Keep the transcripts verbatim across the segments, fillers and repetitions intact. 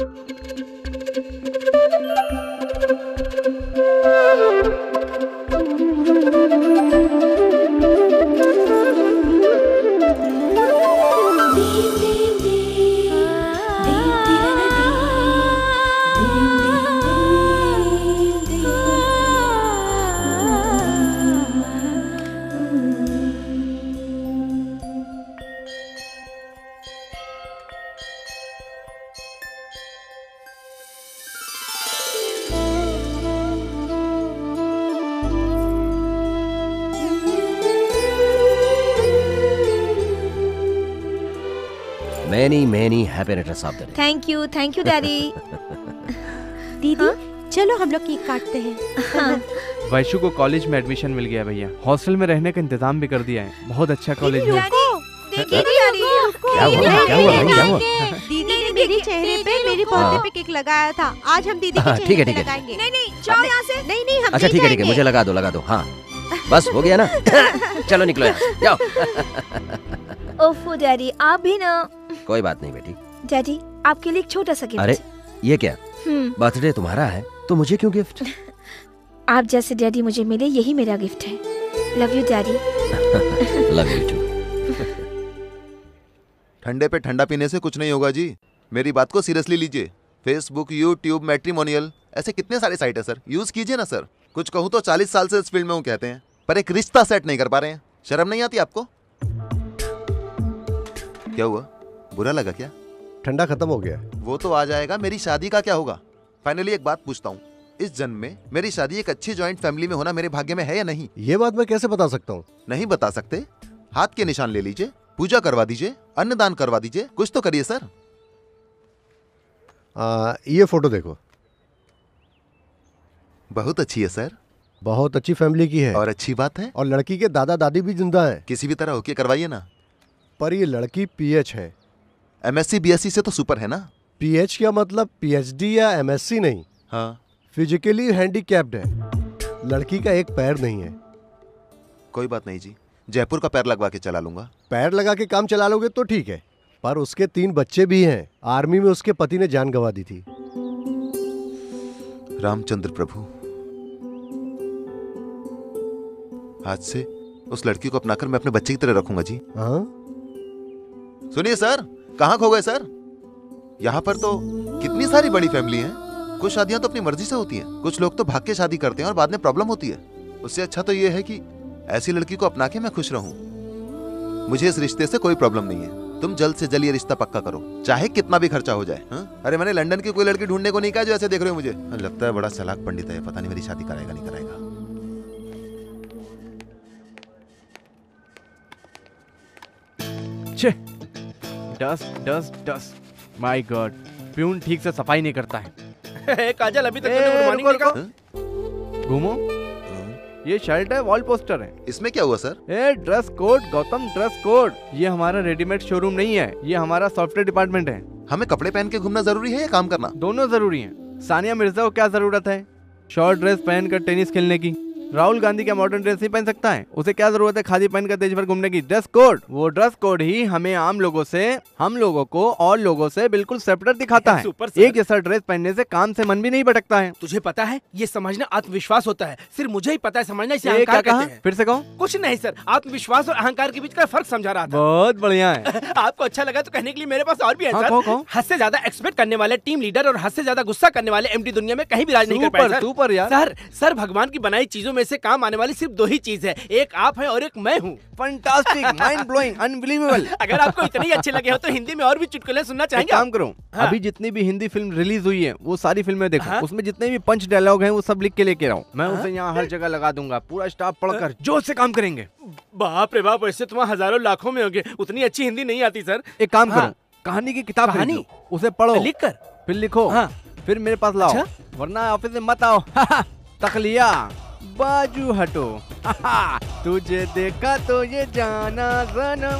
Many, many happy returns of the day. Thank you, thank you daddy. दीदी हाँ? चलो हम लोग केक काटते हैं। हाँ। वैशु को कॉलेज में एडमिशन मिल गया भैया। हॉस्टल में रहने का इंतजाम भी कर दिया है। बहुत अच्छा कॉलेज है। देखिए डैडी, क्या हुआ? क्या हुआ? क्या हुआ? दीदी ने मेरे चेहरे पे मेरी बर्थडे पे केक लगाया था। आज हम दीदी के चेहरे पे लगाएंगे। नहीं नहीं, जाओ यहाँ से। नहीं नहीं, हम अच्छा ठीक है ठीक है, मुझे लगा दो लगा दो। हाँ बस हो गया ना। चलो निकलो यहाँ, जाओ। ओफो डैडी, आप भी ना। कोई बात नहीं बेटी। डैडी आपके लिए एक छोटा सा गिफ्ट। अरे ये क्या? बर्थडे तुम्हारा है तो मुझे क्यों गिफ्ट? आप जैसे डैडी मुझे मिले, यही मेरा गिफ्ट है। Love you daddy. Love you too. ठंडे पे ठंडा पीने से कुछ नहीं होगा जी, मेरी बात को सीरियसली लीजिए। फेसबुक, यूट्यूब, मैट्रिमोनियल, ऐसे कितने सारे साइट है सर, यूज कीजिए ना सर। कुछ कहूँ तो चालीस साल से इस फील्ड में हूँ कहते हैं, पर एक रिश्ता सेट नहीं कर पा रहे हैं। शर्म नहीं आती आपको? क्या हुआ, बुरा लगा क्या? ठंडा खत्म हो गया। वो तो आ जाएगा, मेरी शादी का क्या होगा? फाइनली एक बात पूछता हूँ, इस जन्म में मेरी शादी एक अच्छी जॉइंट फैमिली में होना मेरे भाग्य में है या नहीं? ये बात मैं कैसे बता सकता हूँ? नहीं बता सकते? हाथ के निशान ले लीजिए, पूजा करवा दीजिए, अन्नदान करवा दीजिए, कुछ तो करिए सर। आ, ये फोटो देखो। बहुत अच्छी है सर। बहुत अच्छी फैमिली की है। और अच्छी बात है, और लड़की के दादा दादी भी जिंदा हैं। किसी भी तरह होके करवाइए ना। पर ये लड़की पीएच है। एमएससी बीएससी से तो सुपर है ना। पीएच क्या मतलब? पीएचडी या एमएससी नहीं। हाँ। फिजिकली हैंडीकैप्ड है। लड़की का एक पैर नहीं है। कोई बात नहीं जी, जयपुर का पैर लगवा के चला लूंगा। पैर लगा के काम चला लोगे तो ठीक है, पर उसके तीन बच्चे भी हैं। आर्मी में उसके पति ने जान गंवा दी थी। रामचंद्र प्रभु, आज से उस लड़की को अपनाकर मैं अपने बच्चे की तरह रखूंगा जी। हाँ? सुनिए सर, कहाँ खो गए सर? यहाँ पर तो कितनी सारी बड़ी फैमिली हैं। कुछ शादियां तो अपनी मर्जी से होती हैं, कुछ लोग तो भाग के शादी करते हैं और बाद में प्रॉब्लम होती है। उससे अच्छा तो ये है कि ऐसी लड़की को अपना के मैं खुश रहूं। मुझे इस रिश्ते से कोई प्रॉब्लम नहीं है। तुम जल्द से जल्द ये रिश्ता पक्का करो, चाहे कितना भी खर्चा हो जाए। हा? अरे मैंने लंदन की कोई लड़की ढूंढने को नहीं कहा जो ऐसे देख रहे हो मुझे। लगता है बड़ा चालाक पंडित है, पता नहीं मेरी शादी कराएगा नहीं कराएगा। छे, dust dust dust, my god, peon ठीक से सफाई नहीं करता है। काजल अभी तक तूने गुड मॉर्निंग नहीं कहा। घूमो, ये शर्ट है, वॉल पोस्टर है। इसमें क्या हुआ sir? A dress code Gautam, dress code. ये हमारा रेडीमेड शोरूम नहीं है, ये हमारा सॉफ्टवेयर डिपार्टमेंट है। हमें कपड़े पहन के घूमना जरूरी है या काम करना? दोनों जरूरी हैं। सानिया मिर्जा को क्या जरूरत है शॉर्ट ड्रेस पहनकर टेनिस खेलने की? राहुल गांधी क्या मॉडर्न ड्रेस नहीं पहन सकता है? उसे क्या जरूरत है खादी पहनकर देश भर घूमने की? ड्रेस कोड, वो ड्रेस कोड ही हमें आम लोगों से, हम लोगों को और लोगों से बिल्कुल सेपरेट दिखाता है। एक जैसा ड्रेस पहनने से काम से मन भी नहीं भटकता है। तुझे पता है, ये समझना आत्मविश्वास होता है। सिर्फ मुझे ही पता है समझना इसे अहंकार कहते हैं। फिर से कहो। कुछ नहीं सर, आत्मविश्वास और अहंकार के बीच का फर्क समझा रहा था। बहुत बढ़िया है। आपको अच्छा लगा तो कहने के लिए मेरे पास और भी है सर। हद से ज्यादा एक्सपेक्ट करने वाले टीम लीडर और हद से ज्यादा गुस्सा करने वाले एमडी दुनिया में कहीं भी राज नहीं कर पाए सर। सर सर भगवान की बनाई चीजों में से काम आने वाली सिर्फ दो ही चीज है, एक आप है और एक मैं हूँ। Fantastic, mind blowing, unbelievable. अगर आपको इतने ही अच्छे लगे हो तो हिंदी में और भी चुटकुले सुनना चाहेंगे? काम करो, हाँ? अभी जितनी भी हिंदी फिल्म रिलीज हुई है वो सारी फिल्में देखो, हाँ? उसमें जितने भी पंच डायलॉग हैं वो सब लिख के लेके आओ। मैं हाँ? उसे यहाँ हर जगह लगा दूंगा। पूरा स्टाफ पढ़कर जोर से काम करेंगे। बाप रे बाप, ऐसे तुम हजारों लाखों में होंगे। उतनी अच्छी हिंदी नहीं आती सर। एक काम करो, कहानी की किताब खरीदो, उसे पढ़ो, लिख कर फिर लिखो, फिर मेरे पास लाओ, वरना ऑफिस में मत आओ। तकलिया बाजू हटो। तुझे देखा तो ये जाना सनम।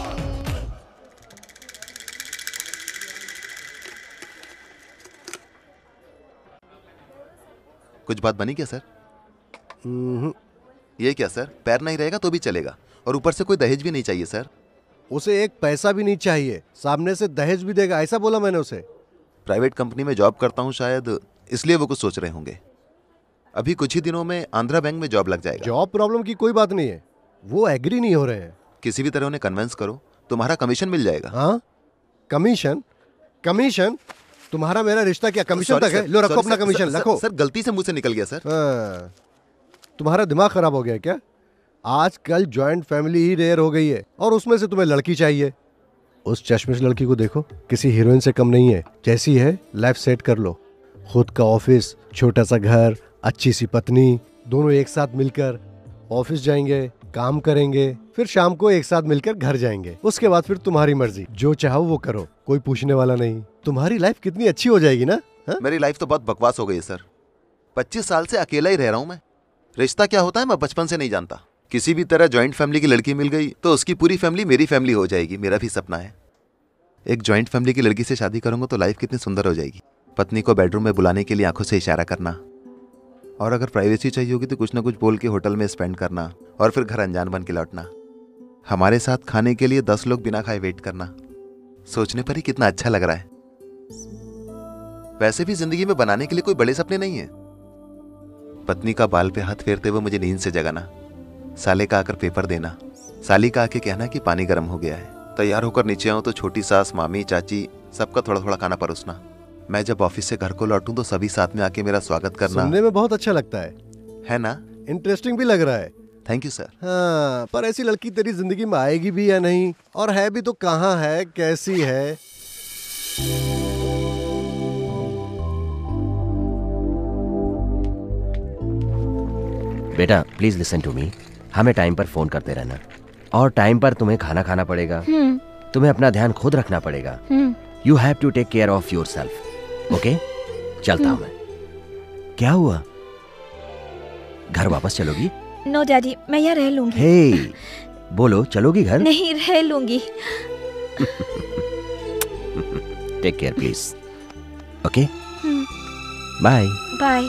कुछ बात बनी क्या सर? ये क्या सर, पैर नहीं रहेगा तो भी चलेगा, और ऊपर से कोई दहेज भी नहीं चाहिए सर। उसे एक पैसा भी नहीं चाहिए, सामने से दहेज भी देगा, ऐसा बोला मैंने उसे। प्राइवेट कंपनी में जॉब करता हूँ, शायद इसलिए वो कुछ सोच रहे होंगे। अभी कुछ ही दिनों में आंध्रा बैंक में जॉब लग जाएगा। जॉब प्रॉब्लम की कोई बात नहीं है, वो एग्री नहीं हो रहे हैं। किसी भी तरह उन्हें कन्विंस करो, तुम्हारा कमीशन मिल जाएगा। हाँ, कमीशन? कमीशन? तुम्हारा मेरा रिश्ता क्या कमीशन तक है? लो रखो अपना कमीशन, रखो। सर गलती से मुंह से निकल गया सर। हाँ, तुम्हारा दिमाग खराब हो गया क्या? आजकल जॉइंट फैमिली ही रेयर हो गई है, और उसमें से तुम्हें लड़की चाहिए। उस चश्मिश लड़की को देखो, किसी हीरोइन से कम नहीं है। जैसी है लाइफ सेट कर लो, खुद का ऑफिस, छोटा सा घर, अच्छी सी पत्नी, दोनों एक साथ मिलकर ऑफिस जाएंगे, काम करेंगे, फिर शाम को एक साथ मिलकर घर जाएंगे। उसके बाद फिर तुम्हारी मर्जी, जो चाहो वो करो, कोई पूछने वाला नहीं। तुम्हारी लाइफ कितनी अच्छी हो जाएगी ना। हा? मेरी लाइफ तो बहुत बकवास हो गई है सर। पच्चीस साल से अकेला ही रह रहा हूँ मैं। रिश्ता क्या होता है मैं बचपन से नहीं जानता। किसी भी तरह जॉइंट फैमिली की लड़की मिल गई तो उसकी पूरी फैमिली मेरी फैमिली हो जाएगी। मेरा भी सपना है, एक जॉइंट फैमिली की लड़की से शादी करूंगा तो लाइफ कितनी सुंदर हो जाएगी। पत्नी को बेडरूम में बुलाने के लिए आंखों से इशारा करना, और अगर प्राइवेसी चाहिए होगी तो कुछ ना कुछ बोल के होटल में स्पेंड करना, और फिर घर अनजान बन के लौटना। हमारे साथ खाने के लिए दस लोग बिना खाए वेट करना। सोचने पर ही कितना अच्छा लग रहा है। वैसे भी जिंदगी में बनाने के लिए कोई बड़े सपने नहीं है। पत्नी का बाल पे हाथ फेरते हुए मुझे नींद से जगाना, साले का आकर पेपर देना, साली का आके कहना कि पानी गर्म हो गया है, तैयार होकर नीचे आऊं तो छोटी सास, मामी, चाची सबका थोड़ा थोड़ा खाना परोसना। मैं जब ऑफिस से घर को लौटूं तो सभी साथ में आके मेरा स्वागत करना। सुनने में बहुत अच्छा लगता है, है ना? इंटरेस्टिंग भी लग रहा है। Thank you sir. हाँ, पर ऐसी लड़की तेरी जिंदगी में आएगी भी या नहीं, और है भी तो कहाँ है, कैसी है? बेटा प्लीज लिसन टू मी, हमें टाइम पर फोन करते रहना, और टाइम पर तुम्हें खाना खाना पड़ेगा। तुम्हें अपना ध्यान खुद रखना पड़ेगा। You have to take care of yourself. Okay, चलता हूं मैं। क्या हुआ, घर वापस चलोगी? नो डैडी, मैं यहाँ रह लूंगी। हे, बोलो, चलोगी घर? नहीं, रह लूंगी। Take care please. Okay, bye bye.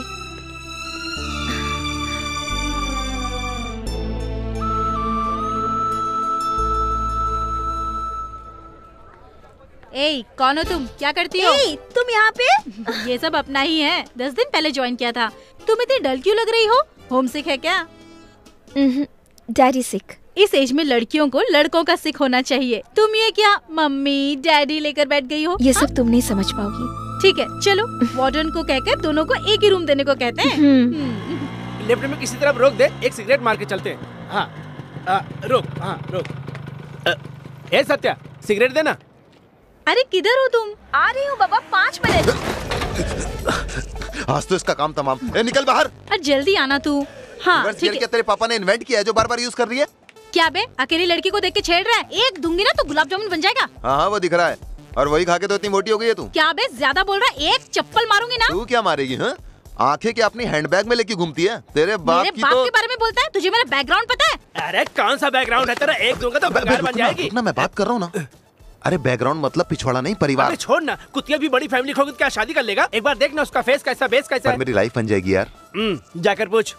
ए, कौन हो तुम? क्या करती हो? ए, तुम यहाँ पे? ये सब अपना ही है, दस दिन पहले ज्वाइन किया था। तुम इतनी डल क्यों लग रही हो? होम सिक है क्या? Daddy sick. इस एज में लड़कियों को लड़कों का सिक होना चाहिए। तुम ये क्या मम्मी डैडी लेकर बैठ गई हो? ये सब तुम नहीं समझ पाओगी। ठीक है, चलो वार्डन को कहकर दोनों को एक ही रूम देने को कहते हैं। लिफ्ट में किसी तरफ रोक दे, एक सिगरेट मार के चलते हैं। हाँ, आ, रोक, हाँ रोक। ए सत्या, सिगरेट देना। अरे किधर हो तुम? आ रही हूँ बाबा, पाँच मिनट। आज तो इसका काम तमाम। ए, निकल बाहर। अरे जल्दी आना तू। हाँ ठीक है। क्या तेरे पापा ने इन्वेंट किया है जो बार बार यूज कर रही है? क्या बे, अकेली लड़की को देख के छेड़ रहा है? एक दूंगी ना तो गुलाब जामुन बन जाएगा। हाँ हाँ वो दिख रहा है, और वही खा के तो इतनी मोटी हो गई है तू। क्या बे, ज्यादा बोल रहा है? एक चप्पल मारूंगी ना। तू क्या मारेगी? हाँ, आंखें क्या अपनी हैंडबैग में लेके घूमती है? तेरे बाप मेरे की बाप तो... के बारे में बोलता है? तुझे मेरा बैकग्राउंड पता है? अरे कौन सा बैकग्राउंड है तेरा? एक दूंगा तो भंगार बन जाएगी ना। मैं बात कर रहा हूँ ना। अरे बैकग्राउंड मतलब पिछवाड़ा नहीं, परिवार। अरे छोड़ ना, कुतिया भी बड़ी फैमिली होगी तो क्या शादी कर लेगा? एक बार देखना उसका फेस कैसा, बेस कैसा है। मेरी लाइफ बन जाएगी यार। हम्म, जाकर पूछ।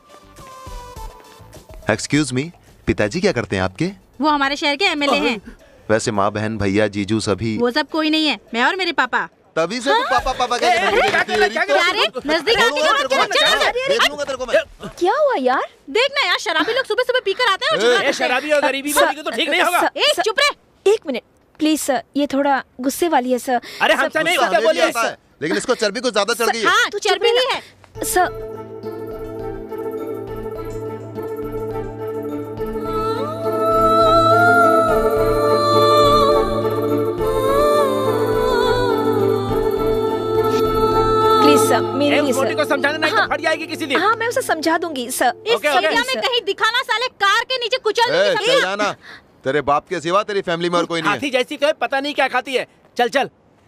एक्सक्यूज मी, पिताजी क्या करते हैं आपके? वो हमारे शहर के एमएलए हैं। वैसे माँ, बहन, भैया, जीजू सभी? वो सब कोई नहीं है, मैं और मेरे पापा। तभी से तू पापा पापा क्या हुआ यार? देखना यार, शराबी लोग सुबह सुबह पीकर आते हैं। शराबी और गरीबी वाली तो ठीक नहीं होगा। चुप रहे। एक मिनट प्लीज सर, ये थोड़ा गुस्से वाली है सर। अरे हमसे नहीं, उससे बोलिए। लेकिन इसको चर्बी कुछ ज्यादा चढ़ गई है। हाँ, तू चर्बी ही है सर। मेरे लिए सर। को समझाना नहीं तो फट जाएगी किसी दिन। हाँ, मैं उसे समझा दूंगी सर। इस एरिया में कहीं दिखाना, साले कार के नीचे कुचल दूंगी। जाना, तेरे बाप के सिवा तेरी फैमिली में और कोई नहीं है। हाथी जैसी तो है, पता नहीं क्या खाती है। चल चल।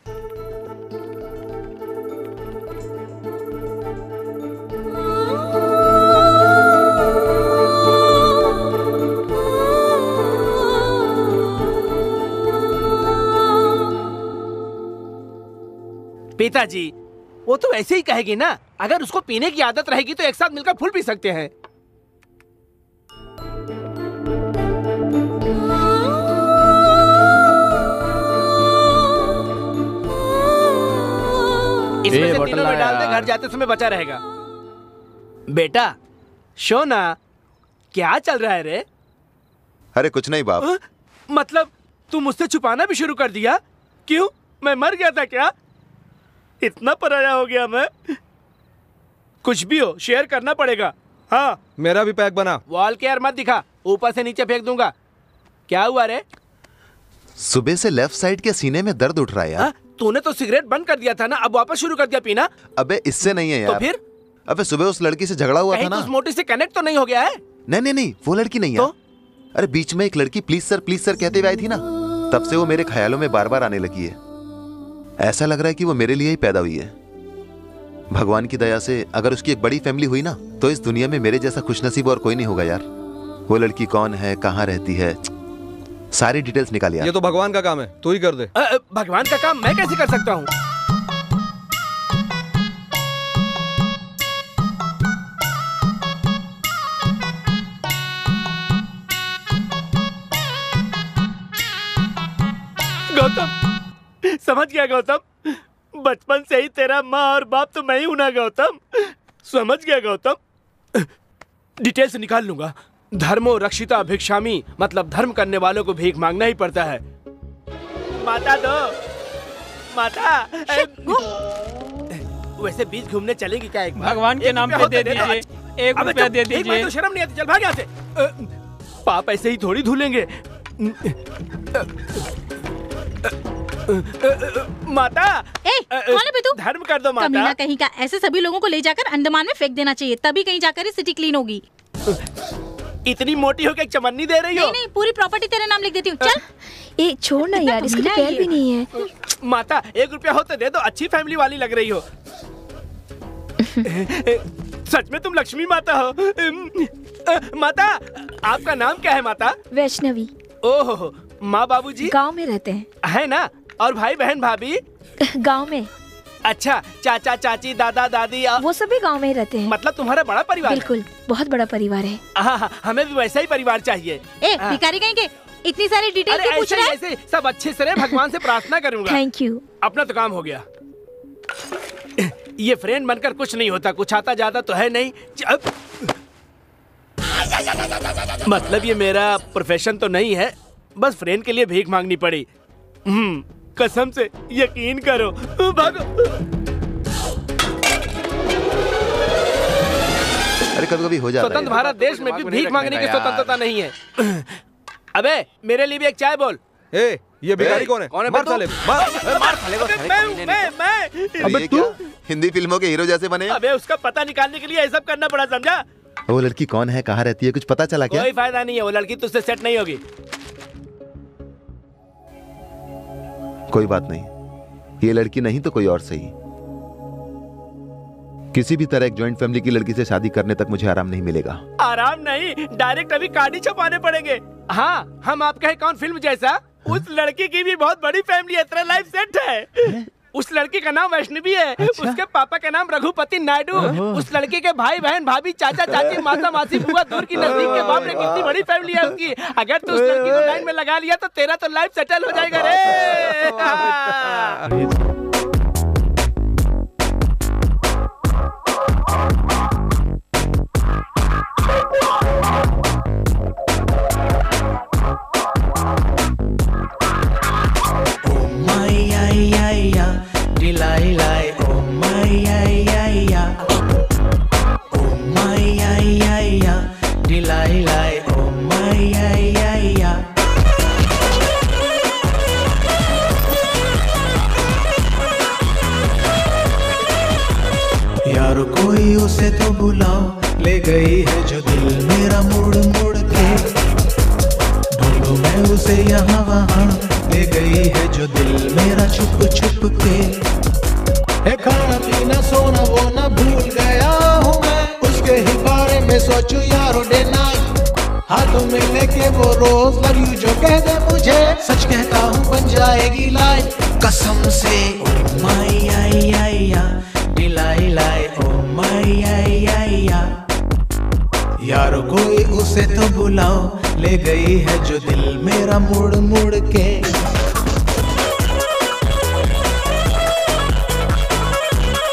पिताजी, वो तो ऐसे ही कहेगी ना। अगर उसको पीने की आदत रहेगी तो एक साथ मिलकर फुल पी सकते हैं। इसमें से तीनों में डाल दे, घर जाते समय बचा रहेगा। बेटा शोना, क्या चल रहा है रे? अरे कुछ नहीं बाप। आ, मतलब तू मुझसे छुपाना भी शुरू कर दिया? क्यों, मैं मर गया था क्या? इतना पराया हो गया मैं? कुछ भी हो शेयर करना पड़ेगा। हाँ मेरा भी पैक बना। वॉल के यार मत दिखा, ऊपर से नीचे फेंक दूंगा। क्या हुआ रे? सुबह से लेफ्ट साइड के सीने में दर्द उठ रहा है यार। तूने तो सिगरेट बंद कर दिया था ना, अब वापस शुरू कर दिया पीना? अबे इससे नहीं है यार। तो फिर? अबे सुबह उस लड़की से झगड़ा हुआ था ना। उस मोटी से कनेक्ट तो नहीं हो गया है? नहीं नहीं नहीं, वो लड़की नहीं तो? है। अरे बीच में एक लड़की प्लीज सर प्लीज सर कहते हुए आई थी ना, तब से वो मेरे ख्यालों में बार बार आने लगी है। ऐसा लग रहा है कि वो मेरे लिए ही पैदा हुई है। भगवान की दया से अगर उसकी एक बड़ी फैमिली हुई ना, तो इस दुनिया में मेरे जैसा खुशनसीब और कोई नहीं होगा यार। वो लड़की कौन है, कहाँ रहती है, सारी डिटेल्स निकाल यार। ये तो भगवान का काम है, तू ही कर दे। आ, भगवान का काम मैं कैसे कर सकता हूँ? गौतम, समझ गया गौतम, बचपन से ही तेरा माँ और बाप तो मैं ही हूं ना गौतम। समझ गया गौतम, डिटेल्स निकाल लूंगा। धर्मो रक्षिता भिक्षामी, मतलब धर्म करने वालों को भीख मांगना ही पड़ता है। माता दो, माता। वैसे बीच घूमने चलेगी क्या एक बार? भगवान के नाम पे दे दीजिए, एक रुपया दे दीजिए। तो शर्म नहीं आती, चल भाग यहाँ से। पाप ऐसे ही थोड़ी धुलेंगे। माता। ए, कौन है बे तू? धर्म कर दो माता। कमीना कहीं का, ऐसे सभी लोगों को ले जाकर अंडमान में फेंक देना चाहिए, तभी कहीं जाकर सिटी क्लीन होगी। इतनी मोटी हो के चमन्नी दे रही हो? नहीं नहीं, पूरी प्रॉपर्टी तेरे नाम लिख देती हूँ। चल ए छोड़ ना यार, इसको तो पैर भी नहीं है। माता एक रुपया हो तो दे दो, अच्छी फैमिली वाली लग रही हो। सच में तुम लक्ष्मी माता हो। माता आपका नाम क्या है माता? वैष्णवी। ओहो, माँ बाबूजी गांव में रहते हैं। है ना? और भाई बहन भाभी? गांव में। अच्छा, चाचा चाची दादा दादी आ... वो सभी गांव में ही रहते हैं। मतलब तुम्हारा बड़ा परिवार? बिल्कुल, बहुत बड़ा परिवार है। हाँ, हमें भी वैसा ही परिवार चाहिए। ए, भिखारी कहीं के इतनी सारी डिटेल क्यों पूछ रहा है? ऐसे सब अच्छे से रहे, भगवान से प्रार्थना करूंगा। Thank you. अपना तो काम हो गया। ये फ्रेंड बनकर कुछ नहीं होता, कुछ आता जाता तो है नहीं। मतलब ये मेरा प्रोफेशन तो नहीं है, बस फ्रेंड के लिए भीख मांगनी पड़ी। हम्म, कसम से यकीन करो। भागो। अरे कभी कभी हो जाता है। स्वतंत्र भारत देश में भी भीख मांगने की स्वतंत्रता नहीं है। अबे मेरे लिए भी एक चाय बोल। ए, ये भिखारी कौन है? कौन है? मार साले, मार मार साले को। मैं मैं मैं अबे तू हिंदी फिल्मों के हीरो जैसे बने। अबे उसका पता निकालने के लिए ये सब करना पड़ा, समझा? वो लड़की कौन है, कहाँ रहती है, कुछ पता चला क्या? कोई फायदा नहीं है, वो लड़की तुझसे सेट नहीं होगी। कोई बात नहीं, ये लड़की नहीं तो कोई और सही। किसी भी तरह एक जॉइंट फैमिली की लड़की से शादी करने तक मुझे आराम नहीं मिलेगा। आराम नहीं, डायरेक्ट अभी कार्ड ही छपाने पड़ेंगे। हाँ, हम आपका है कौन फिल्म जैसा। उस लड़की की भी बहुत बड़ी फैमिली है, तेरा लाइफ सेट है। उस लड़की का नाम वैष्णवी है। अच्छा? उसके पापा का नाम रघुपति नायडू। उस लड़के के भाई बहन भाभी चाचा चाची माता मासी बुआ दूर की नजदीक के बाप रे, कितनी बड़ी फैमिली है उसकी। अगर तू उस लड़की को लाइन में लगा लिया तो तेरा तो लाइफ सेटल हो जाएगा रे। यारो कोई उसे तो बुलाओ, ले गई है जो दिल मेरा मुड़ मुड़ के। ढूंढूं मैं उसे यहाँ वहाँ, ले गई है जो दिल मेरा छुप छुप के। है खाना पीना सोना वो ना भूल गया हूँ मैं, उसके ही बारे में सोचूं यारो डे नाइट। हाथों में लेके वो रोज लव यू जो कह दे मुझे, सच कहता हूँ बन जाएगी लाइफ कसम से। ओ माई आई आई या लाई लाई, ओ माई आई आई या। यारो कोई उसे तो बुलाओ, ले गई है जो दिल मेरा मुड़ मुड़ के।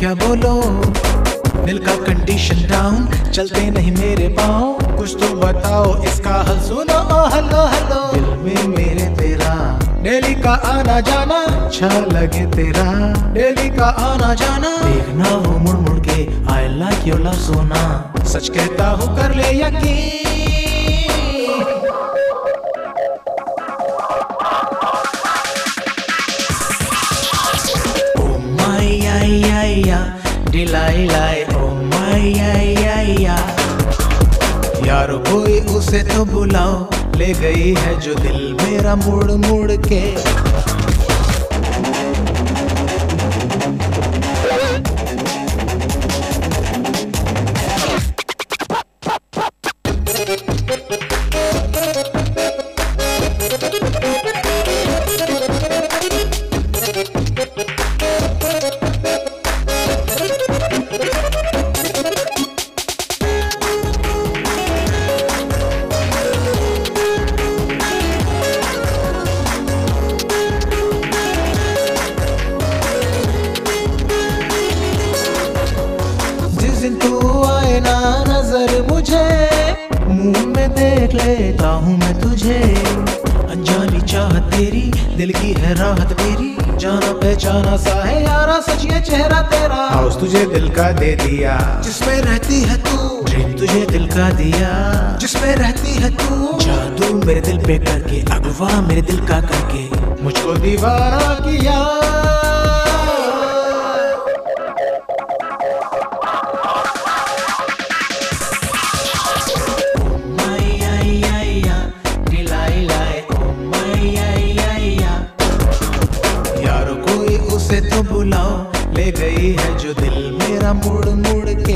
क्या बोलो, दिल का कंडीशन डाउन, चलते नहीं मेरे पाँव, कुछ तो बताओ इसका हल सुनो। ओ हेलो हेलो, दिल में मेरे तेरा डेली का आना जाना, अच्छा लगे तेरा डेली का आना जाना, देखना वो मुड़ मुड़ के आई लाइक योर लव सोना, सच कहता हूँ कर ले यकीन। ओ माय या या या दिलाई लाई, ओ माय या या या, यारो कोई उसे तो बुलाओ, ले गई है जो दिल मेरा मुड़ मुड़ के। लेता हूँ मैं तुझे, अनजानी चाहत तेरी, दिल की है राहत मेरी, जाना पहचाना सा है यारा सच ये चेहरा तेरा। हाउस तुझे दिल का दे दिया, जिसमें रहती है तू, ड्रीम तुझे दिल का दिया, जिसमें रहती है तू, जादू मेरे दिल पे करके, अगवा मेरे दिल का करके, मुझको दीवाना किया। तो बुलाओ, ले गई है जो दिल मेरा मुड़ मुड़ के।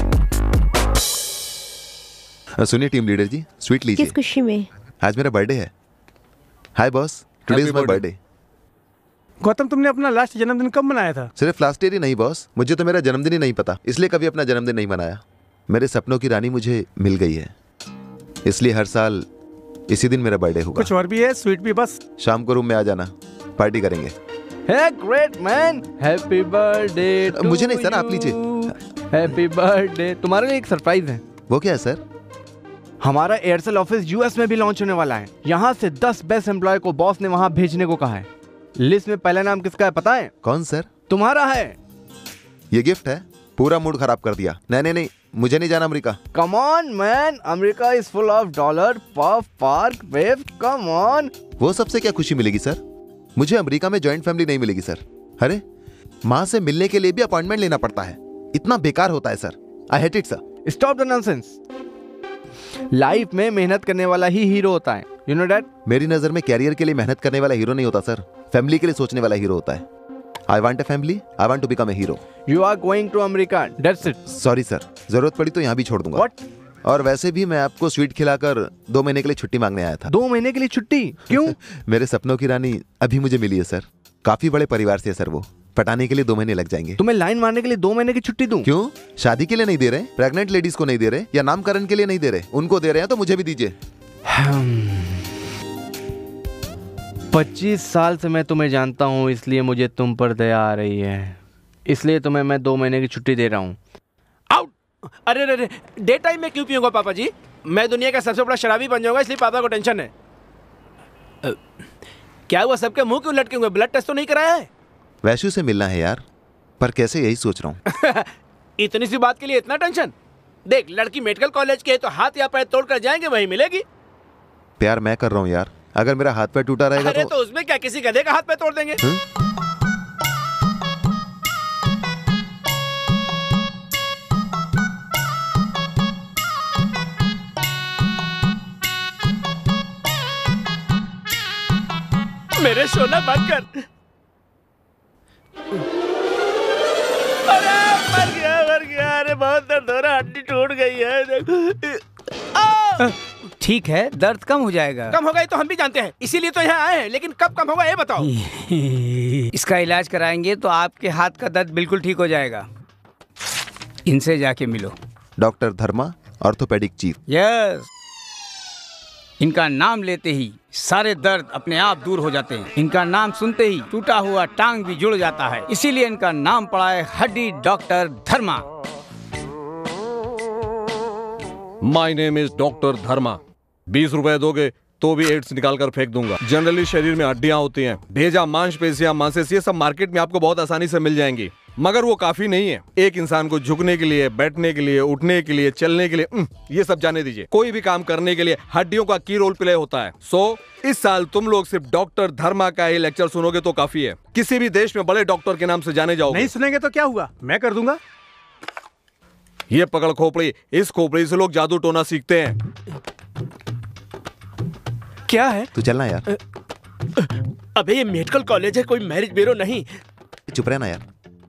सुनिए टीम लीडर जी, स्वीट लीजिए। किस खुशी में? आज मेरा बर्थडे है। Hi boss, today is my birthday. Gautam, तुमने अपना लास्ट जन्मदिन कब मनाया था? सिर्फ लास्ट ईयर ही नहीं बॉस, मुझे तो मेरा जन्मदिन ही नहीं पता, इसलिए कभी अपना जन्मदिन नहीं मनाया। मेरे सपनों की रानी मुझे मिल गई है, इसलिए हर साल इसी दिन मेरा बर्थडे होगा। कुछ और भी है? स्वीट भी बस? शाम को रूम में आ जाना, पार्टी करेंगे। Hey great man, happy birthday to मुझे नहीं सर, आप लीजिए। Happy birthday, तुम्हारे लिए एक सरप्राइज है। वो क्या है सर? हमारा एयरसेल ऑफिस यूएस में भी लॉन्च होने वाला है। यहाँ से दस बेस्ट एम्प्लॉय को बॉस ने वहाँ भेजने को कहा है। लिस्ट में पहला नाम किसका है पता है? कौन सर? तुम्हारा है। ये गिफ्ट है? पूरा मूड खराब कर दिया। नहीं नहीं नहीं, मुझे नहीं जाना America. Come on man, America is full of dollar, puff, park, wave, come on। वो सबसे क्या खुशी मिलेगी सर? मुझे अमेरिका में जॉइंट फैमिली नहीं मिलेगी सर। अरे माँ से मिलने के लिए भी अपॉइंटमेंट लेना पड़ता है, इतना बेकार होता है sir. I hate it sir. Stop the nonsense. Life में मेहनत करने वाला ही हीरो होता है, यू नो दैट। मेरी नजर में कैरियर के लिए मेहनत करने वाला हीरो नहीं होता सर, फैमिली के लिए सोचने वाला हीरो होता है। I want a family, I want to become a hero. You are going to America, that's it. Sorry sir, जरूरत पड़ी तो यहाँ भी छोड़ दूंगा। What? और वैसे भी मैं आपको स्वीट खिलाकर दो महीने के लिए छुट्टी मांगने आया था। दो महीने के लिए छुट्टी? क्यों? मेरे सपनों की रानी अभी मुझे मिली है सर। काफी बड़े परिवार से है सर, वो पटाने के लिए दो महीने लग जाएंगे। तुम्हें लाइन मारने के लिए दो महीने की छुट्टी दूं? क्यों? शादी के लिए नहीं दे रहे, प्रेग्नेंट लेडीज को नहीं दे रहे, या नामकरण के लिए नहीं दे रहे? उनको दे रहे हैं तो मुझे भी दीजिए। पच्चीस साल से मैं तुम्हें जानता हूँ, इसलिए मुझे तुम पर दया आ रही है, इसलिए तुम्हें मैं दो महीने की छुट्टी दे रहा हूँ। आउट! अरे अरे, डे टाइम में क्यों पीऊंगा पापा जी? मैं दुनिया का सबसे बड़ा शराबी बन जाऊंगा, इसलिए पापा को टेंशन है। अ, क्या हुआ, सबके मुंह क्यों लटके हुए? ब्लड टेस्ट तो नहीं कराया है? वैशु से मिलना है यार, पर कैसे, यही सोच रहा हूँ। इतनी सी बात के लिए इतना टेंशन? देख, लड़की मेडिकल कॉलेज की है तो हाथ या पैर तोड़कर जाएंगे, वही मिलेगी। प्यार मैं कर रहा हूँ यार, अगर मेरा हाथ पैर टूटा रहेगा अरे तो... तो उसमें क्या, किसी गधे का हाथ पैर तोड़ देंगे। हुँ? मेरे सोना बंद कर। अरे मर गया मर गया, अरे बहुत दर्द हो रहा, हड्डी टूट गई है। ठीक है, दर्द कम हो जाएगा। कम होगा ये तो हम भी जानते हैं, इसीलिए तो यहाँ आए हैं, लेकिन कब कम होगा ये बताओ। इसका इलाज कराएंगे तो आपके हाथ का दर्द बिल्कुल ठीक हो जाएगा। इनसे जाके मिलो। Doctor Dharma, orthopaedic chief. Yes. इनका नाम लेते ही सारे दर्द अपने आप दूर हो जाते हैं। इनका नाम सुनते ही टूटा हुआ टांग भी जुड़ जाता है। इसीलिए इनका नाम पड़ा है हड्डी doctor Dharma. My name is doctor Dharma. बीस रुपए दोगे तो भी एड्स निकाल कर फेंक दूंगा। जनरली शरीर में हड्डियां होती हैं, ढेजा, मांसपेशियां, मांसपेशियां सब मार्केट में आपको बहुत आसानी से मिल जाएंगी, मगर वो काफी नहीं है एक इंसान को झुकने के लिए, बैठने के लिए, उठने के लिए, चलने के लिए। ये सब जाने दीजिए। कोई भी काम करने के लिए हड्डियों का की रोल प्ले होता है। सो इस साल तुम लोग सिर्फ डॉक्टर धर्मा का ही लेक्चर सुनोगे तो काफी है। किसी भी देश में बड़े डॉक्टर के नाम से जाने जाओगे। नहीं सुनेंगे तो क्या हुआ, मैं कर दूंगा। ये पकड़ खोपड़ी, इस खोपड़ी से लोग जादू टोना सीखते हैं। क्या है? तू चलना यार। अबे ये मेडिकल कॉलेज है, कोई मैरिज ब्यूरो नहीं। चुप रहना यार।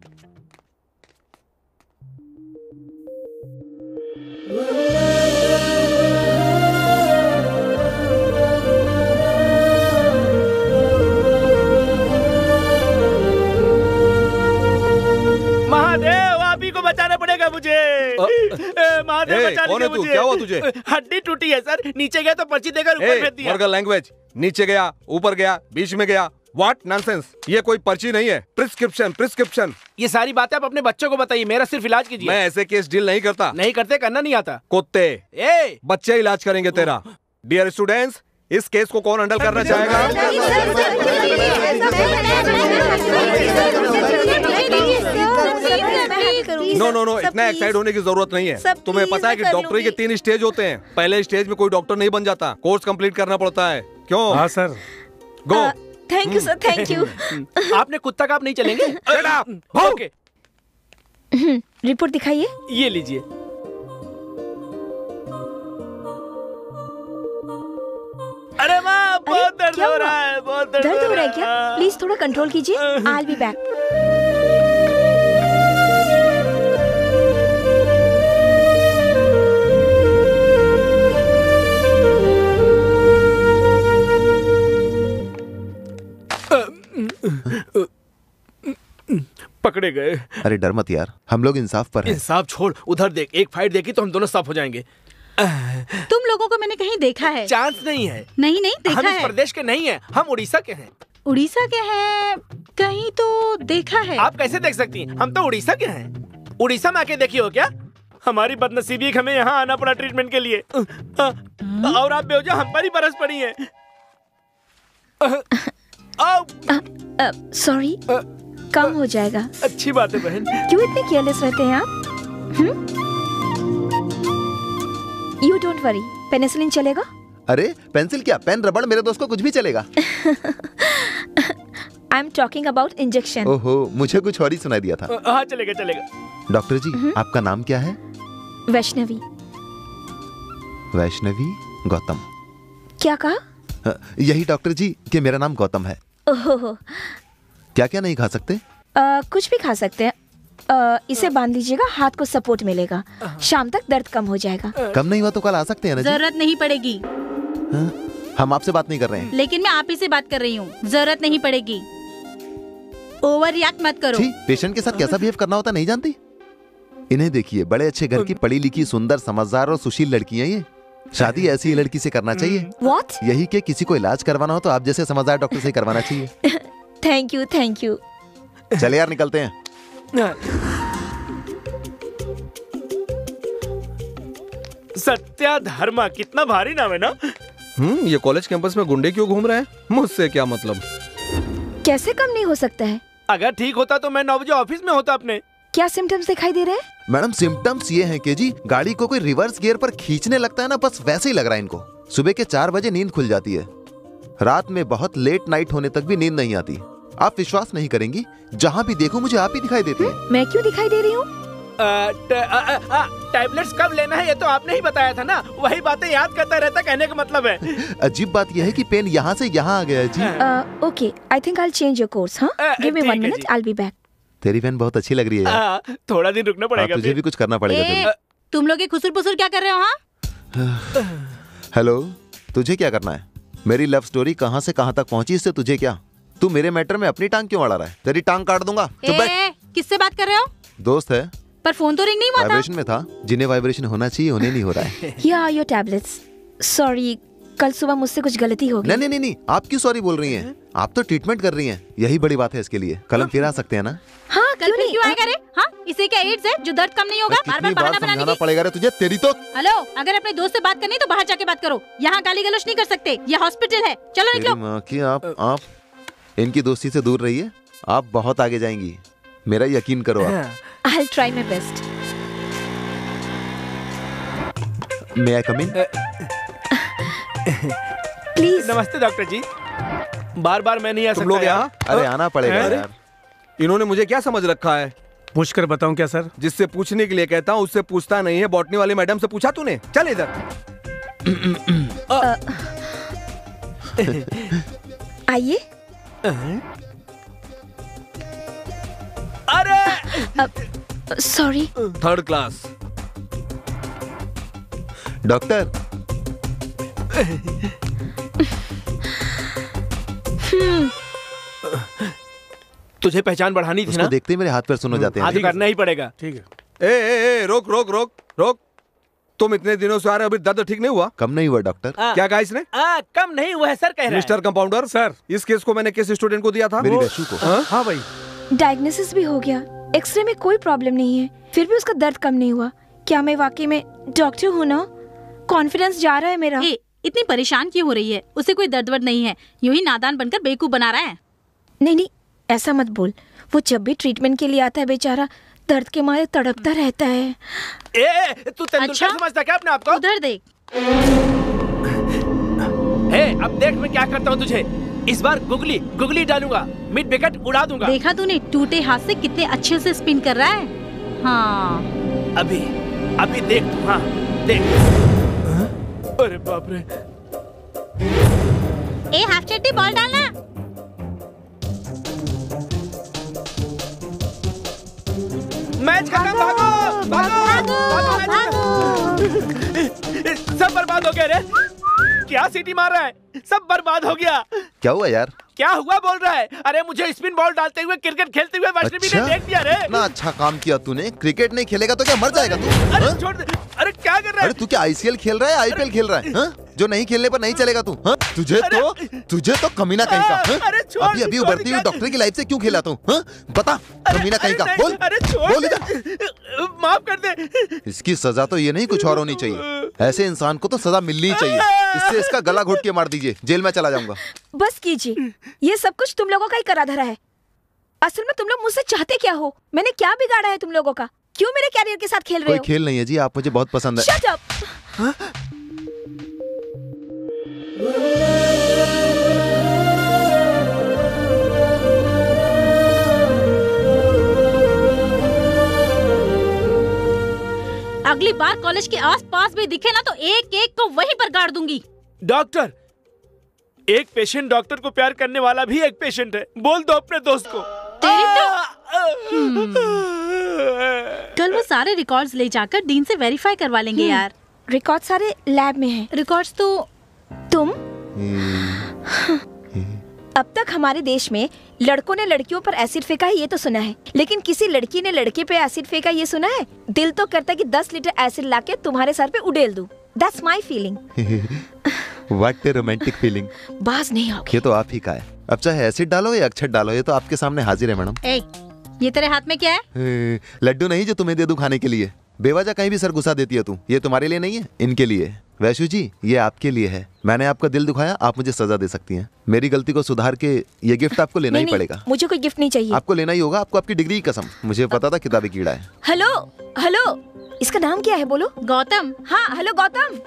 महादेव, आप ही को बचाना पड़ेगा मुझे। महादेव ए, बचा कौन है लीजिए तू? मुझे। क्या हुआ तुझे? हड्डी टूटी है सर, नीचे गया तो पर्ची देकर ऊपर भेज दिया। वर्गल लैंग्वेज, नीचे गया, ऊपर गया, बीच में गया, व्हाट नॉनसेंस। ये कोई पर्ची नहीं है, प्रिस्क्रिप्शन प्रिस्क्रिप्शन। ये सारी बातें आप अपने बच्चों को बताइए, मेरा सिर्फ इलाज कीजिए। मैं ऐसे केस डील नहीं करता। नहीं करते, करना नहीं आता। कुत्ते, ए बच्चे इलाज करेंगे तेरा। डियर स्टूडेंट्स, इस केस को कौन हैंडल करना चाहेगा? नो नो नो, इतना एक्साइट होने की जरूरत नहीं है। तुम्हें पता है कि डॉक्टरी के तीन स्टेज होते हैं। पहले स्टेज में कोई डॉक्टर नहीं बन जाता, कोर्स कंप्लीट करना पड़ता है। क्यों? हाँ sir. Go. Thank you sir, thank you. आपने कुत्ता का आप नहीं चलेंगे? ओके, रिपोर्ट दिखाइए। ये लीजिए। अरे माँ, बहुत दर्द हो रहा है, बहुत दर्द दर्द हो रहा है क्या? प्लीज थोड़ा कंट्रोल कीजिए। I will be back. पकड़े गए। अरे डर मत यार, हम लोग इंसाफ पर हैं। इंसाफ छोड़, उधर देख, एक फाइट देखी तो हम दोनों साफ हो जाएंगे। तुम लोगों को मैंने कहीं देखा है? चांस नहीं है। नहीं नहीं देखा हम है। इस प्रदेश के नहीं हैं, हम उड़ीसा के हैं। उड़ीसा के हैं? कहीं तो देखा है। आप कैसे देख सकती हैं? हम तो उड़ीसा के हैं। उड़ीसा में आके देखी हो क्या? हमारी बदनसीबी, हमें यहाँ आना पड़ा ट्रीटमेंट के लिए। और आप बेवजह हम पर ही बरस पड़ी हैं। सॉरी, कम हो जाएगा। अच्छी बात है बहन। क्यों इतने केयरलेस रहते हैं आप? यू डोंट वरी, पेनिसिलिन चलेगा? अरे पेंसिल क्या, पेन, रबड़, मेरे दोस्त को कुछ भी चलेगा। I am talking about injection. ओहो, मुझे कुछ और ही सुनाई दिया था। हाँ चलेगा चलेगा। डॉक्टर जी, आपका नाम क्या है? वैष्णवी। वैष्णवी गौतम। क्या कहा? यही डॉक्टर जी कि मेरा नाम गौतम है। ओहो। क्या क्या नहीं खा सकते? आ, कुछ भी खा सकते हैं। आ, इसे बांध लीजिएगा, हाथ को सपोर्ट मिलेगा, शाम तक दर्द कम हो जाएगा। कम नहीं हुआ तो कल आ सकते हैं ना जी? जरूरत नहीं पड़ेगी। हाँ? हम आपसे बात नहीं कर रहे हैं। लेकिन मैं आप ही से बात कर रही हूँ। जरूरत नहीं पड़ेगी। ओवर रिएक्ट मत करो। जी, पेशेंट के साथ कैसा बिहेव करना होता नहीं जानती? इन्हें देखिए, बड़े अच्छे घर की पढ़ी लिखी, सुंदर, समझदार और सुशील लड़की है ये। शादी ऐसी लड़की से करना चाहिए। What? यही कि किसी को इलाज करवाना हो तो आप जैसे समझदार डॉक्टर से करवाना चाहिए। Thank you, thank you. चले यार, निकलते हैं। सत्या धर्मा, कितना भारी नाम है ना? हम्म ये कॉलेज कैंपस में गुंडे क्यों घूम रहे हैं? मुझसे क्या मतलब? कैसे कम नहीं हो सकता है? अगर ठीक होता तो मैं नौ बजे ऑफिस में होता अपने। क्या सिम्टम्स दिखाई दे रहे हैं? मैडम, सिम्टम्स ये हैं कि जी गाड़ी को कोई रिवर्स गियर पर खींचने लगता है ना, बस वैसे ही लग रहा है इनको। सुबह के चार बजे नींद खुल जाती है, रात में बहुत लेट नाइट होने तक भी नींद नहीं आती। आप विश्वास नहीं करेंगी, जहाँ भी देखो मुझे आप ही दिखाई देती हैं। मैं क्यों दिखाई दे रही हूँ? टैबलेट्स कब लेना है ये तो आपने ही बताया था ना। वही बातें याद करता रहता, कहने का मतलब है। अजीब बात यह है कि पेन यहाँ से यहाँ आ गया है जी। Okay, I think I will change your course. हाँ, give me one minute, I will be back. तेरी पेन बहुत अच्छी लग रही है यार। थोड़ा दिन रुकना पड़ेगा। तुझे भी कुछ करना पड़ेगा। तुम लोग ये खुसुर पुसुर क्या कर रहे हो? हाँ, हेलो, तुझे क्या करना है? मेरी लव स्टोरी कहाँ से कहाँ तक पहुँची, इससे तुझे क्या? तू मेरे मैटर में अपनी टांग क्यों अड़ा रहा है? तेरी टांग काट दूंगा। चुप बैठ। किससे बात कर रहे हो? दोस्त है, पर फोन तो रिंग नहीं हुआ था। वाइब्रेशन में था। जिन्हें वाइब्रेशन होना चाहिए उन्हें नहीं हो रहा है। Here are your tablets. Sorry, कल सुबह मुझसे कुछ गलती हो गई। नहीं नहीं नहीं नहीं, आप क्यों सॉरी बोल रही हैं? आप तो ट्रीटमेंट कर रही हैं, यही बड़ी बात है। इसके लिए कल हम फिर आ सकते हैं ना? हाँ कल फिर क्यों आएगा रे? हाँ, इसे क्या एड्स है जो दर्द कम नहीं होगा? बार बार बहाना बनाने की। पड़ेगा रे तुझे, तेरी तो। हेलो, अगर अपने दोस्त से बात करनी है तो बाहर जाके बात करो, यहाँ गाली गलौज नहीं कर सकते, ये हॉस्पिटल है। चलो निकलो। माँ की आप आप इनकी दोस्ती से दूर रहिए, आप बहुत आगे जाएंगी, मेरा यकीन करो आप। I'll try my best. May I come in? Please. नमस्ते डॉक्टर जी, बार बार मैं नहीं आ सकता। तुम लोग यहाँ? अरे आना पड़ेगा यार। इन्होंने मुझे क्या समझ रखा है? पूछ कर बताऊं क्या सर? जिससे पूछने के लिए कहता हूँ उससे पूछता नहीं है। बॉटनी वाली मैडम से पूछा तूने? चल इधर। आइए। अरे सॉरी। Third class. डॉक्टर तुझे पहचान बढ़ानी थी उसको ना? देखते ही मेरे हाथ पैर सुन हो जाते हैं। आगे करना ही पड़ेगा। ठीक है। ए, ए, ए, रोक रोक रोक रोक। तुम इतने दिनों से आ रहे हो, अभी दर्द ठीक नहीं हुआ? कम नहीं हुआ डॉक्टर। क्या कहा इसने? आ, कम नहीं हुआ है सर, कह रहा है। मिस्टर कंपाउंडर सर, इस केस को मैंने किस स्टूडेंट को दिया था? मेरी वैशु को। हाँ? हाँ भाई। डायग्नोसिस भी हो गया, एक्सरे में कोई प्रॉब्लम नहीं है, फिर भी उसका दर्द कम नहीं हुआ। क्या मैं वाकई में डॉक्टर हूँ ना? कॉन्फिडेंस जा रहा है मेरा। ए, इतनी परेशान क्यों हो रही है? उसे कोई दर्द वर्द नहीं है, यूं ही नादान बनकर बेवकूफ बना रहा है। नहीं नहीं, ऐसा मत बोल। वो जब भी ट्रीटमेंट के लिए आता है बेचारा दर्द के मारे तड़पता रहता है। ए, तू तेंदुलकर समझता क्या अपने आप को? उधर देख। हे, अब देख मैं क्या करता हूँ तुझे। इस बार गुगली गुगली डालूंगा, मिड विकेट उड़ा दूंगा। देखा तूने टूटे हाथ से कितने अच्छे से स्पिन कर रहा है। हाँ अभी अभी देख तू। हाँ देख। अरे बाप रे। ए हाफ चट्टी बॉल डालना। मैच खत्म, भागो भागो भागो, भागो। सब बर्बाद हो गया रे। क्या सीटी मार रहा है? सब बर्बाद हो गया। क्या हुआ यार? क्या हुआ बोल रहा है? अरे मुझे स्पिन बॉल डालते हुए क्रिकेट खेलते हुए वैष्णवी ने देख दिया रे। इतना अच्छा काम किया तूने। क्रिकेट नहीं खेलेगा तो क्या मर जाएगा तू? अरे छोड़ दे। अरे क्या कर रहा है? अरे तू क्या आईसीएल खेल रहा है, आईपीएल खेल रहा है? हा? जो नहीं खेलने पर नहीं चलेगा तू? हा? तुझे तो तुझे तो कमीना कहीं का। हा? अभी अभी उभरती हुई डॉक्टर की लाइफ से क्यों खेला तू? हा? बता कमीना कहीं का। बोल बोल इधर। माफ कर दे। इसकी सजा तो ये नहीं कुछ और होनी चाहिए। ऐसे इंसान को तो सजा मिलनी ही चाहिए। इससे इसका गला घोट के मार दीजिए, जेल में चला जाऊंगा। बस कीजिए, ये सब कुछ तुम लोगों का ही करा धरा है। असल में तुम लोग मुझसे चाहते क्या हो? मैंने क्या बिगाड़ा है तुम लोगों का? क्यों मेरे कैरियर के साथ खेल रहे कोई हो? खेल नहीं है जी, आप मुझे बहुत पसंद है। Shut up! अगली बार कॉलेज के आसपास भी दिखे ना तो एक एक को वहीं पर गाड़ दूंगी। डॉक्टर, एक पेशेंट डॉक्टर को प्यार करने वाला भी एक पेशेंट है। बोल दो अपने दोस्त को। तेरी तो कल वो सारे रिकॉर्ड्स ले जाकर डीन से वेरीफाई करवा लेंगे यार। रिकॉर्ड सारे लैब में हैं। रिकॉर्ड्स तो तुम अब तक हमारे देश में लड़कों ने लड़कियों पर एसिड फेंका है ये तो सुना है, लेकिन किसी लड़की ने लड़के पे एसिड फेंका ये सुना है? दिल तो करता है कि दस लीटर एसिड लाके तुम्हारे सर पे उड़ेल दूं। That's my feeling. What a romantic feeling. बाज नहीं आओगे। ये तो आप ही का है। अब चाहे एसिड डालो या अक्षत डालो, ये तो आपके सामने हाजिर है मैडम। ए, ये तेरे हाथ में क्या है? लड्डू नहीं जो तुम्हें दे दूं खाने के लिए। बेवजह कहीं भी सर घुसा देती है तू। ये तुम्हारे लिए नहीं है, इनके लिए। वैशु जी, ये आपके लिए है। मैंने आपका दिल दुखाया, आप मुझे सजा दे सकती हैं। मेरी गलती को सुधार के ये गिफ्ट आपको लेना नहीं, ही पड़ेगा। मुझे कोई गिफ्ट नहीं चाहिए। आपको लेना ही होगा, आपको आपकी डिग्री की कसम। मुझे पता था किताबी कीड़ा है। हेलो हेलो, इसका नाम क्या है बोलो? गौतम। हाँ हेलो गौतम।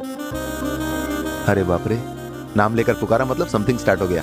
अरे बाप रे, नाम लेकर पुकारा मतलब समथिंग स्टार्ट हो गया।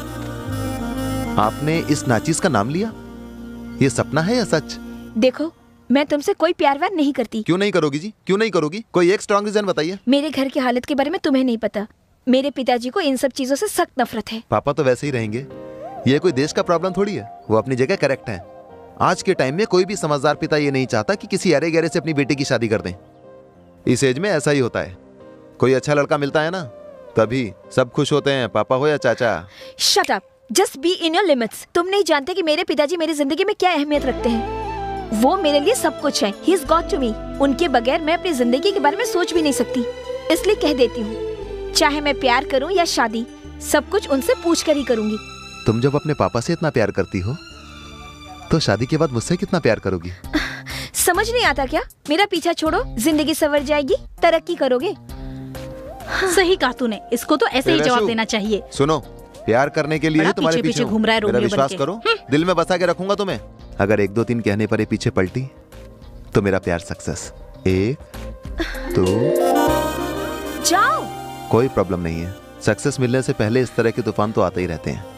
आपने इस नाचीज का नाम लिया? ये सपना है या सच? देखो, मैं तुमसे कोई प्यार व्यार नहीं करती। क्यों नहीं करोगी जी? क्यों नहीं करोगी? कोई एक स्ट्रॉन्ग रीजन बताइए। मेरे घर की हालत के बारे में तुम्हें नहीं पता। मेरे पिताजी को इन सब चीजों से सख्त नफरत है। पापा तो वैसे ही रहेंगे। ये कोई देश का प्रॉब्लम थोड़ी है। वो अपनी जगह करेक्ट है। आज के टाइम में कोई भी समझदार पिता ये नहीं चाहता कि किसी अरे गहरे से अपनी बेटी की शादी कर दें। इस एज में ऐसा ही होता है। कोई अच्छा लड़का मिलता है ना, तभी सब खुश होते हैं, पापा हो या चाचा। Shut up, just be in your limits. तुम नहीं जानते कि मेरे पिताजी मेरी जिंदगी में क्या अहमियत रखते हैं। वो मेरे लिए सब कुछ है। He is God to me. उनके बगैर मैं अपनी जिंदगी के बारे में सोच भी नहीं सकती। इसलिए कह देती हूँ, चाहे मैं प्यार करूं या शादी, सब कुछ उनसे पूछ कर ही करूंगी। तुम जब अपने पापा से इतना प्यार करती हो तो शादी के बाद मुझसे कितना प्यार करोगी? समझ नहीं आता क्या? मेरा पीछा छोड़ो, जिंदगी संवर जाएगी, तरक्की करोगे। हाँ। सही कहा तूने, इसको तो ऐसे ही जवाब देना चाहिए। सुनो, प्यार करने के लिए ही तुम्हारे पीछे घूम रहा है, मेरा विश्वास करो, दिल में बसा के रखूंगा तुम्हें। अगर एक दो तीन कहने पर ही पीछे पलटी तो मेरा प्यार सक्सेस। एक दो, जाओ। कोई प्रॉब्लम नहीं है, सक्सेस मिलने से पहले इस तरह के तूफान तो आते ही रहते हैं।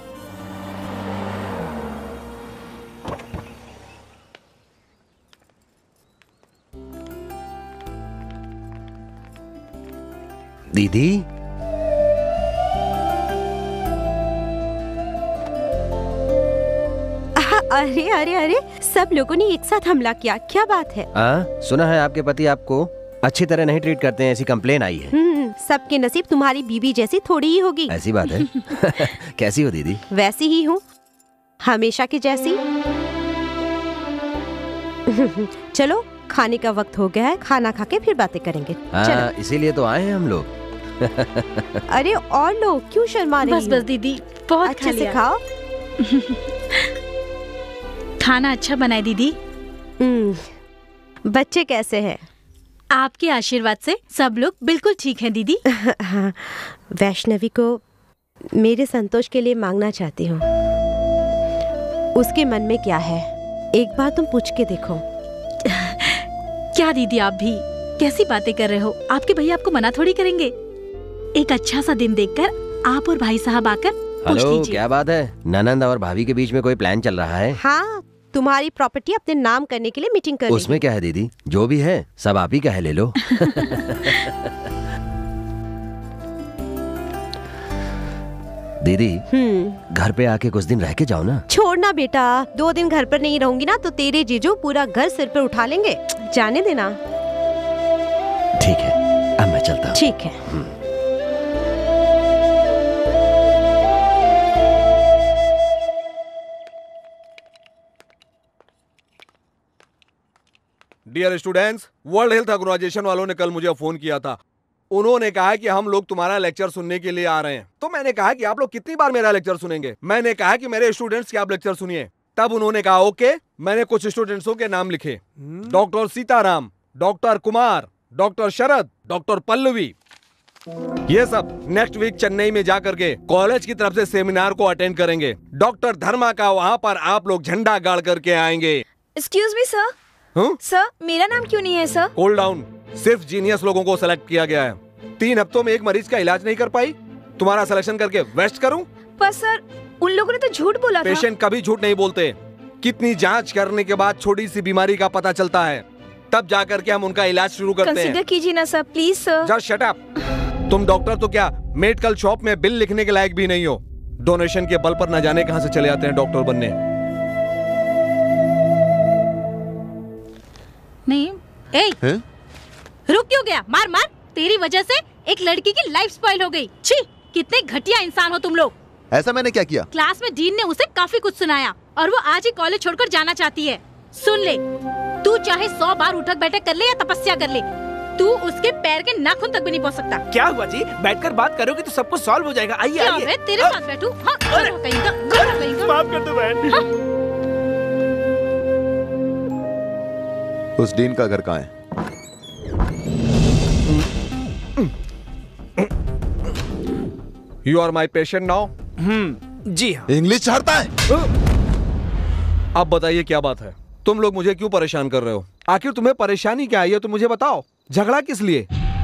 दीदी, अरे अरे अरे, सब लोगों ने एक साथ हमला किया, क्या बात है? आ, सुना है आपके पति आपको अच्छी तरह नहीं ट्रीट करते हैं, ऐसी कंप्लेन आई है। हम्म, सबके नसीब तुम्हारी बीवी जैसी थोड़ी ही होगी। ऐसी बात है? कैसी हो दीदी? वैसी ही हूँ, हमेशा की जैसी। चलो, खाने का वक्त हो गया है, खाना खा के फिर बातें करेंगे। हाँ, इसीलिए तो आए हैं हम लोग। अरे और लोग क्यों शर्मा रही? बस बस दीदी, बहुत अच्छे से खाओ। खाना अच्छा बनाए दीदी। बच्चे कैसे हैं? आपके आशीर्वाद से सब लोग बिल्कुल ठीक हैं दीदी। हाँ, वैष्णवी को मेरे संतोष के लिए मांगना चाहती हूँ। उसके मन में क्या है, एक बार तुम पूछ के देखो। क्या दीदी, आप भी कैसी बातें कर रहे हो? आपके भैया आपको मना थोड़ी करेंगे। एक अच्छा सा दिन देखकर आप और भाई साहब आकर पूछ हेलो, लीजिए। क्या बात है? ननंद और भाभी के बीच में कोई प्लान चल रहा है? हाँ, तुम्हारी प्रॉपर्टी अपने नाम करने के लिए मीटिंग कर उसमें क्या है दीदी, जो भी है सब आप ही का है, ले लो। दीदी, घर पे आके कुछ दिन रह के जाओ ना। छोड़ना बेटा, दो दिन घर पर नहीं रहूंगी ना तो तेरे जीजू पूरा घर सिर पर उठा लेंगे, जाने देना। ठीक है, अब मैं चलता हूँ। ठीक है। Dear students, world health organisation वालों ने कल मुझे फोन किया था। उन्होंने कहा कि हम लोग तुम्हारा लेक्चर सुनने के लिए आ रहे हैं। तो मैंने कहा कि आप लोग कितनी बार मेरा लेक्चर सुनेंगे? मैंने कहा कि मेरे स्टूडेंट्स के आप लेक्चर सुनिए। तब उन्होंने कहा ओके। मैंने कुछ स्टूडेंट्सों के नाम लिखे, doctor Sitaram, doctor Kumar, doctor Sharad, doctor Pallavi. ये सब नेक्स्ट वीक चेन्नई में जाकर के कॉलेज की तरफ से सेमिनार को अटेंड करेंगे। डॉक्टर धर्मा का वहाँ पर आप लोग झंडा गाड़ करके आएंगे। Excuse me sir. सर, मेरा नाम क्यों नहीं है सर? कूल डाउन, सिर्फ जीनियस लोगों को सेलेक्ट किया गया है। तीन हफ्तों में एक मरीज का इलाज नहीं कर पाई, तुम्हारा सिलेक्शन करके वेस्ट करूं? पर सर, उन लोगों ने तो झूठ बोला था। पेशेंट कभी झूठ नहीं बोलते। कितनी जांच करने के बाद छोटी सी बीमारी का पता चलता है, तब जाकर के हम उनका इलाज शुरू करते हैं। कंसीडर कीजिए ना sir, please sir. Just shut up. तुम डॉक्टर तो क्या मेडिकल शॉप में बिल लिखने के लायक भी नहीं हो। डोनेशन के बल पर न जाने कहां से चले आते हैं डॉक्टर बनने। नहीं, ए, रुक क्यों गया? मार मार, तेरी वजह से एक लड़की की लाइफ स्पॉइल हो गई। छी, कितने घटिया इंसान हो तुम लोग। ऐसा मैंने क्या किया? क्लास में डीन ने उसे काफी कुछ सुनाया और वो आज ही कॉलेज छोड़कर जाना चाहती है। सुन ले, तू चाहे सौ बार उठक बैठक कर ले या तपस्या कर ले, तू उसके पैर के नाखून तक भी नहीं पहुंच सकता। क्या हुआ जी? बैठकर बात करोगे तो सब कुछ सॉल्व हो जाएगा। आइए क्या आइए। मैं तेरे साथ बैठूं? हाँ, कहीं का, कहीं का। माफ कर दो बहन। उस डीन का घर कहाँ है? You are my patient now? Hmm, जी हाँ। इंग्लिश चाहता है? अब बताइए क्या बात है? तुम लोग मुझे क्यों परेशान कर रहे हो? आखिर तुम्हें परेशानी क्या है ये तो मुझे बताओ। झगड़ा किस लिए?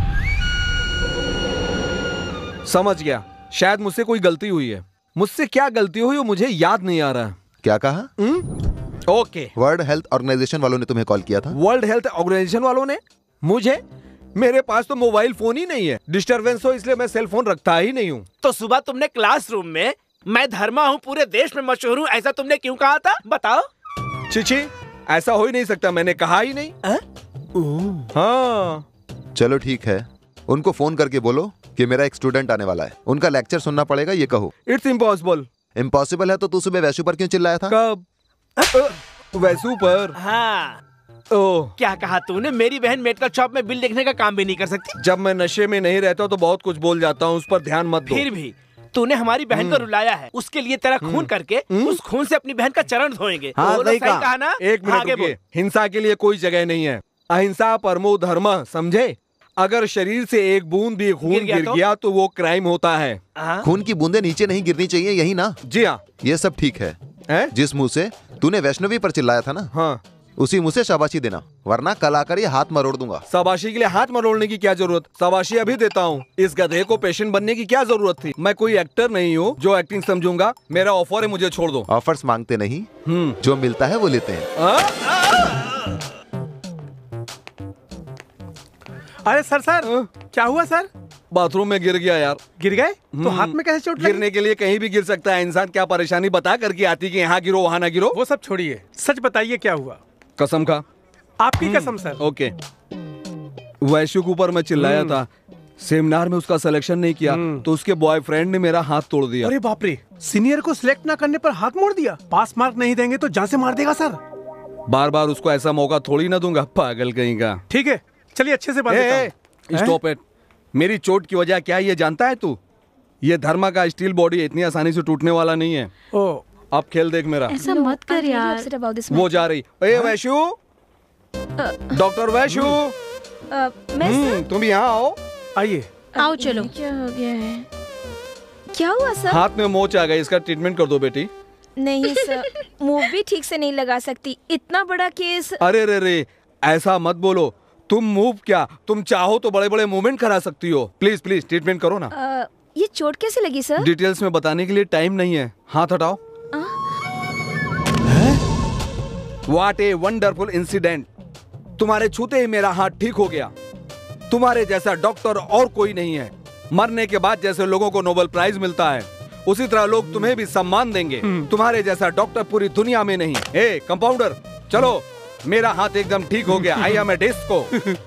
समझ गया, शायद मुझसे कोई गलती हुई है। मुझसे क्या गलती हुई वो मुझे याद नहीं आ रहा। क्या कहा? ओके। वर्ल्ड हेल्थ ऑर्गेनाइजेशन वालों ने तुम्हें कॉल किया था? वर्ल्ड हेल्थ ऑर्गेनाइजेशन वालों ने मुझे? मेरे पास तो मोबाइल फोन ही नहीं है। डिस्टरबेंस हो इसलिए मैं सेल फोन रखता ही नहीं हूँ। तो सुबह तुमने क्लासरूम में मैं धर्मा हूँ, पूरे देश में मशहूर हूँ, ऐसा तुमने क्यों कहा था? बताओ। चिची, ऐसा हो ही नहीं सकता, मैंने कहा ही नहीं। आ? हाँ, चलो ठीक है, उनको फोन करके बोलो कि मेरा एक स्टूडेंट आने वाला है, उनका लेक्चर सुनना पड़ेगा, ये कहो। It's impossible. इम्पॉसिबल है तो तू सुबह वैसु पर क्यों चिल्लाया था? कब? वैसु पर? हाँ, ओह, क्या कहा तूने? मेरी बहन मेडिकल शॉप में बिल देखने का काम भी नहीं कर सकती? जब मैं नशे में नहीं रहता तो बहुत कुछ बोल जाता हूँ, उस पर ध्यान मत दो। फिर भी तूने हमारी बहन को रुलाया है, उसके लिए तेरा खून करके उस खून से अपनी बहन का चरण धोएंगे। हाँ, बोलो, सही सही कहा। कहा ना? एक मिनट आगे रुकिए। हिंसा के लिए कोई जगह नहीं है। अहिंसा परमो धर्म, समझे? अगर शरीर से एक बूंद भी खून गिर गया गिर तो? गया तो वो क्राइम होता है। खून की बूंदें नीचे नहीं गिरनी चाहिए, यही ना? जी हाँ। ये सब ठीक है, है? जिस मुंह से तूने वैष्णवी पर चिल्लाया था ना, हाँ, उसी मुंह से शाबाशी देना, वरना कल आकर ये हाथ मरोड़ दूंगा। शाबाशी के लिए हाथ मरोड़ने की क्या जरूरत? शाबाशी अभी देता हूँ। इस गधे को पेशेंट बनने की क्या जरूरत थी? मैं कोई एक्टर नहीं हूँ जो एक्टिंग समझूंगा। मेरा ऑफर है, मुझे छोड़ दो। ऑफर्स मांगते नहीं, जो मिलता है वो लेते हैं। अरे सर सर क्या हुआ सर? बाथरूम में गिर गया यार। गिर गए? तो हाथ में कैसे चोट लगी? गिरने के लिए कहीं भी गिर सकता है इंसान। क्या परेशानी बता करके आती कि यहाँ गिरो वहाँ ना गिरो? वो सब छोड़िए, सच बताइए क्या हुआ? कसम खा। आपकी कसम सर। ओके। वैश्यू के ऊपर मैं चिल्लाया था, सेमिनार में उसका सिलेक्शन नहीं किया तो उसके बॉयफ्रेंड ने मेरा हाथ तोड़ दिया। अरे बाप रे, सीनियर को सिलेक्ट ना करने पर हाथ मोड़ दिया। पास मार्क नहीं देंगे तो जान से मार देगा सर। बार बार उसको ऐसा मौका थोड़ी ना दूंगा, पागल कहीं का। ठीक है, चलिए अच्छे से बात करता हूं। Stop it. मेरी चोट की वजह क्या है ये जानता है तू? ये धर्मा का स्टील बॉडी इतनी आसानी से टूटने वाला नहीं है। ओ, अब खेल देख मेरा। ऐसा मत कर यार। वो जा रही। ए वैशु, डॉक्टर वैशु, तुम यहाँ आओ। आइए। आओ चलो। क्या हो गया है? क्या हुआ सर? हाथ में मोच आ गई, इसका ट्रीटमेंट कर दो बेटी। नहीं सर, मूव भी ठीक से नहीं लगा सकती, इतना बड़ा केस। अरे रे रे, ऐसा मत बोलो। तुम मूव क्या, तुम चाहो तो बड़े बड़े मूवमेंट करा सकती हो। प्लीज प्लीज ट्रीटमेंट करो ना। आ, ये चोट कैसे लगी सर? डिटेल्स में बताने के लिए टाइम नहीं है। हाथ हटाओ। What a wonderful incident. तुम्हारे छूते ही मेरा हाथ ठीक हो गया। तुम्हारे जैसा डॉक्टर और कोई नहीं है। मरने के बाद जैसे लोगों को नोबेल प्राइज मिलता है, उसी तरह लोग तुम्हें भी सम्मान देंगे। तुम्हारे जैसा डॉक्टर पूरी दुनिया में नहीं। ए कंपाउंडर, चलो, मेरा हाथ एकदम ठीक हो गया। I M A disco.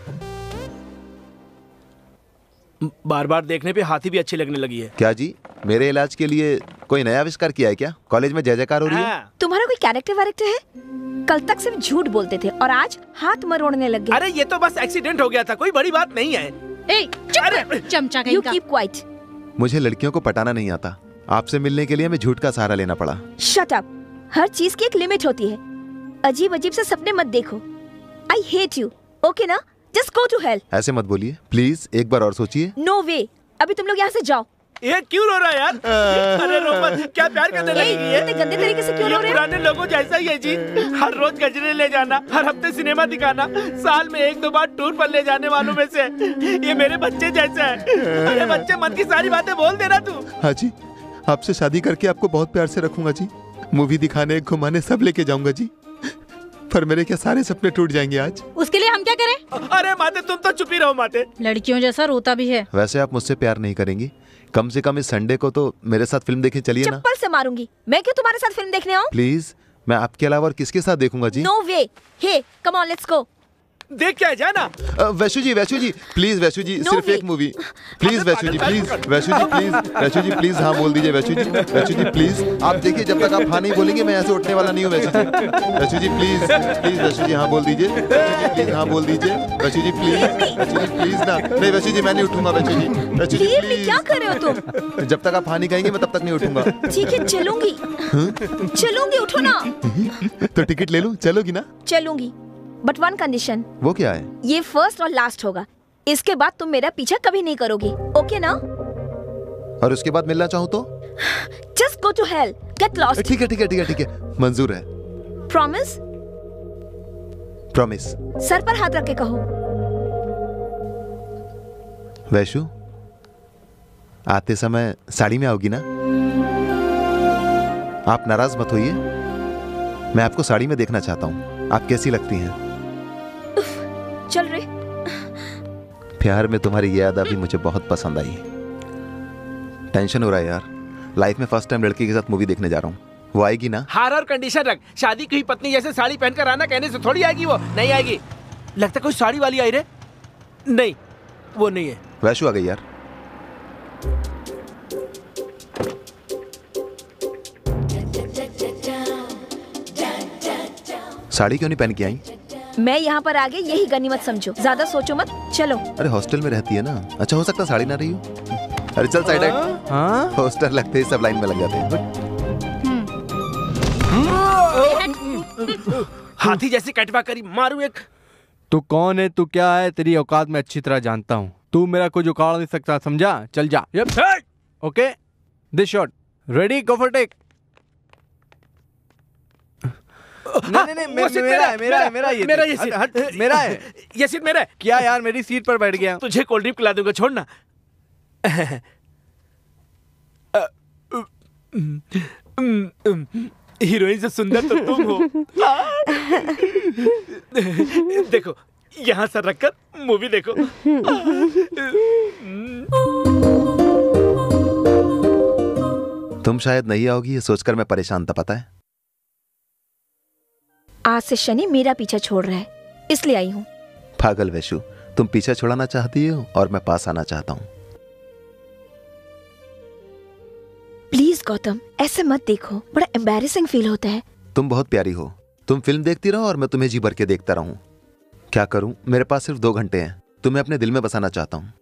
बार बार देखने पे हाथी भी अच्छी लगने लगी है। क्या जी, मेरे इलाज के लिए कोई नया आविष्कार किया है क्या? कॉलेज में जय जयकार हो रही है। तुम्हारा कोई कैरेक्टर वैरेक्टर है? कल तक सिर्फ झूठ बोलते थे और आज हाथ मरोड़ने लग गए। अरे ये तो बस एक्सीडेंट हो गया था, कोई बड़ी बात नहीं है। ए, चुप कर, चमचा कहीं का। You keep quiet. मुझे लड़कियों को पटाना नहीं आता। आपसे मिलने के लिए हमें झूठ का सहारा लेना पड़ा। Shut up. हर चीज की एक लिमिट होती है। अजीब अजीब से सपने मत देखो। I hate you. Okay ना? Just go to hell. ऐसे मत बोलिए प्लीज, एक बार और सोचिए। No way. अभी तुम लोग यहाँ से जाओ। ये क्यों रो रहा है यार? अरे रो मत, क्या प्यार करने लगी है? इतने गंदे तरीके से क्यों रो रहे हो? पुराने लोगों जैसा ही है जी। हर रोज गजरे ले जाना, हर हफ्ते सिनेमा दिखाना, साल में एक दो बार टूर पर ले जाने वालों में से ये मेरे बच्चे जैसा है। अरे बच्चे, मन की सारी बातें बोल देना तू। हाँ जी, आपसे शादी करके आपको बहुत प्यार से रखूंगा जी। मूवी दिखाने, घुमाने सब लेके जाऊंगा जी। पर मेरे क्या सारे सपने टूट जाएंगे आज? उसके लिए हम क्या करें? अरे माते, तुम तो चुप ही रहो माते। लड़कियों जैसा रोता भी है। वैसे आप मुझसे प्यार नहीं करेंगी, कम से कम इस संडे को तो मेरे साथ फिल्म देखने चलिए ना। चप्पल से मारूंगी। मैं क्यों तुम्हारे साथ फिल्म देखने आऊं? प्लीज, मैं आपके अलावा और किसके साथ देखूंगा जी? No way. Hey, come on, let's go. देख क्या है, जाना। वैशु जी, वैशु जी प्लीज, वैशु जी No सिर्फ way. एक movie please. Vaishu ji please, Vaishu ji please, Vaishu ji please हाँ बोल दीजिए। वैशु जी, वैशु जी प्लीज। आप देखिए, जब तक आप हाँ नहीं बोलेंगे मैं ऐसे उठने वाला नहीं हूँ। वैशु जी, वैशु जी प्लीज प्लीज, वैशु जी हाँ बोल दीजिए। वैशु जी प्लीज हाँ बोल दीजिए। वैशु जी प्लीज, वैशु जी प्लीज ना। नहीं वैशु जी, मैं नहीं उठूंगा। वैशु जी, वैशु जी प्लीज। क्या कर रहे हो तुम? जब तक आप हाँ नहीं कहेंगे मैं तब तक नहीं उठूंगा। ठीक है, चलूंगी। चलूंगी, उठो ना। तो टिकट ले लूं? चलोगी ना? चलूंगी, बट वन कंडीशन। वो क्या है? ये फर्स्ट और लास्ट होगा। इसके बाद तुम मेरा पीछा कभी नहीं करोगी, ओके ना? और उसके बाद मिलना चाहूँ तो? Just go to hell, get lost. ठीक है ठीक है ठीक है ठीक है, मंजूर है। प्रॉमिस? प्रॉमिस। सर पर हाथ रख के कहो। वैशु, आते समय साड़ी में आओगी ना? आप नाराज मत होइए, मैं आपको साड़ी में देखना चाहता हूँ। आप कैसी लगती हैं? चल रे। प्यार में तुम्हारी ये अदा भी मुझे बहुत पसंद आई। टेंशन हो रहा है यार, लाइफ में फर्स्ट टाइम लड़की के साथ मूवी देखने जा रहा हूँ। वो आएगी ना? हार और कंडीशन रख, शादी की पत्नी जैसे साड़ी पहनकर आना कहने से थोड़ी आएगी। वो नहीं आएगी। लगता कोई साड़ी वाली आई रे। नहीं, वो नहीं है। वैशु आ गई यार। साड़ी क्यों नहीं पहन के आई? मैं यहाँ पर आ गई, यही गनीमत समझो, ज्यादा सोचो मत, चलो। अरे हॉस्टल में रहती है ना, अच्छा हो सकता साड़ी ना रही हो। अरे चल साइड हट। हाँ हॉस्टल लगते ही सब लाइन में लग जाते हैं। हाथी जैसी कटवा करी मारू एक। तू कौन है, तू क्या है, तेरी औकात में अच्छी तरह जानता हूँ। तू मेरा कुछ उखाड़ नहीं सकता, समझा? चल जा। Okay this shot ready, go for take. नहीं नहीं नहीं मे, मेरा है मेरा है मेरा ये मेरा ये हट, हट, मेरा है ये सीट मेरा है। क्या यार, मेरी सीट पर बैठ गया। तुझे कोल्ड ड्रिंक पिला दूंगा, छोड़ना। हीरोइन से सुंदर तो तुम हो। देखो यहाँ सर रखकर मूवी देखो। तुम शायद नहीं आओगी ये सोचकर मैं परेशान था, पता है। आज से शनि मेरा पीछा छोड़ रहा है, इसलिए आई हूँ। पागल वैशु, तुम पीछे छुड़ाना चाहती हो और मैं पास आना चाहता हूँ। प्लीज गौतम, ऐसे मत देखो, बड़ा एम्बैरेसिंग फील होता है। तुम बहुत प्यारी हो, तुम फिल्म देखती रहो और मैं तुम्हें जी भर के देखता रहूं। क्या करूं, मेरे पास सिर्फ दो घंटे हैं, तुम्हें अपने दिल में बसाना चाहता हूं।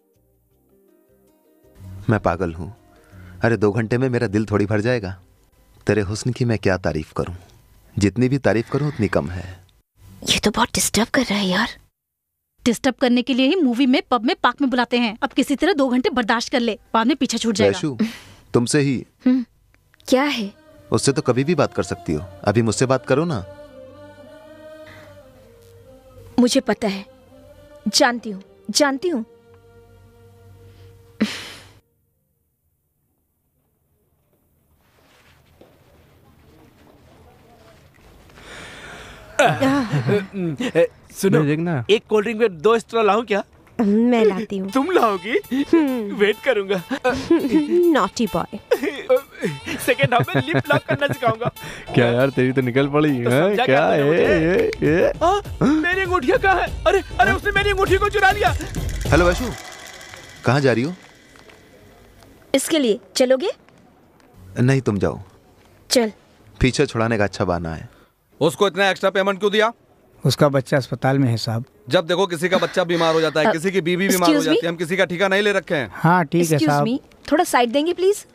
मैं पागल हूं। अरे दो घंटे में मेरा दिल थोड़ी भर जाएगा। तेरे हुस्न की मैं क्या तारीफ करूं, जितनी भी तारीफ करूं उतनी कम है। ये तो बहुत डिस्टर्ब कर रहा है यार। डिस्टर्ब करने के लिए ही मूवी में, पब में, पार्क में बुलाते हैं। अब किसी तरह दो घंटे बर्दाश्त कर ले, बाद में पीछे छूट जाएगा। वैशु, तुमसे ही। क्या है? उससे तो कभी भी बात कर सकती हो, अभी मुझसे बात करो ना। मुझे पता है, जानती हूँ जानती हूँ। सुनो देखना, एक कोल्ड ड्रिंक में दो स्ट्रॉ लाऊं क्या? मैं लाती हूँ। तुम लाओगी? वेट करूंगा। Naughty boy. सेकंड हाफ में लिप लॉक करना सिखाऊंगा। क्या यार, तेरी तो निकल पड़ी तो है। क्या क्या है ये ये? आ, मेरी अंगूठिया कहाँ है? अरे अरे उसने मेरी अंगूठी को चुरा लिया। हेलो वैशु, कहाँ जा रही हो? इसके लिए चलोगे? नहीं तुम जाओ। चल। पीछे छुड़ाने का अच्छा बहाना है। उसको इतना एक्स्ट्रा पेमेंट क्यों दिया? उसका बच्चा अस्पताल में है साहब। जब देखो किसी का बच्चा बीमार हो जाता है, किसी की बीवी बीमार हो जाती है, हम किसी का ठिका नहीं ले रखे हैं। हाँ ठीक है साहब। थोड़ा साइड देंगे प्लीज।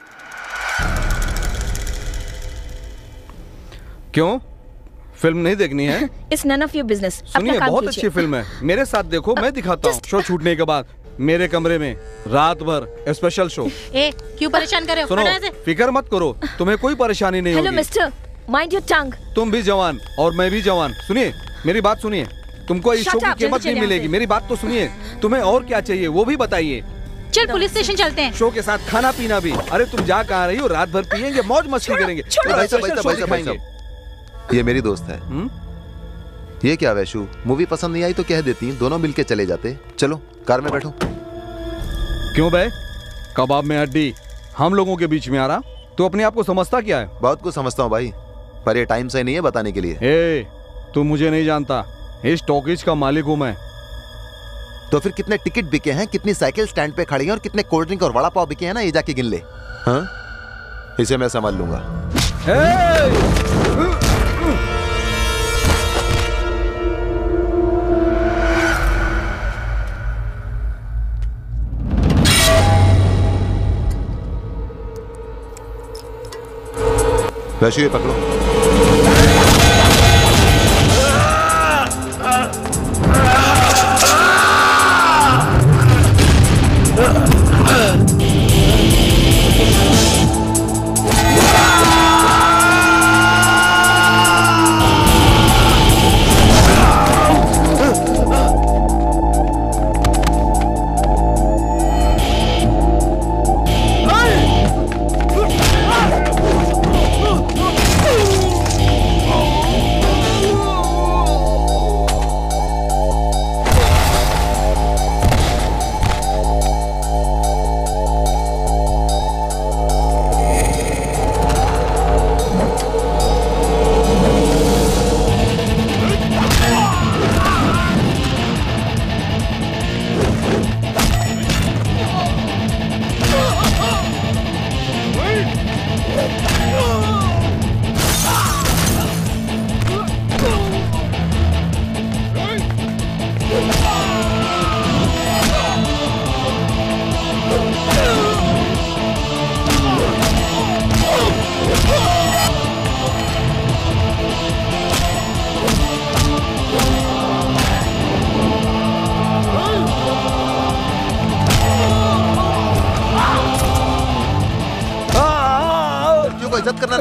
क्यों, फिल्म नहीं देखनी है? It's none of your business। सुनिए, बहुत अच्छी फिल्म है, मेरे साथ देखो, मैं दिखाता हूँ। शो छूटने के बाद मेरे कमरे में रात भर स्पेशल शो। ए, क्यों परेशान कर रहे हो? सुनो, फिक्र मत करो, तुम्हें कोई परेशानी नहीं होगी। Hello mister, mind your tongue. तुम भी जवान और मैं भी जवान। सुनिए, मेरी बात सुनिए, तुमको इस शो की कीमत नहीं मिलेगी। मेरी बात तो सुनिए, तुम्हें और क्या चाहिए वो भी बताइए। चल पुलिस स्टेशन चलते हैं। शो के साथ खाना पीना भी। अरे तुम जा कहाँ रही हो? रात भर पियेंगे, मौज मस्ती करेंगे। ये मेरी दोस्त है। हुँ? ये क्या वैशु, मूवी पसंद नहीं आई तो कह देती, दोनों मिलके चले जाते। चलो कार में बैठो। क्यों बे, कबाब में हड्डी हम लोगों के बीच में आ रहा? तू अपने आप को समझता क्या है? बहुत कुछ समझता हूँ भाई, पर ये टाइम सही नहीं है बताने के लिए। ए, तू मुझे नहीं जानता, इस टॉकीज का मालिक हूँ मैं। तो फिर कितने टिकट बिके हैं, कितनी साइकिल स्टैंड पे खड़ी हैं और कितने कोल्ड ड्रिंक और वड़ा पाव बिके हैं ना, ये जाके गिन ले। हाँ, इसे मैं संभाल लूंगा। वैसे ये पकड़ो।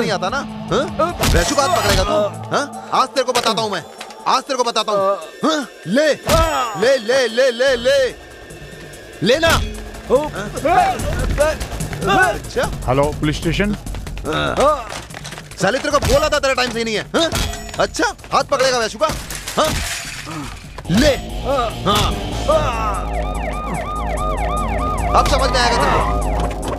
नहीं आता ना? हाँ? वैशु का हाथ पकड़ेगा तू? हाँ? आज तेरे को बताता हूँ मैं, आज तेरे को बताता हूँ। हाँ? ले ले ले ले ले ले लेना। अच्छा हेलो पुलिस स्टेशन। साले तेरे को बोला था तेरा टाइम सही नहीं है। हाँ? अच्छा हाथ पकड़ेगा वैशु का? हाँ? ले हाँ। अब समझ में आएगा तेरे को।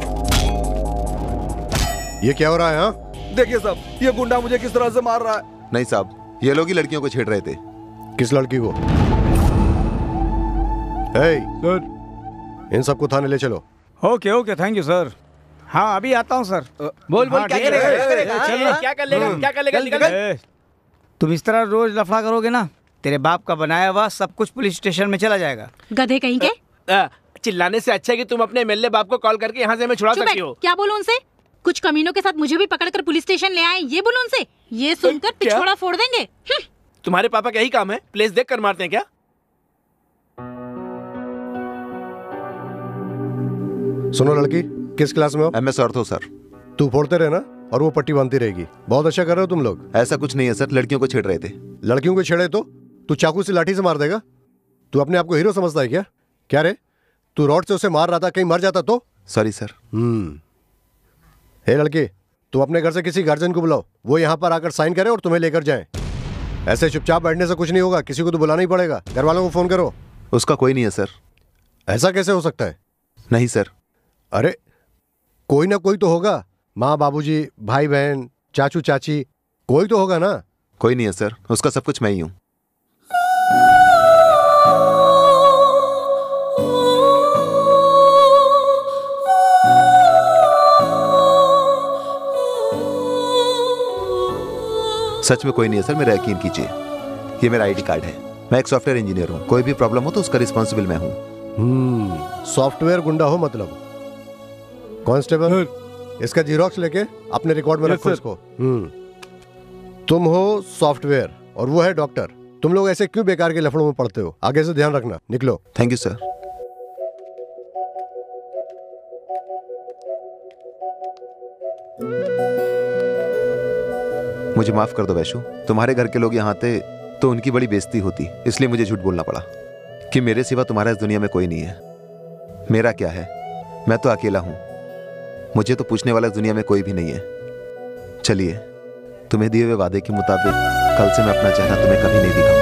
ये क्या हो रहा है? हाँ देखिए साहब, ये गुंडा मुझे किस तरह से मार रहा है। नहीं साहब, ये लोग ही लड़कियों को छेड़ रहे थे। किस लड़की को? hey, सर इन सबको थाने ले चलो। Okay okay thank you sir. हाँ अभी आता हूँ सर। बोल बोल क्या करेगा? क्या कर लेगा? क्या कर लेगा? निकल। तुम इस तरह रोज लफड़ा करोगे ना, तेरे बाप का बनाया हुआ सब कुछ पुलिस स्टेशन में चला जाएगा। गधे कहीं के। चिल्लाने से अच्छा है कि तुम अपने एमएलए बाप को कॉल करके यहाँ से हमें छुड़ा सकती हो। क्या बोलूं उनसे? कुछ कमीनों के साथ मुझे भी पकड़कर पुलिस स्टेशन ले आए, ये बोलूं उनसे? ये सुनकर पिछोड़ा फोड़ देंगे। तुम्हारे पापा का यही काम है, प्लेस देख कर मारते हैं क्या? सुनो लड़की, किस क्लास में हो? M S ortho sir. तू फोड़ते रहे ना और वो पट्टी बांधती रहेगी। बहुत अच्छा कर रहे हो तुम लोग। ऐसा कुछ नहीं है सर, लड़कियों को छेड़ रहे थे। लड़कियों को छेड़े तो तू चाकू से लाठी से मार देगा? तू अपने आप को हीरो समझता है क्या? क्या रे, तू रॉड से उसे मार रहा था, कहीं मर जाता तो? Sorry sir. हम्म हे लड़के, तू अपने घर से किसी गार्जियन को बुलाओ, वो यहाँ पर आकर साइन करे और तुम्हें लेकर जाए। ऐसे चुपचाप बैठने से कुछ नहीं होगा, किसी को तो बुलाना ही पड़ेगा। घर वालों को फोन करो। उसका कोई नहीं है सर। ऐसा कैसे हो सकता है? नहीं सर। अरे कोई ना कोई तो होगा, माँ बाबूजी, भाई बहन, चाचू चाची, कोई तो होगा ना। कोई नहीं है सर, उसका सब कुछ मैं ही हूँ। सच में कोई नहीं है सर, मेरा यकीन कीजिए। ये मेरा आईडी कार्ड है, मैं एक सॉफ्टवेयर इंजीनियर हूँ। कोई भी प्रॉब्लम हो तो उसका रिस्पॉन्सिबल मैं हूँ। हम्म सॉफ्टवेयर गुंडा हो मतलब? कांस्टेबल, इसका जीरोक्स लेके अपने रिकॉर्ड में रखो इसको। हम्म तुम हो सॉफ्टवेयर और वो है डॉक्टर। तुम लोग ऐसे क्यों बेकार के लफड़ों में पड़ते हो? आगे से ध्यान रखना। निकलो। Thank you sir. मुझे माफ कर दो वैशु, तुम्हारे घर के लोग यहाँ आते तो उनकी बड़ी बेइज्जती होती, इसलिए मुझे झूठ बोलना पड़ा कि मेरे सिवा तुम्हारा इस दुनिया में कोई नहीं है। मेरा क्या है, मैं तो अकेला हूँ। मुझे तो पूछने वाला इस दुनिया में कोई भी नहीं है। चलिए, तुम्हें दिए हुए वादे के मुताबिक कल से मैं अपना चेहरा तुम्हें कभी नहीं दिखाऊंगा।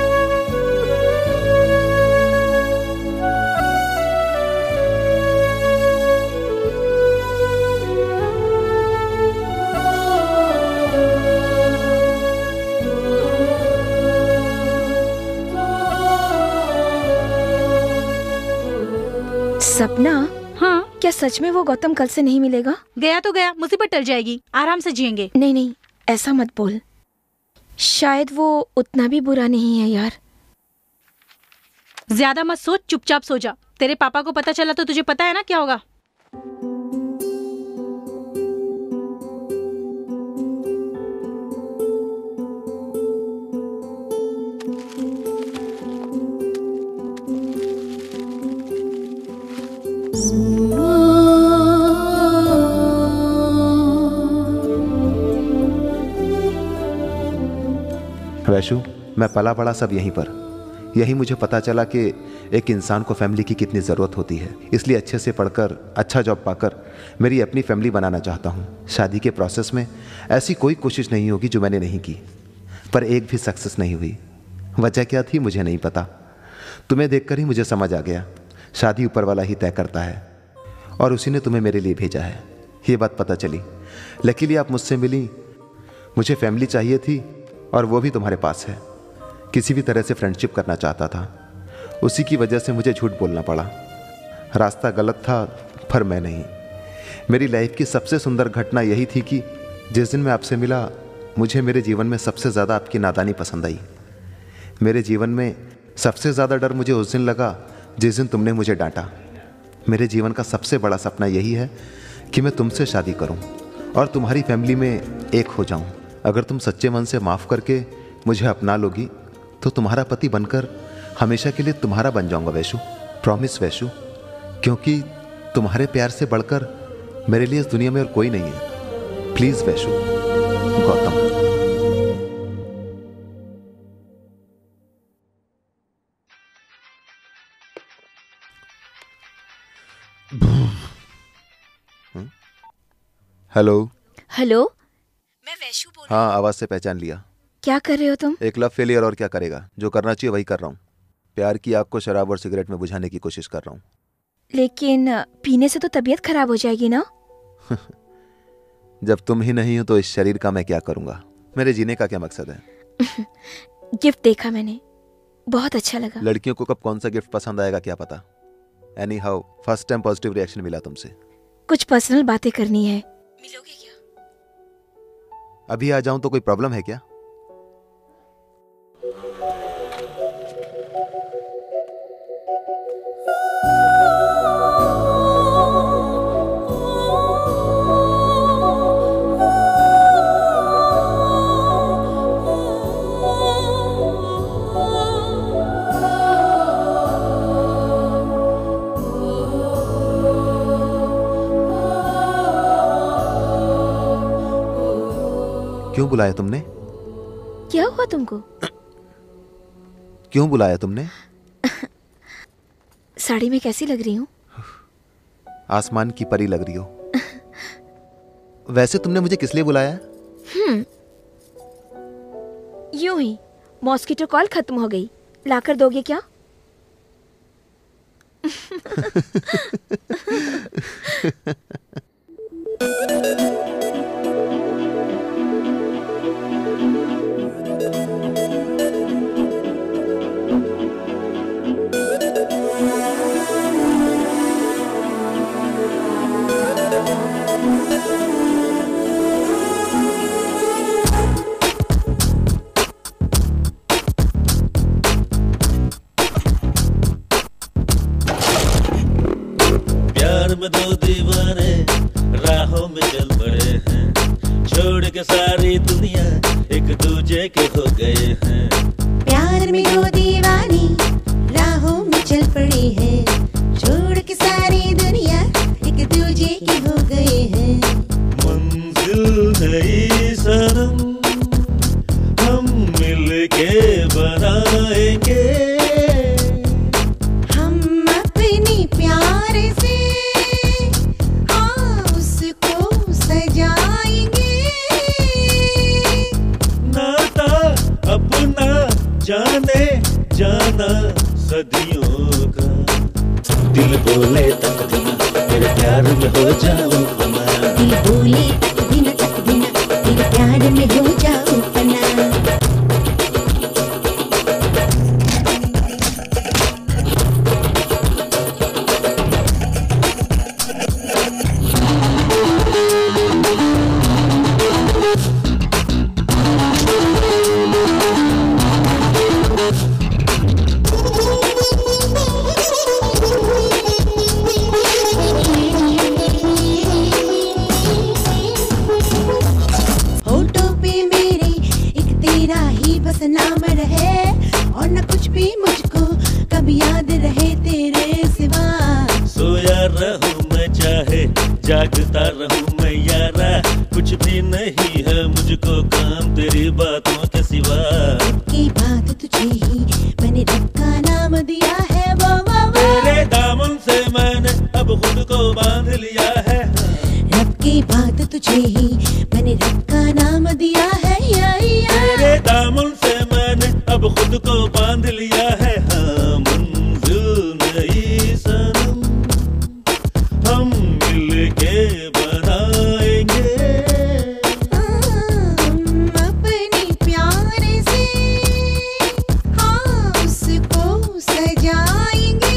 सपना, हाँ क्या सच में वो गौतम कल से नहीं मिलेगा? गया तो गया, मुसीबत टल जाएगी, आराम से जिएंगे। नहीं नहीं, ऐसा मत बोल। शायद वो उतना भी बुरा नहीं है यार। ज्यादा मत सोच, चुपचाप सो जा। तेरे पापा को पता चला तो तुझे पता है ना क्या होगा। वैशु, मैं पला बड़ा सब यहीं पर। यही मुझे पता चला कि एक इंसान को फैमिली की कितनी ज़रूरत होती है। इसलिए अच्छे से पढ़कर, अच्छा जॉब पाकर मेरी अपनी फैमिली बनाना चाहता हूँ। शादी के प्रोसेस में ऐसी कोई कोशिश नहीं होगी जो मैंने नहीं की, पर एक भी सक्सेस नहीं हुई। वजह क्या थी मुझे नहीं पता। तुम्हें देखकर ही मुझे समझ आ गया, शादी ऊपर वाला ही तय करता है और उसी ने तुम्हें मेरे लिए भेजा है। ये बात पता चली। लकीली आप मुझसे मिली। मुझे फैमिली चाहिए थी और वो भी तुम्हारे पास है। किसी भी तरह से फ्रेंडशिप करना चाहता था, उसी की वजह से मुझे झूठ बोलना पड़ा। रास्ता गलत था पर मैं नहीं। मेरी लाइफ की सबसे सुंदर घटना यही थी कि जिस दिन मैं आपसे मिला, मुझे मेरे जीवन में सबसे ज़्यादा आपकी नादानी पसंद आई। मेरे जीवन में सबसे ज़्यादा डर मुझे उस दिन लगा जिस दिन तुमने मुझे डांटा। मेरे जीवन का सबसे बड़ा सपना यही है कि मैं तुमसे शादी करूं और तुम्हारी फैमिली में एक हो जाऊं। अगर तुम सच्चे मन से माफ़ करके मुझे अपना लोगी तो तुम्हारा पति बनकर हमेशा के लिए तुम्हारा बन जाऊंगा वैशु। प्रॉमिस वैशु, क्योंकि तुम्हारे प्यार से बढ़कर मेरे लिए इस दुनिया में और कोई नहीं है। Please Vaishu. Gautam. Hello. Hello, मैं वैशु बोल रही हूँ। हाँ, आवाज से पहचान लिया। क्या कर रहे हो तुम? एक लव फेलियर और क्या करेगा, जो करना चाहिए वही कर रहा हूँ। प्यार की आग को शराब और सिगरेट में बुझाने की कोशिश कर रहा हूँ। लेकिन पीने से तो तबीयत खराब हो जाएगी ना। जब तुम ही नहीं हो तो इस शरीर का मैं क्या करूंगा? मेरे जीने का क्या मकसद है? गिफ्ट देखा मैंने, बहुत अच्छा लगा। लड़कियों को कब कौन सा गिफ्ट पसंद आएगा क्या पता। Anyhow, first time positive reaction मिला तुमसे। कुछ पर्सनल बातें करनी है, मिलोगे क्या? अभी आ जाऊं तो कोई प्रॉब्लम है क्या? क्यों बुलाया तुमने? क्या हुआ तुमको? क्यों बुलाया तुमने? साड़ी में कैसी लग रही हूँ? आसमान की परी लग रही हो। वैसे तुमने मुझे किस लिए बुलाया? हम्म, यूं ही। मॉस्किटो कॉल खत्म हो गई, लाकर दोगे क्या? में दो दीवाने राहों में चल पड़े हैं, छोड़ के सारी दुनिया एक दूजे के हो गए हैं। प्यार में दो दीवानी राहों में चल पड़े हैं, छोड़ के सारी दुनिया एक दूजे के हो गए हैं। मंजिल नई सनम हम मिलके बनाएंगे, हम अपने प्यार से जाने जाना सदियों का, दिल बोले तक दिन तेरे प्यार में हो जाऊं पना। दिल बोले तक दिन तक दिन तेरे प्यार में हो जाऊं पना। जागता रहूं मैं यारा, कुछ भी नहीं है मुझको काम तेरी बातों के सिवा। की बात तुझे ही मैंने रब का नाम दिया है, वो वो वो। तेरे दामन से मैंने अब खुद को बांध लिया है। रब की बात तुझे ही मैंने रब का नाम दिया है, या, या। तेरे दामन से मैंने अब खुद को बांध लिया है। हाँ, मंजिल नई सनम हम मिलके बनाएंगे, हम अपने प्यार से हाँ उसको सजाएंगे।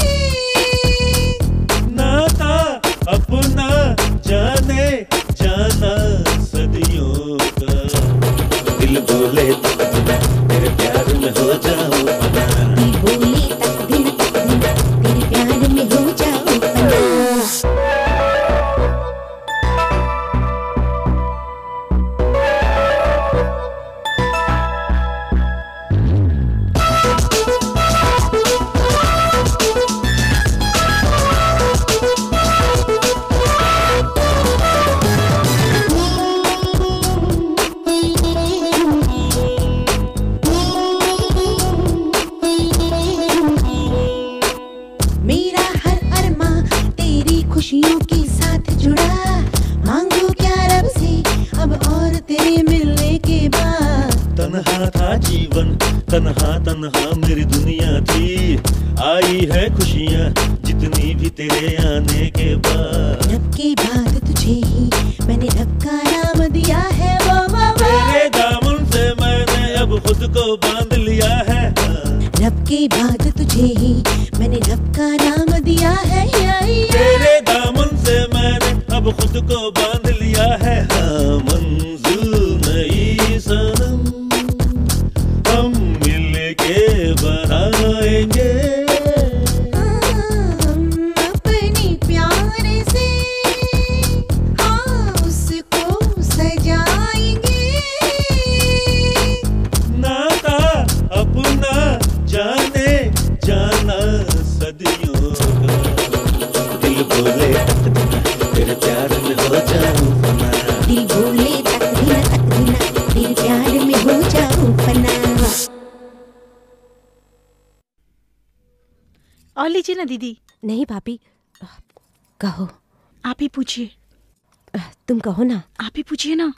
नाता अपना जाने जाना सदियों का, दिल बोले तक दिन तेरे प्यार में हो जाऊं पना। दिल बोले तक दिन तक दिन तेरे प्यार में हो जाऊं पना। जीवन तन्हा तन्हा मेरी दुनिया थी। आई है खुशियाँ जितनी भी तेरे आने के बाद। रब के बाद तुझे ही मैंने रब का नाम दिया है। वो वो वो तेरे दामन से मैंने अब खुद को बांध लिया है। रब के बाद तुझे ही मैंने रब का नाम दिया है। या, या। तेरे दामन से मैंने अब खुद को बांध लिया है। हाँ मंजिल नई सनम हम मिलके बनाएंगे। हम अपने प्यार से हाँ उसको सजाएंगे। नाता अपना जाने जाना सदियों का। दिल बोले तेरे प्यार में हो जाऊं फना। दिल बोले तकदीना तकदीना दिल प्यार में हो जाऊं फना। और लीजिए ना दीदी। नहीं भाभी, कहो। आप ही पूछिए। तुम कहो ना। आप ही पूछिए ना।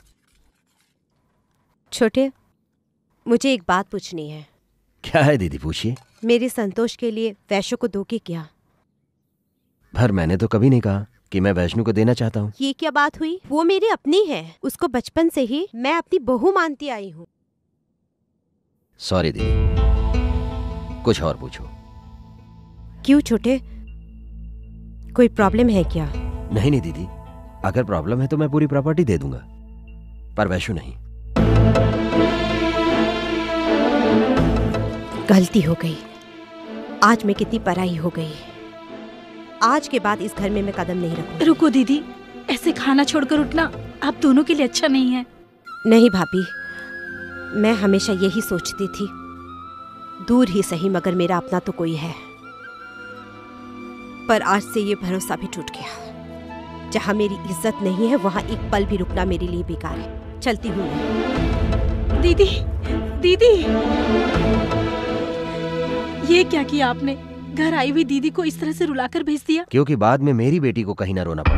छोटे, मुझे एक बात पूछनी है। क्या है दीदी, पूछिए। मेरे संतोष के लिए वैश्य को दोगे क्या? पर मैंने तो कभी नहीं कहा कि मैं वैष्णु को देना चाहता हूँ। ये क्या बात हुई? वो मेरी अपनी है, उसको बचपन से ही मैं अपनी बहू मानती आई हूँ। सॉरी दीदी, कुछ और पूछो। क्यों छोटे, कोई प्रॉब्लम है क्या? नहीं नहीं दीदी, अगर प्रॉब्लम है तो मैं पूरी प्रॉपर्टी दे दूंगा, पर वैष्णु नहीं। गलती हो गई। आज मैं कितनी पराई हो गई। आज के बाद इस घर में मैं कदम नहीं रखूंगी। रुको दीदी, ऐसे खाना छोड़कर उठना आप दोनों के लिए अच्छा नहीं है। नहीं भाभी, मैं हमेशा यही सोचती थी, दूर ही सही मगर मेरा अपना तो कोई है। पर आज से ये भरोसा भी टूट गया। जहां मेरी इज्जत नहीं है वहां एक पल भी रुकना मेरे लिए बेकार है। चलती हूँ मैं। दीदी, दीदी, ये क्या किया आपने? घर आई हुई दीदी को इस तरह से रुलाकर भेज दिया। क्योंकि बाद में मेरी बेटी को कहीं ना रोना पड़े।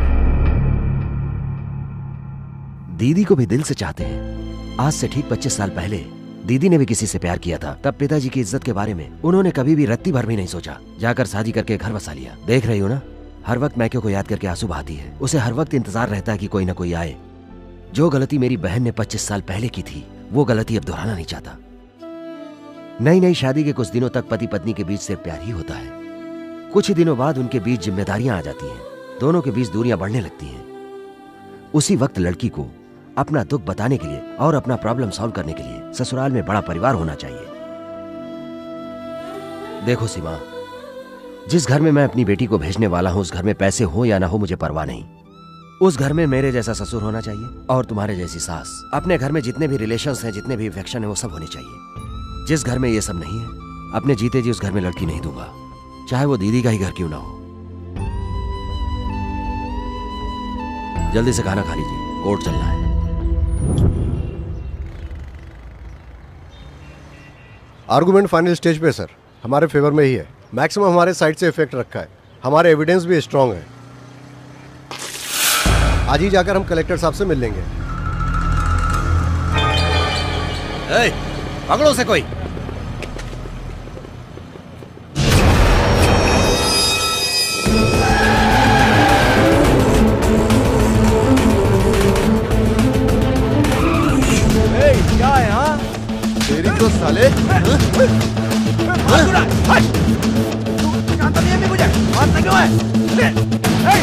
दीदी को भी दिल से चाहते हैं। आज से ठीक पच्चीस साल पहले दीदी ने भी किसी से प्यार किया था। तब पिताजी की इज्जत के बारे में उन्होंने कभी भी रत्ती भर भी नहीं सोचा। जाकर शादी करके घर बसा लिया। देख रही हो ना, हर वक्त मैके को याद करके आंसू बहाती है। उसे हर वक्त इंतजार रहता है कि कोई ना कोई आए। जो गलती मेरी बहन ने पच्चीस साल पहले की थी, वो गलती अब दोहराना नहीं चाहता। नई नई शादी के कुछ दिनों तक पति पत्नी के बीच सिर्फ प्यार ही होता है। कुछ ही दिनों बाद उनके बीच जिम्मेदारियां आ जाती हैं। दोनों के बीच दूरियां बढ़ने लगती हैं। उसी वक्त लड़की को अपना दुख बताने के लिए और अपना प्रॉब्लम सॉल्व करने के लिए ससुराल में बड़ा परिवार होना चाहिए। देखो सीमा, जिस घर में मैं अपनी बेटी को भेजने वाला हूं, उस घर में पैसे हो या ना हो मुझे परवाह नहीं। उस घर में मेरे जैसा ससुर होना चाहिए और तुम्हारे जैसी सास। अपने घर में जितने भी रिलेशंस हैं, जितने भी अफेक्शन है, वो सब होने चाहिए। जिस घर में ये सब नहीं है, अपने जीते जी उस घर में लड़की नहीं दूंगा, चाहे वो दीदी का ही घर क्यों ना हो। जल्दी से खाना खा लीजिए, कोर्ट चलना है। आर्गुमेंट फाइनल स्टेज पे सर, हमारे फेवर में ही है। मैक्सिमम हमारे साइड से इफेक्ट रखा है। हमारे एविडेंस भी स्ट्रांग है। आज ही जाकर हम कलेक्टर साहब से मिल लेंगे। ए, पकड़ो से कोई। क्या है हाँ? तेरी तो साले जानता नहीं है मुझे, मारता क्यों है?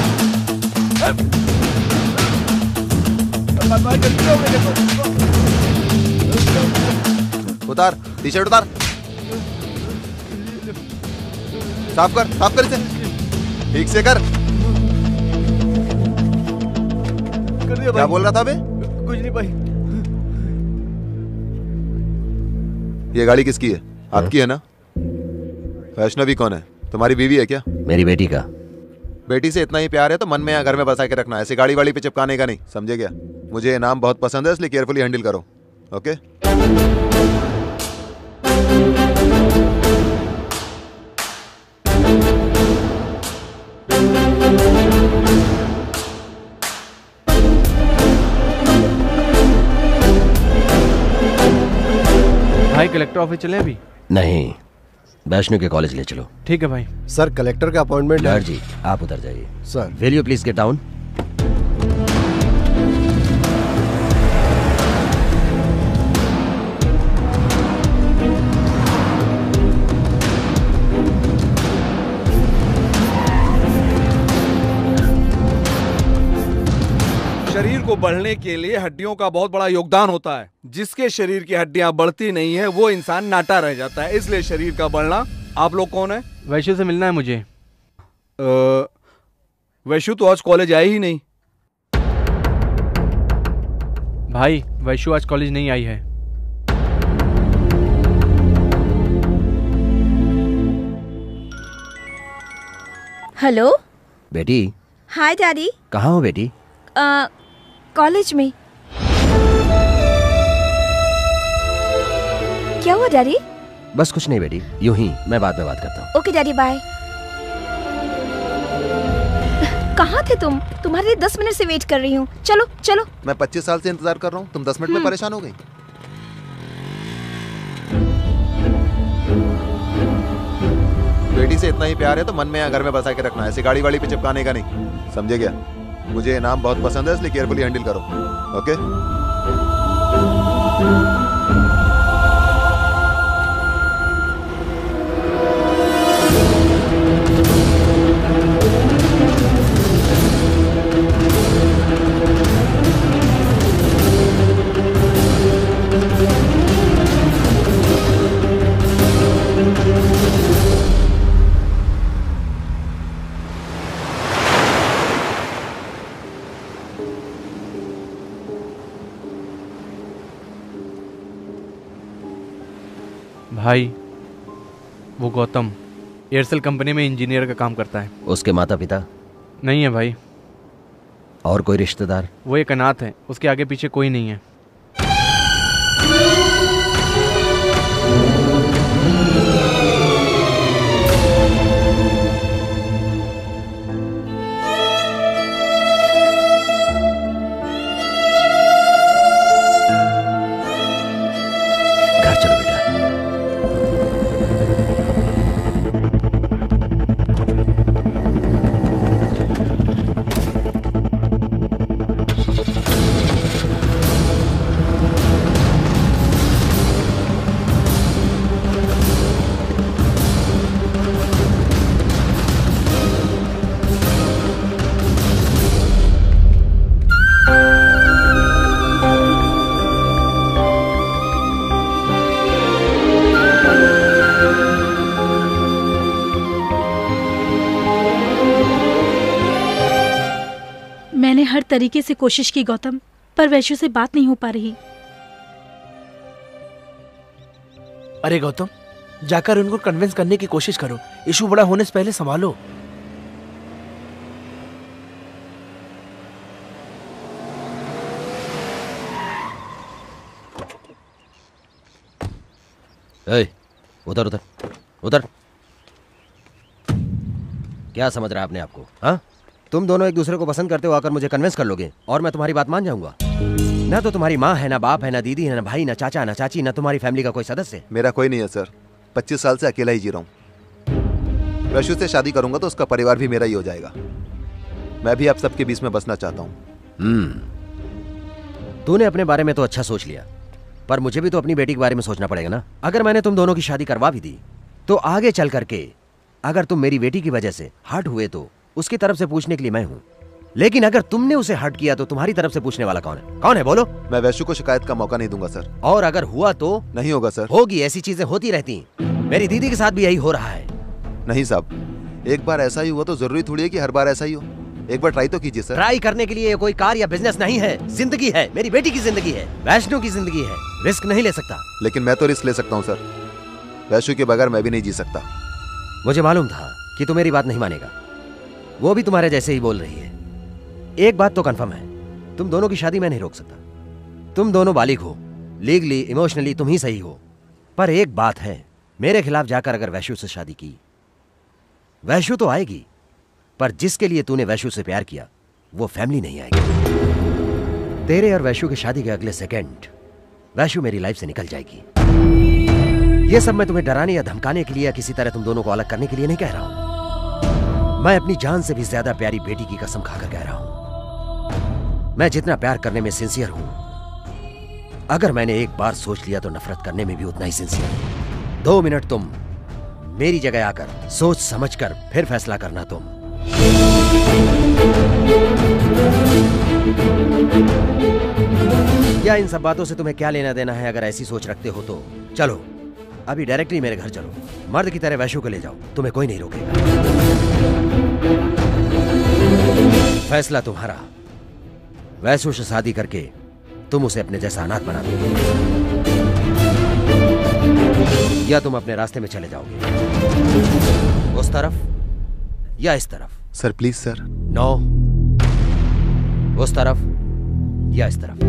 उतार टी शर्ट, उतार, साफ कर, साफ कर इसे, ठीक से कर। कर दिया भाई। क्या बोल रहा था बे? कुछ नहीं भाई। ये गाड़ी किसकी है? आपकी है ना? वैष्णवी कौन है? तुम्हारी बीवी है क्या? मेरी बेटी का। बेटी से इतना ही प्यार है तो मन में या घर में बसा के रखना, ऐसी गाड़ी वाड़ी पे चिपकाने का नहीं, समझे क्या? मुझे ये नाम बहुत पसंद है, इसलिए केयरफुली हैंडल करो, ओके? भाई कलेक्टर ऑफिस चले अभी? नहीं, वैष्णो के कॉलेज ले चलो। ठीक है भाई। सर कलेक्टर का अपॉइंटमेंट है। जी आप उतर जाइए। Sir will you please get down. शरीर को बढ़ने के लिए हड्डियों का बहुत बड़ा योगदान होता है। जिसके शरीर की हड्डियां बढ़ती नहीं है वो इंसान नाटा रह जाता है, इसलिए शरीर का बढ़ना। आप लोग कौन है? वैशु से मिलना है मुझे। आ, वैशु तो आज कॉलेज आई ही नहीं। भाई वैशु आज कॉलेज नहीं आई है। हेलो बेटी। Hi daddy. कहाँ हो बेटी? कॉलेज में। क्या हुआ डैडी? बस कुछ नहीं बेटी, यूं ही, मैं बाद में बात करता हूँ। Okay daddy bye. कहाँ थे तुम? तुम्हारे लिए दस मिनट से वेट कर रही हूँ। चलो चलो। मैं पच्चीस साल से इंतजार कर रहा हूँ, तुम दस मिनट में परेशान हो गई। बेटी से इतना ही प्यार है तो मन में या घर में बसा के रखना, ऐसे गाड़ी वाड़ी पे चिपकाने का नहीं, समझे क्या? मुझे ये नाम बहुत पसंद है इसलिए केयरफुली हैंडल करो, ओके? भाई वो गौतम एयरसेल कंपनी में इंजीनियर का काम करता है। उसके माता पिता? नहीं है भाई। और कोई रिश्तेदार? वो एक अनाथ है, उसके आगे पीछे कोई नहीं है। घर चलो बेटा। मैंने हर तरीके से कोशिश की गौतम, पर वैशु से बात नहीं हो पा रही। अरे गौतम, जाकर उनको कन्विंस करने की कोशिश करो, इशू बड़ा होने से पहले संभालो। ए, उधर उधर उधर। क्या समझ रहा है आपने आपको? हाँ, तुम दोनों एक दूसरे को पसंद करते हो, आकर मुझे कन्विंस कर लोगे और मैं तुम्हारी बात मान जाऊंगा? ना तो तुम्हारी माँ है, ना बाप है, ना दीदी है, ना भाई, ना चाचा, ना चाची, ना तुम्हारी फैमिली का कोई सदस्य। मेरा कोई नहीं है सर, पच्चीस साल से अकेला ही जी रहा हूँ। वैशु से शादी करूंगा तो उसका परिवार भी मेरा ही हो जाएगा। मैं भी आप सबके बीच में बसना चाहता हूँ। हम्म, तूने अपने बारे में तो अच्छा सोच लिया, पर मुझे भी तो अपनी बेटी के बारे में सोचना पड़ेगा ना। अगर मैंने तुम दोनों की शादी करवा भी दी तो आगे चल करके अगर तुम मेरी बेटी की वजह से हर्ट हुए तो उसकी तरफ से पूछने के लिए मैं हूं, लेकिन अगर तुमने उसे हर्ट किया तो तुम्हारी तरफ से पूछने वाला कौन है? कौन है बोलो? मैं वैशु को शिकायत का मौका नहीं दूंगा सर। और अगर हुआ तो? नहीं होगा सर। होगी, ऐसी चीजें होती रहती। मेरी दीदी के साथ भी यही हो रहा है। नहीं साहब, एक बार ऐसा ही हुआ तो जरूरी थोड़ी है कि हर बार ऐसा ही हो। एक बार ट्राई तो कीजिए सर। ट्राई करने के लिए ये कोई कार या बिजनेस नहीं है, जिंदगी है, मेरी बेटी की जिंदगी है, वैष्णो की जिंदगी है। रिस्क नहीं ले सकता। लेकिन मैं तो रिस्क ले सकता हूँ सर, वैशु के बगैर मैं भी नहीं जी सकता। मुझे मालूम था कि तू मेरी बात नहीं मानेगा, वो भी तुम्हारे जैसे ही बोल रही है। एक बात तो कंफर्म है, तुम दोनों की शादी मैं नहीं रोक सकता। तुम दोनों बालिग हो, लीगली इमोशनली तुम ही सही हो, पर एक बात है, मेरे खिलाफ जाकर अगर वैशु से शादी की, वैशु तो आएगी, पर जिसके लिए तूने वैशु से प्यार किया वो फैमिली नहीं आएगी। तेरे और वैशु की शादी के अगले सेकंड वैशु मेरी लाइफ से निकल जाएगी। ये सब मैं तुम्हें डराने या धमकाने के लिए या किसी तरह तुम दोनों को अलग करने के लिए नहीं कह रहा हूं। मैं अपनी जान से भी ज्यादा प्यारी बेटी की कसम खाकर कह रहा हूं। मैं जितना प्यार करने में सिंसियर हूं, अगर मैंने एक बार सोच लिया तो नफरत करने में भी उतना ही सिंसियर हूं। दो मिनट तुम मेरी जगह आकर सोच समझकर फिर फैसला करना। तुम या इन सब बातों से तुम्हें क्या लेना देना है? अगर ऐसी सोच रखते हो तो चलो अभी डायरेक्टली मेरे घर चलो, मर्द की तरह वैशु को ले जाओ, तुम्हें कोई नहीं रोकेगा। फैसला तुम्हारा। वैशु से शादी करके तुम उसे अपने जैसा अनाथ बना दोगे या तुम अपने रास्ते में चले जाओगे, उस तरफ या इस तरफ? Sir please sir. नो, उस तरफ या इस तरफ?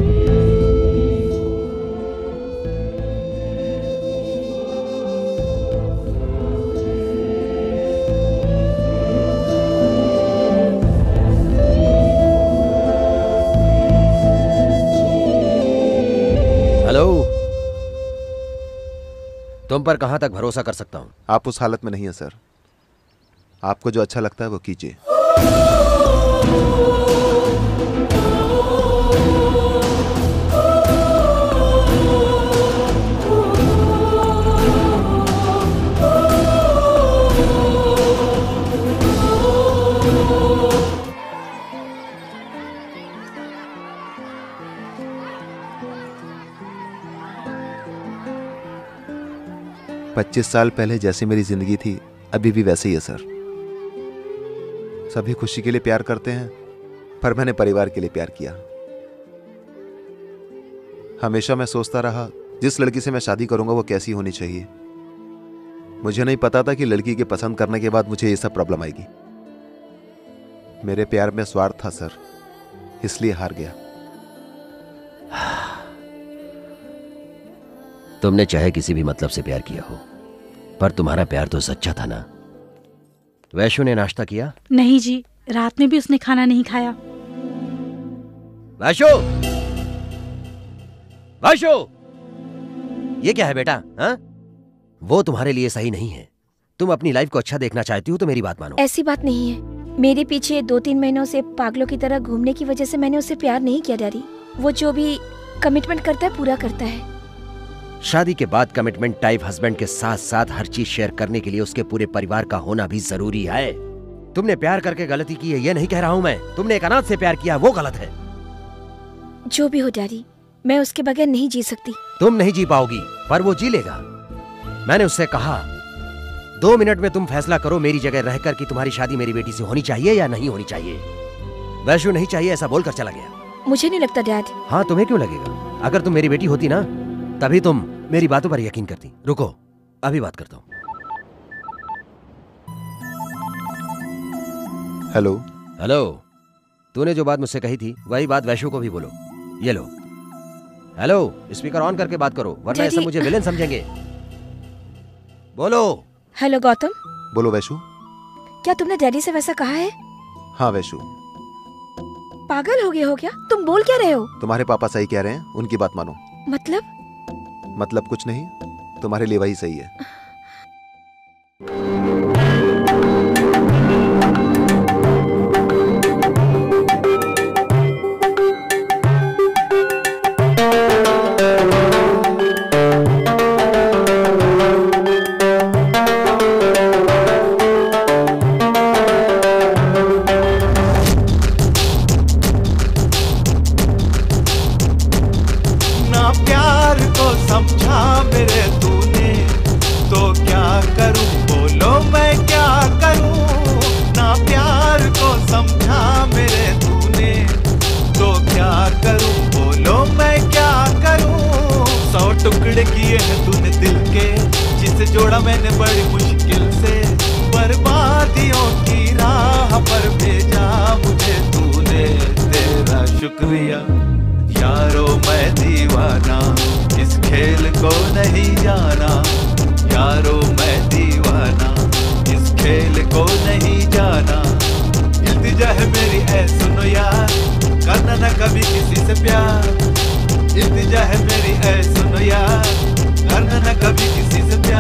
हेलो, तुम पर कहां तक भरोसा कर सकता हूं? आप उस हालत में नहीं है सर। आपको जो अच्छा लगता है वो कीजिए। पच्चीस साल पहले जैसी मेरी जिंदगी थी अभी भी वैसे ही है सर। सभी खुशी के लिए प्यार करते हैं, पर मैंने परिवार के लिए प्यार किया। हमेशा मैं सोचता रहा जिस लड़की से मैं शादी करूंगा वो कैसी होनी चाहिए। मुझे नहीं पता था कि लड़की के पसंद करने के बाद मुझे ये सब प्रॉब्लम आएगी। मेरे प्यार में स्वार्थ था सर, इसलिए हार गया। तुमने चाहे किसी भी मतलब से प्यार किया हो, पर तुम्हारा प्यार तो सच्चा था ना? वैशु ने नाश्ता किया? नहीं जी, रात में भी उसने खाना नहीं खाया। वैशु, वैशु, ये क्या है बेटा? हाँ? वो तुम्हारे लिए सही नहीं है। तुम अपनी लाइफ को अच्छा देखना चाहती हो तो मेरी बात मानो। ऐसी बात नहीं है। मेरे पीछे दो तीन महीनों से पागलों की तरह घूमने की वजह से मैंने उससे प्यार नहीं किया डैडी। वो जो भी कमिटमेंट करता है पूरा करता है। शादी के बाद कमिटमेंट टाइप हस्बैंड के साथ साथ हर चीज शेयर करने के लिए उसके पूरे परिवार का होना भी जरूरी है। तुमने प्यार करके गलती की है ये नहीं कह रहा हूँ मैं। तुमने एक अनाथ से प्यार किया, वो गलत है। जो भी हो डैडी, मैं उसके बगैर नहीं जी सकती। तुम नहीं जी पाओगी, पर वो जी लेगा। मैंने उससे कहा दो मिनट में तुम फैसला करो मेरी जगह रहकर कि तुम्हारी शादी मेरी बेटी से होनी चाहिए या नहीं होनी चाहिए। वैशु नहीं चाहिए ऐसा बोलकर चला गया। मुझे नहीं लगता डैड। हाँ, तुम्हें क्यों लगेगा? अगर तुम मेरी बेटी होती ना तभी तुम मेरी बातों पर यकीन करती। रुको, अभी बात करता हूँ। हेलो हेलो, तूने जो बात मुझसे कही थी वही बात वैशु को भी बोलो। ये लो। हेलो, स्पीकर ऑन करके बात करो वरना ऐसा मुझे विलेन समझेंगे। बोलो। हेलो गौतम। बोलो वैशु। क्या तुमने डैडी से वैसा कहा है? हाँ वैशु। पागल हो गए हो क्या? तुम बोल क्या रहे हो? तुम्हारे पापा सही कह रहे हैं, उनकी बात मानो। मतलब? मतलब कुछ नहीं, तुम्हारे लिए वही सही है। टुकड़े किए हैं तूने दिल के, जिसे जोड़ा मैंने बड़ी मुश्किल से। बर्बादियों की राह पर भेजा मुझे तूने, तेरा शुक्रिया यारो मैं दीवाना, इस खेल को नहीं जाना। यारो मैं दीवाना, इस खेल को नहीं जाना। इल्तिजा है मेरी ऐ सुनो यार, करना न कभी किसी से प्यार। इल्तिजा है मेरी ऐ सुनो यार, करना न कभी किसी से प्यार।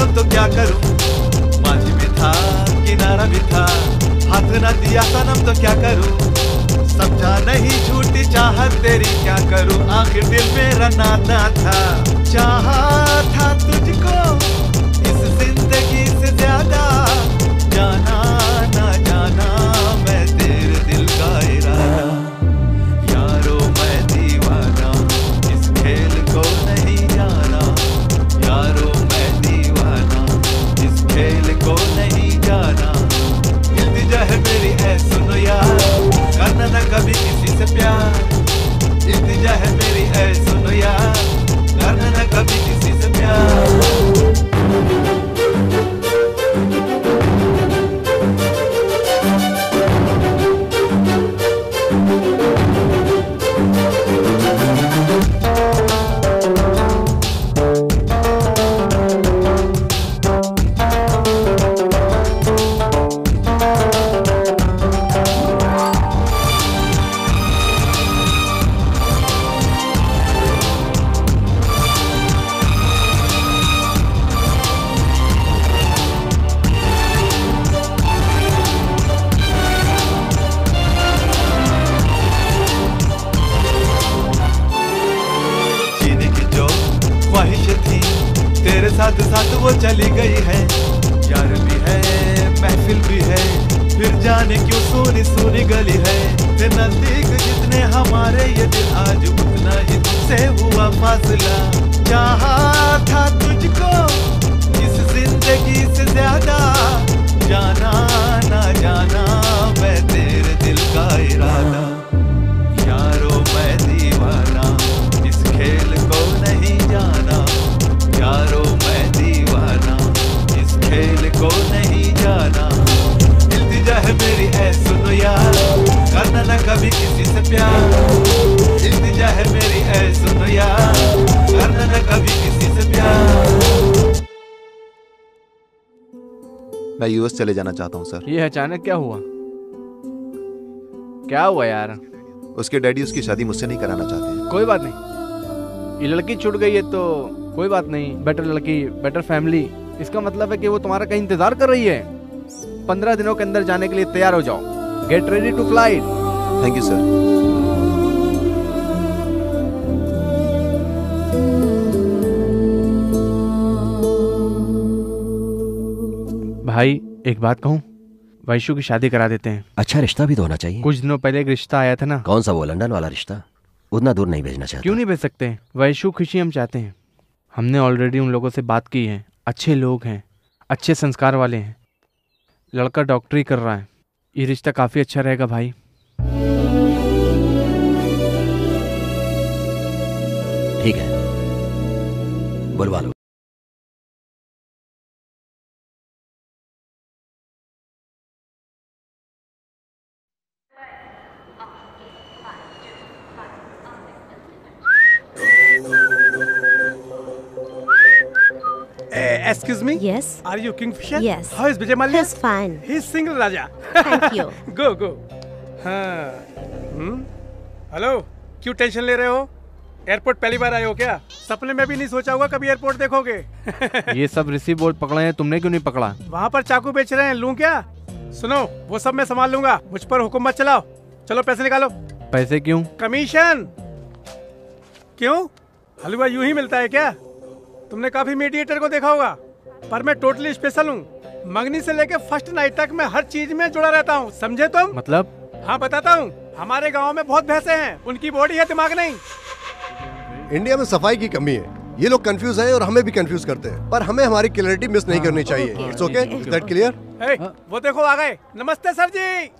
अब तो क्या करूं, माझी भी था किनारा भी था, हाथ न दिया सनम तो क्या करूं, समझा नहीं झूठी चाहत तेरी क्या करूं, आखिर दिल मेरा नाता था, चाहा था तुझको इस जिंदगी से ज्यादा, जाना ना जाना मैं तेरे दिल का इरादा, यारो मैं दीवाना इस खेल को नहीं जाना, यारो मैं दीवाना इस खेल को नहीं जाना, इल्तिजा है मेरी ऐ सुनो यार, करना ना कभी किसी से प्यार, इल्तिजा है मेरी ऐ सुनो यार, करना ना कभी किसी से प्यार। साथ साथ वो चली गई है, यार भी है महफिल भी है, फिर जाने क्यों सोनी सोनी गली है, फिर नजदीक जितने हमारे ये दिल आज उतना ही तुझसे हुआ फासला, चाहा था तुझको इस जिंदगी से ज्यादा, जाना ना जाना मैं तेरे दिल का इरादा, यारो मैं दीवाना इस खेल को नहीं जाना, यारो मैं दीवाना इस खेल को नहीं जाना, इल्तिजा है मेरी ऐ सुनो यार, करना ना कभी किसी से प्यार, इल्तिजा है मेरी ऐ सुनो यार, करना ना कभी किसी से प्यार। मैं यूएस चले जाना चाहता हूँ सर। ये अचानक क्या हुआ? क्या हुआ यार? उसके डैडी उसकी शादी मुझसे नहीं कराना चाहते हैं। कोई बात नहीं, ये लड़की छूट गई है तो कोई बात नहीं, बेटर लड़की बेटर फैमिली, इसका मतलब है कि वो तुम्हारा कहीं इंतजार कर रही है। पंद्रह दिनों के अंदर जाने के लिए तैयार हो जाओ, get ready to flight. Thank you sir. भाई एक बात कहूँ, वैशु की शादी करा देते हैं। अच्छा रिश्ता भी तो होना चाहिए। कुछ दिनों पहले एक रिश्ता आया था ना। कौन सा? वो लंदन वाला रिश्ता? उतना दूर नहीं भेजना चाहता। क्यों नहीं भेज सकते? वैशु खुशी हम चाहते हैं। हमने ऑलरेडी उन लोगों से बात की है, अच्छे लोग हैं, अच्छे संस्कार वाले हैं, लड़का डॉक्टरी कर रहा है, ये रिश्ता काफी अच्छा रहेगा भाई। ठीक है, बुलवा लो। Excuse me? Yes. Are you Kingfisher? Yes. How is Vijay Mallya? He's fine. He's single Raja. Thank you. Go go. हाँ. हम्म. हेलो, क्यों टेंशन ले रहे हो? एयरपोर्ट पहली बार आए हो क्या? सपने में भी नहीं सोचा होगा कभी एयरपोर्ट देखोगे। ये सब रिसीव बोर्ड पकड़े हैं, तुमने क्यों नहीं पकड़ा? वहाँ पर चाकू बेच रहे हैं, लूं क्या? सुनो, वो सब मैं संभाल लूंगा, मुझ पर हुक्म मत चलाओ। चलो पैसे निकालो। पैसे क्यों? कमीशन। क्यों? हलवा यूं ही मिलता है क्या? तुमने काफी मीडिएटर को देखा होगा, पर मैं टोटली स्पेशल हूँ। मंगनी से लेके फर्स्ट नाइट तक मैं हर चीज में जुड़ा रहता हूँ, समझे तुम? मतलब? हाँ बताता हूँ। हमारे गांव में बहुत भैंसे हैं, उनकी बॉडी है, दिमाग नहीं। इंडिया में सफाई की कमी है, ये लोग कंफ्यूज हैं और हमें भी कंफ्यूज करते हैं, पर हमें हमारी क्लैरिटी मिस नहीं करनी चाहिए। It's okay, is that clear? वो देखो आ गए। नमस्ते sir ji.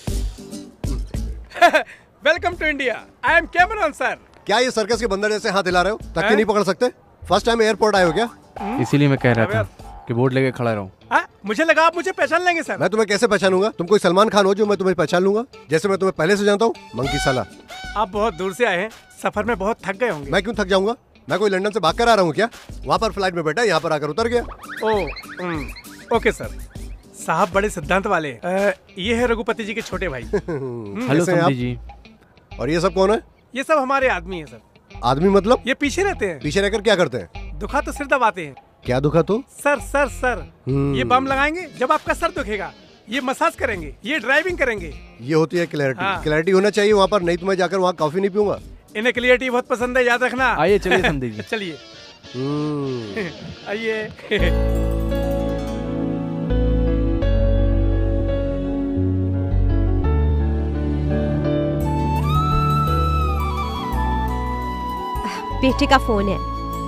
Welcome to India. I am Cameron sir. क्या ये सर्कस के बंदर जैसे हाथ हिला रहे हो? तक नहीं पकड़ सकते? फर्स्ट टाइम एयरपोर्ट आए हो क्या? इसीलिए मैं कह रहा था कि बोर्ड लेके खड़ा रहो। हाँ, मुझे लगा आप मुझे पहचान लेंगे सर। मैं तुम्हें कैसे पहचानूंगा? तुम कोई सलमान खान हो जो मैं तुम्हें पहचान लूंगा? जैसे मैं तुम्हें पहले से जानता हूँ, मंकी साला। आप बहुत दूर से आए हैं, सफर में बहुत थक गए होंगे। मैं क्यों थक जाऊंगा? मैं कोई लंदन से भागकर आ रहा हूँ क्या? वहाँ पर फ्लाइट में बैठा, यहाँ पर आकर उतर गया। Oh, okay sir. साहब बड़े सिद्धांत वाले। आ, ये है रघुपति जी के छोटे भाई। हेलो समधी जी। और ये सब कौन है? ये सब हमारे आदमी है सर। आदमी मतलब? ये पीछे रहते हैं। पीछे रहकर क्या करते हैं? दुखा तो सिर दबाते हैं। क्या दुखा तो? Sir sir sir hmm. ये बम लगाएंगे जब आपका सर दुखेगा, ये मसाज करेंगे, ये ड्राइविंग करेंगे। ये होती है क्लैरिटी। हाँ। क्लैरिटी होना चाहिए वहाँ पर, नहीं तो मैं जाकर वहाँ कॉफी नहीं पीऊंगा। इन्हें क्लियरिटी बहुत पसंद है, याद रखना। आइए चलिए समझी जी। चलिए हम्म। आइए। बेटे का फोन है।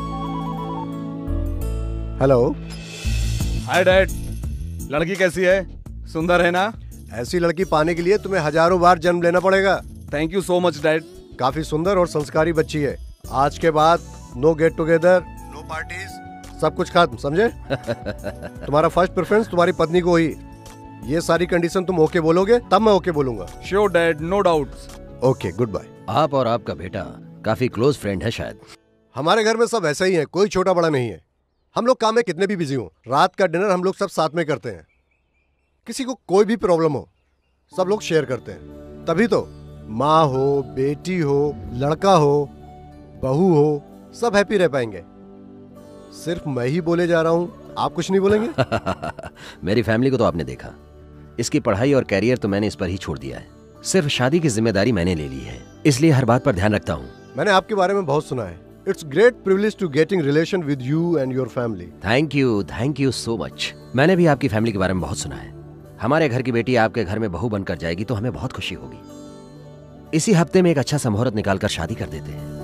हेलो। हाय डैड, लड़की कैसी है? सुंदर है ना? ऐसी लड़की पाने के लिए तुम्हें हजारों बार जन्म लेना पड़ेगा। Thank you so much dad. काफी सुंदर और संस्कारी बच्ची है। आज के बाद no get together, no parties, सब कुछ खत्म, समझे? तुम्हारा फर्स्ट प्रेफरेंस तुम्हारी पत्नी को ही। ये सारी कंडीशन तुम ओके बोलोगे तब मैं ओके बोलूंगा। Sure dad, no doubts. Okay, goodbye. आप और आपका बेटा काफी क्लोज फ्रेंड है शायद। हमारे घर में सब ऐसा ही है, कोई छोटा बड़ा नहीं है। हम लोग काम में कितने भी बिजी हो, रात का डिनर हम लोग सब साथ में करते हैं। किसी को कोई भी प्रॉब्लम हो सब लोग शेयर करते हैं। तभी तो माँ हो, बेटी हो, लड़का हो, बहू हो, सब हैप्पी रह पाएंगे। सिर्फ मैं ही बोले जा रहा हूँ, आप कुछ नहीं बोलेंगे? मेरी फैमिली को तो आपने देखा। इसकी पढ़ाई और कैरियर तो मैंने इस पर ही छोड़ दिया है। सिर्फ शादी की जिम्मेदारी मैंने ले ली है, इसलिए हर बात पर ध्यान रखता हूँ। मैंने आपके बारे में बहुत सुना है। It's great privilege to getting relation with you and your family. Thank you, thank you so much. मैंने भी आपकी फैमिली के बारे में बहुत सुना है। हमारे घर की बेटी आपके घर में बहू बनकर जाएगी तो हमें बहुत खुशी होगी। इसी हफ्ते में एक अच्छा सा मुहूर्त निकालकर शादी कर देते हैं।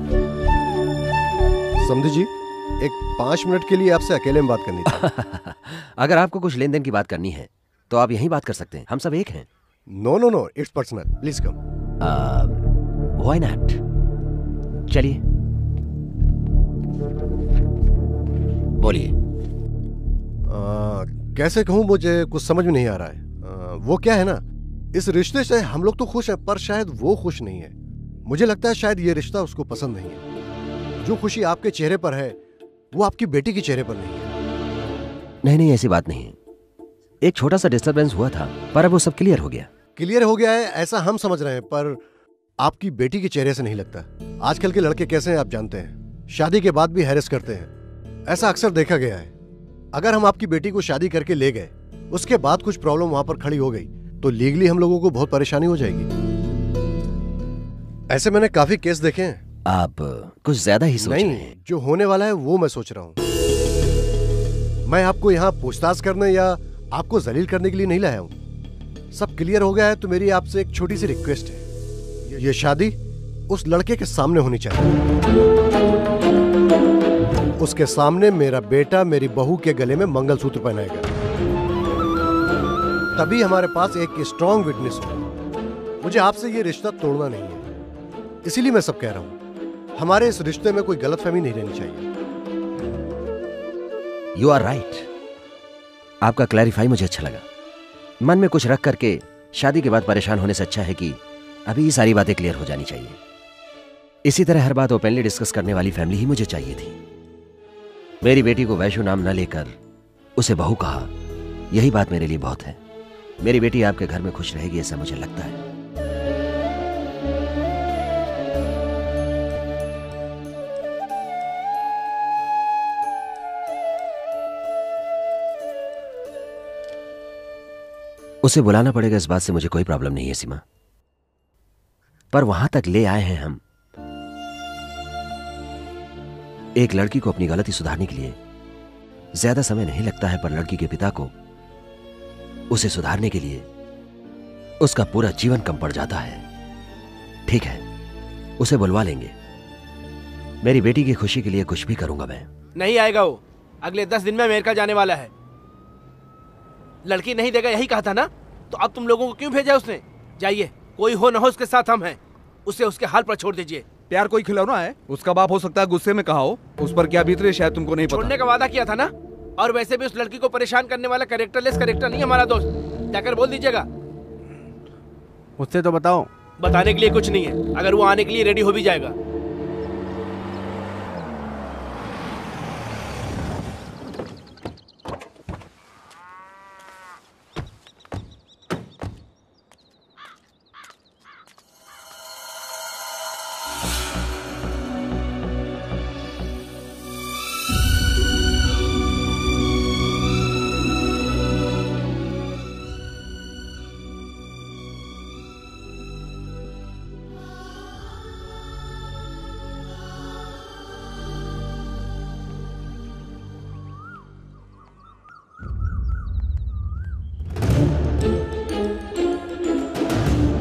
समझी जी, एक पांच मिनट के लिए आपसे अकेले में बात करनी थी। अगर आपको कुछ लेन देन की बात करनी है तो आप यहीं बात कर सकते हैं, हम सब एक हैं। No no no, it's personal, please come. Why not? चलिए बोलिए। कैसे कहूं, मुझे कुछ समझ में नहीं आ रहा है। आ, वो क्या है ना, इस रिश्ते से हम लोग तो खुश हैं पर शायद वो खुश नहीं है। मुझे लगता है शायद ये रिश्ता उसको पसंद नहीं है। जो खुशी आपके चेहरे पर है वो आपकी बेटी के चेहरे पर नहीं है। नहीं नहीं, ऐसी बात नहीं है। एक छोटा सा डिस्टरबेंस हुआ था पर अब वो सब क्लियर हो गया। क्लियर हो गया है ऐसा हम समझ रहे हैं, पर आपकी बेटी के चेहरे से नहीं लगता। आजकल के लड़के कैसे हैं आप जानते हैं, शादी के बाद भी हैरेस करते हैं। ऐसा अक्सर देखा गया है। अगर हम आपकी बेटी को शादी करके ले गए, उसके बाद कुछ प्रॉब्लम वहां पर खड़ी हो गई तो लीगली हम लोगों को बहुत परेशानी हो जाएगी। ऐसे मैंने काफी केस देखे हैं। आप कुछ ज्यादा ही सोच रहे हैं। नहीं, जो होने वाला है वो मैं सोच रहा हूँ। मैं आपको यहाँ पूछताछ करने या आपको जलील करने के लिए नहीं लाया हूँ। सब क्लियर हो गया है तो मेरी आपसे एक छोटी सी रिक्वेस्ट है। ये शादी उस लड़के के सामने होनी चाहिए। उसके सामने मेरा बेटा मेरी बहू के गले में मंगलसूत्र पहनाएगा, तभी हमारे पास एक स्ट्रॉन्ग विटनेस हो। मुझे आपसे ये रिश्ता तोड़ना नहीं है, इसीलिए मैं सब कह रहा हूं। हमारे इस रिश्ते में कोई गलतफहमी नहीं रहनी चाहिए। You are right. आपका क्लैरिफाई मुझे अच्छा लगा। मन में कुछ रख करके शादी के बाद परेशान होने से अच्छा है कि अभी ये सारी बातें क्लियर हो जानी चाहिए। इसी तरह हर बात ओपनली डिस्कस करने वाली फैमिली ही मुझे चाहिए थी। मेरी बेटी को वैशु नाम न लेकर उसे बहू कहा, यही बात मेरे लिए बहुत है। मेरी बेटी आपके घर में खुश रहेगी ऐसा मुझे लगता है। उसे बुलाना पड़ेगा इस बात से मुझे कोई प्रॉब्लम नहीं है सीमा, पर वहां तक ले आए हैं हम। एक लड़की को अपनी गलती सुधारने के लिए ज्यादा समय नहीं लगता है, पर लड़की के पिता को उसे सुधारने के लिए उसका पूरा जीवन कम पड़ जाता है। ठीक है, उसे बुलवा लेंगे। मेरी बेटी की खुशी के लिए कुछ भी करूंगा मैं। नहीं आएगा वो, अगले दस दिन में अमेरिका जाने वाला है। लड़की नहीं देगा यही कहा था ना, तो अब तुम लोगों को क्यों भेजा उसने? जाइए, कोई हो ना हो उसके साथ हम हैं, उसे उसके हाल पर छोड़ दीजिए। प्यार कोई खिलौना है? उसका बाप हो सकता है गुस्से में कहा हो, उस पर क्या बीत रही शायद तुमको नहीं पता। छोड़ने का वादा किया था ना, और वैसे भी उस लड़की को परेशान करने वाला कैरेक्टरलेस कैरेक्टर नहीं हमारा दोस्त। जाकर बोल दीजिएगा। उससे तो बताओ। बताने के लिए कुछ नहीं है, अगर वो आने के लिए रेडी हो भी जाएगा।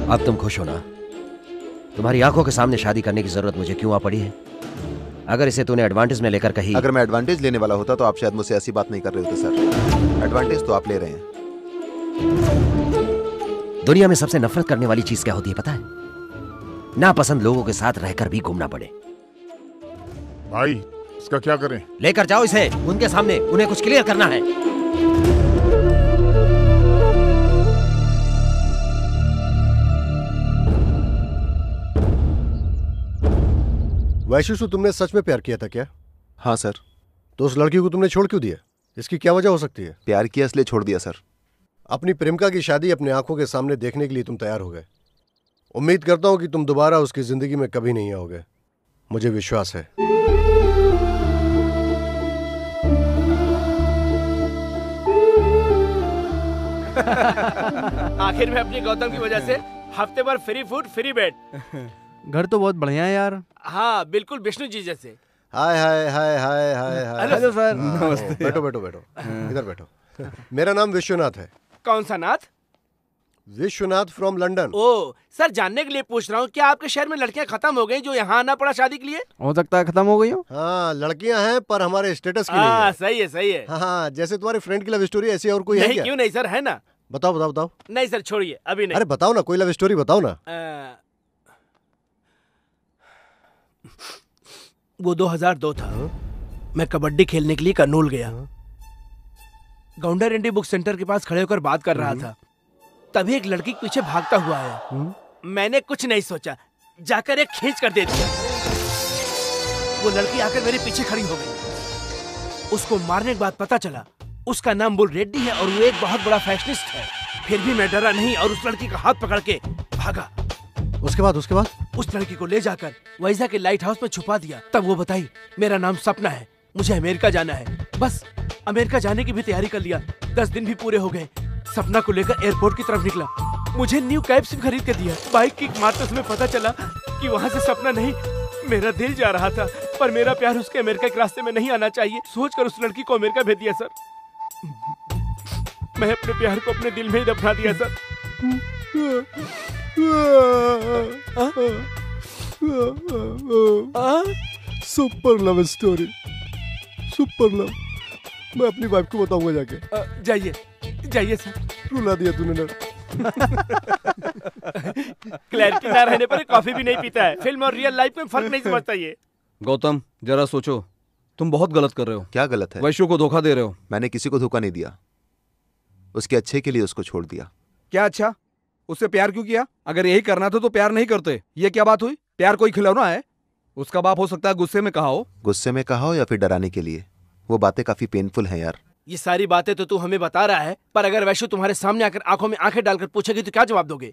अब तुम खुश हो ना? तुम्हारी आंखों के सामने शादी करने की जरूरत मुझे क्यों आ पड़ी है? अगर इसे तूने एडवांटेज में लेकर कही। अगर मैं एडवांटेज लेने वाला होता तो आप शायद मुझसे ऐसी बात नहीं कर रहे होते सर। एडवांटेज तो आप ले रहे हैं। दुनिया में सबसे नफरत करने वाली चीज क्या होती है पता है? नापसंद लोगों के साथ रहकर भी घूमना पड़े। भाई इसका क्या करें? लेकर जाओ इसे उनके सामने, उन्हें कुछ क्लियर करना है। वैशु, तुमने सच में प्यार किया था क्या? हाँ सर। तो उस लड़की को तुमने छोड़ क्यों दिया? इसकी क्या वजह हो सकती है? प्यार किया इसलिए छोड़ दिया सर। अपनी प्रेमिका की शादी अपने आंखों के सामने देखने के लिए तुम तैयार हो गए। उम्मीद करता हूं कि तुम दोबारा उसकी जिंदगी में कभी नहीं आओगे, मुझे विश्वास है। आखिर में अपनी गौतम की वजह से हफ्ते भर फ्री फूड फ्री बेड। घर तो बहुत बढ़िया है यार। हाँ बिल्कुल विष्णु जी जैसे। Hi hi hi hi hi hi. Hello sir. नमस्ते। बैठो बैठो बैठो, इधर बैठो। मेरा नाम विश्वनाथ है। कौन सा नाथ? Vishwanath from London. Oh sir, जानने के लिए पूछ रहा हूँ, क्या आपके शहर में लड़कियाँ खत्म हो गई जो यहाँ आना पड़ा शादी के लिए? हो सकता है खत्म हो गई हो। हाँ लड़कियाँ हैं पर हमारे स्टेटस की नहीं हाँ है। सही है सही है। हाँ जैसे तुम्हारे फ्रेंड की लव स्टोरी ऐसी और कोई है नहीं क्या? क्यों नहीं सर, है ना। बताओ बताओ बताओ। नहीं सर छोड़िए अभी नहीं। अरे बताओ ना, कोई लव स्टोरी बताओ ना। आ, वो दो हज़ार दो था। मैं कबड्डी खेलने के लिए कर्नूल गया। गौंडा रेंडी बुक सेंटर के पास खड़े होकर बात कर रहा था, तभी एक लड़की के पीछे भागता हुआ आया। मैंने कुछ नहीं सोचा, जाकर एक खींच कर दे दिया। वो लड़की आकर मेरे पीछे खड़ी हो गई। उसको मारने के बाद पता चला उसका नाम बुल रेड्डी है और वो एक बहुत बड़ा फैशनिस्ट है। फिर भी मैं डरा नहीं और उस लड़की का हाथ पकड़ के भागा। उसके बाद उसके बाद उस लड़की को ले जाकर वैजा के लाइट हाउस में छुपा दिया। तब वो बताई मेरा नाम सपना है, मुझे अमेरिका जाना है। बस अमेरिका जाने की भी तैयारी कर लिया। दस दिन भी पूरे हो गए। सपना को लेकर एयरपोर्ट की तरफ निकला। मुझे न्यू कैब सिम खरीद के दिया। बाइक किक मारते समय पता चला कि वहाँ से सपना नहीं मेरा दिल जा रहा था, पर मेरा प्यार उसके अमेरिका के रास्ते में नहीं आना चाहिए सोचकर उस लड़की को अमेरिका भेज दिया सर। मैं अपने प्यार को अपने दिल में ही दफना दिया sir. Super love story, super love. मैं अपनी वाइफ को बताऊंगा जाके। जाइए जाइए सर। रुला दिया तूने ना। क्लैरिटी ना रहने पर कॉफी भी नहीं पीता है। फिल्म और रियल लाइफ में फर्क नहीं समझता ये। गौतम जरा सोचो, तुम बहुत गलत कर रहे हो। क्या गलत है? वैश्यू को धोखा दे रहे हो। मैंने किसी को धोखा नहीं दिया, उसके अच्छे के लिए उसको छोड़ दिया। क्या अच्छा? उससे प्यार क्यों किया? अगर यही करना था तो प्यार नहीं करते। ये क्या बात हुई? प्यार कोई खिलौना है? उसका बाप हो सकता है गुस्से में कहा हो। गुस्से में कहा हो या फिर डराने के लिए, वो बातें काफी पेनफुल हैं यार। ये सारी बातें तो तू हमें बता रहा है, पर अगर वैश्यू तुम्हारे सामने आकर आंखों में आंखें डालकर पूछेगी तो क्या जवाब दोगे?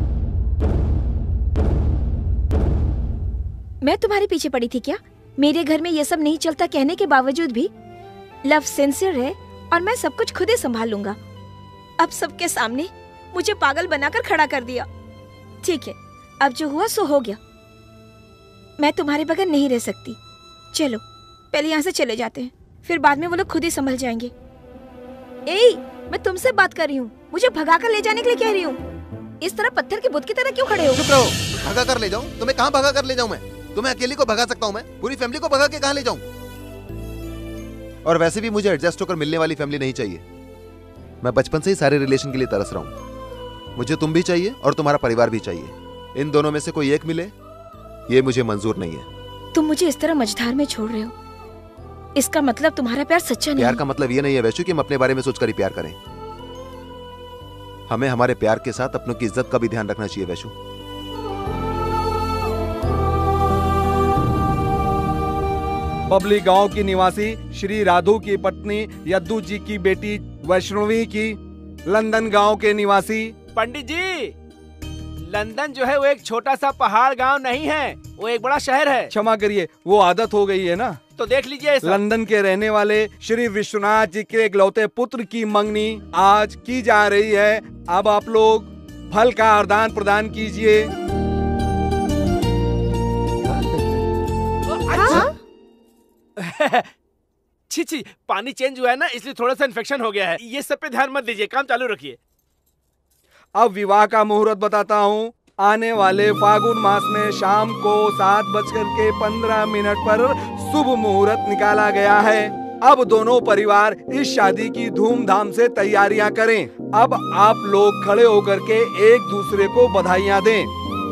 मैं तुम्हारे पीछे पड़ी थी क्या? मेरे घर में ये सब नहीं चलता कहने के बावजूद भी लव सिंसियर है और मैं सब कुछ खुद ही संभाल लूंगा। अब सबके सामने मुझे पागल बनाकर खड़ा कर दिया। ठीक है, अब जो हुआ सो हो गया। मैं तुम्हारे बगैर नहीं रह सकती। चलो पहले यहाँ से चले जाते हैं, फिर बाद में वो लोग खुद ही संभल जाएंगे। ए, मैं तुमसे बात कर रही हूँ, मुझे भगा कर ले जाने के लिए कह रही हूँ। इस तरह पत्थर के बुत की तरह क्यों खड़े हो? चुप रहो। भगा कर ले जाऊं? तुम्हें कहाँ भगा कर ले जाऊं मैं? तुम्हें अकेली को भगा सकता हूँ मैं, पूरी फैमिली को भगा के कहाँ ले जाऊं? और वैसे भी मुझे एडजस्ट होकर मिलने वाली फैमिली नहीं चाहिए। मैं बचपन से ही सारे रिलेशन के लिए तरस रहा हूँ। मुझे तुम भी चाहिए और तुम्हारा परिवार भी चाहिए। इन दोनों में से कोई एक मिले ये मुझे मंजूर नहीं है। तुम मुझे इस तरह मझधार में छोड़ रहे हो, इसका मतलब तुम्हारा प्यार सच्चा नहीं। प्यार का मतलब ये नहीं है वैश्यू कि हम अपने बारे में सोचकर ही प्यार करें। हमें हमारे प्यार के साथ अपनों की इज्जत का भी ध्यान रखना चाहिए वैश्यू। बबली गांव की निवासी श्री राधू की पत्नी यद्दू जी की बेटी वैष्णवी की लंदन गांव के निवासी। पंडित जी, लंदन जो है वो एक छोटा सा पहाड़ गांव नहीं है, वो एक बड़ा शहर है। क्षमा करिए, वो आदत हो गई है ना। तो देख लीजिए। लंदन के रहने वाले श्री विश्वनाथ जी के इकलौते पुत्र की मंगनी आज की जा रही है। अब आप लोग फल का आदान प्रदान कीजिए। छी छी, पानी चेंज हुआ है ना, इसलिए थोड़ा सा इन्फेक्शन हो गया है। ये सब पे ध्यान मत दीजिए, काम चालू रखिए। अब विवाह का मुहूर्त बताता हूँ। आने वाले फागुन मास में शाम को सात बजकर के पंद्रह मिनट पर शुभ मुहूर्त निकाला गया है। अब दोनों परिवार इस शादी की धूमधाम से तैयारियां करें। अब आप लोग खड़े होकर के एक दूसरे को बधाइयां दें।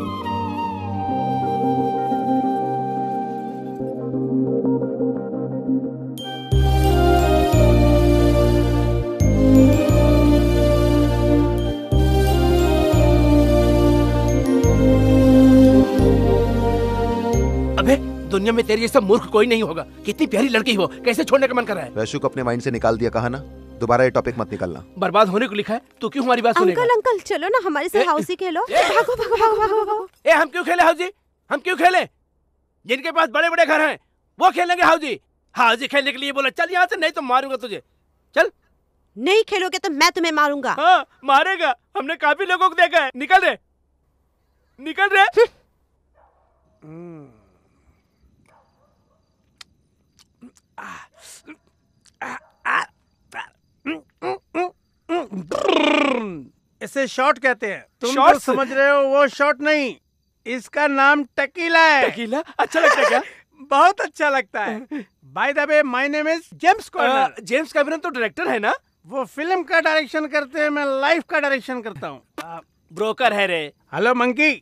अबे दुनिया में तेरे जैसा मूर्ख कोई नहीं होगा। कितनी प्यारी लड़की हो, कैसे छोड़ने का मन कर रहा है? वैशु को अपने माइंड से निकाल दिया, कहा ना दोबारा ये टॉपिक मत निकालना। बर्बाद होने को लिखा है, तू क्यों हमारी बात सुनेगा? अंकल अंकल चलो ना हमारे साथ हाउसी खेलो। भागो भागो भागो भागो भागो। ए हम क्यों खेले हाउसी? हम क्यों खेले? जिनके पास बड़े बड़े घर हैं वो खेलेंगे हाउसी। हाउसी खेलने के लिए बोला चल यहाँ से, नहीं तो मारूंगा तुझे। चल। नहीं खेलोगे तो मैं तुम्हें मारूंगा। हाँ मारेगा, हमने काफी लोगों को देखा है। निकल रे, निकल रे। इसे शॉट कहते हैं। तुम शॉट जो समझ रहे हो वो शॉट नहीं, इसका नाम टकीला है। टकीला अच्छा लगता है क्या? बहुत अच्छा लगता है। By the way my name is James Corner. James Cameron तो डायरेक्टर है ना? वो फिल्म का डायरेक्शन करते हैं, मैं लाइफ का डायरेक्शन करता हूँ। ब्रोकर है रे। हेलो मंकी,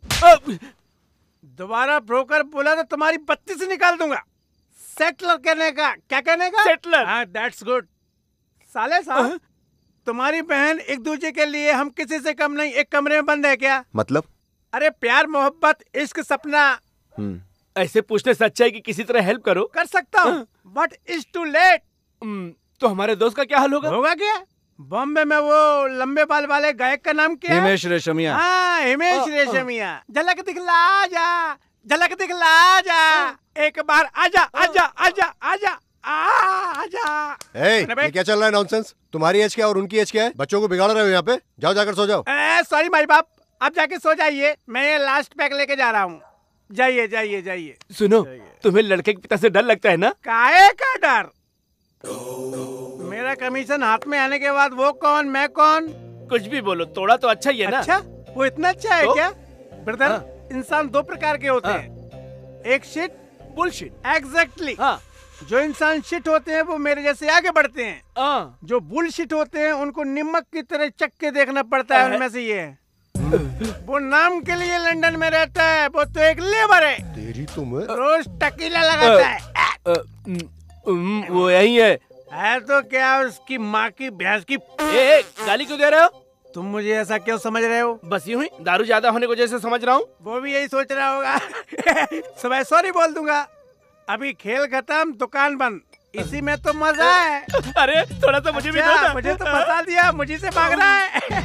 दोबारा ब्रोकर बोला तो तुम्हारी बत्ती से निकाल दूंगा। सेटलर कहने का, क्या कहने का? सेटलर। हाँ दैट्स गुड। साले साहब तुम्हारी बहन एक दूसरे के लिए हम किसी से कम नहीं, एक कमरे में बंद है क्या? मतलब? अरे प्यार मोहब्बत इश्क सपना। ऐसे पूछने से अच्छा है कि किसी तरह हेल्प करो। कर सकता हूँ बट इट्स टू लेट। तो हमारे दोस्त का क्या हाल होगा? होगा क्या? बॉम्बे में वो लंबे बाल वाले गायक का नाम क्या है? हिमेश रेशमिया। हाँ हिमेश रेशमिया। झलक दिखला जा, झलक दिखला जा, एक बार आजा आजा आजा आजा आजा। ए, ये क्या चल रहा है नॉनसेंस? तुम्हारी एज क्या और उनकी एज क्या है? बच्चों को बिगाड़ रहे हो यहाँ पे। जाओ जाकर सो जाओ। सॉरी माई बाप, आप जाके सो जाइए, मैं ये लास्ट पैक लेके जा रहा हूँ। जाइए जाइए जाइए। सुनो, तुम्हें लड़के के पिता से डर लगता है ना? काहे का डर? मेरा कमीशन हाथ में आने के बाद वो कौन मैं कौन? कुछ भी बोलो, थोड़ा तो अच्छा ही है ना? अच्छा, वो इतना अच्छा है तो? क्या? ब्रदर, हाँ। इंसान दो प्रकार के होते हाँ। हैं, एक शिट, बुलशिट। एग्जैक्टली। हाँ। जो इंसान शिट होते हैं वो मेरे जैसे आगे बढ़ते हैं। हाँ। जो बुलशिट होते हैं उनको निमक की तरह चख के देखना पड़ता है। उनमें से ये है। वो नाम के लिए लंदन में रहता है, वो तो एक लेबर है। तेरी तुम्हें रोज टकीला लगाता है। वो यही है। है तो क्या उसकी माँ की भैंस की। ए, गाली क्यों दे रहे हो? तुम मुझे ऐसा क्यों समझ रहे हो? बस यूं ही दारू ज्यादा होने को जैसे समझ रहा हूँ। वो भी यही सोच रहा होगा। सुबह सॉरी बोल दूंगा। अभी खेल खत्म, दुकान बंद, इसी में तो मजा है। अरे थोड़ा सा मुझे भी दो ना। मुझे तो बता दिया, मुझे से भाग रहा है।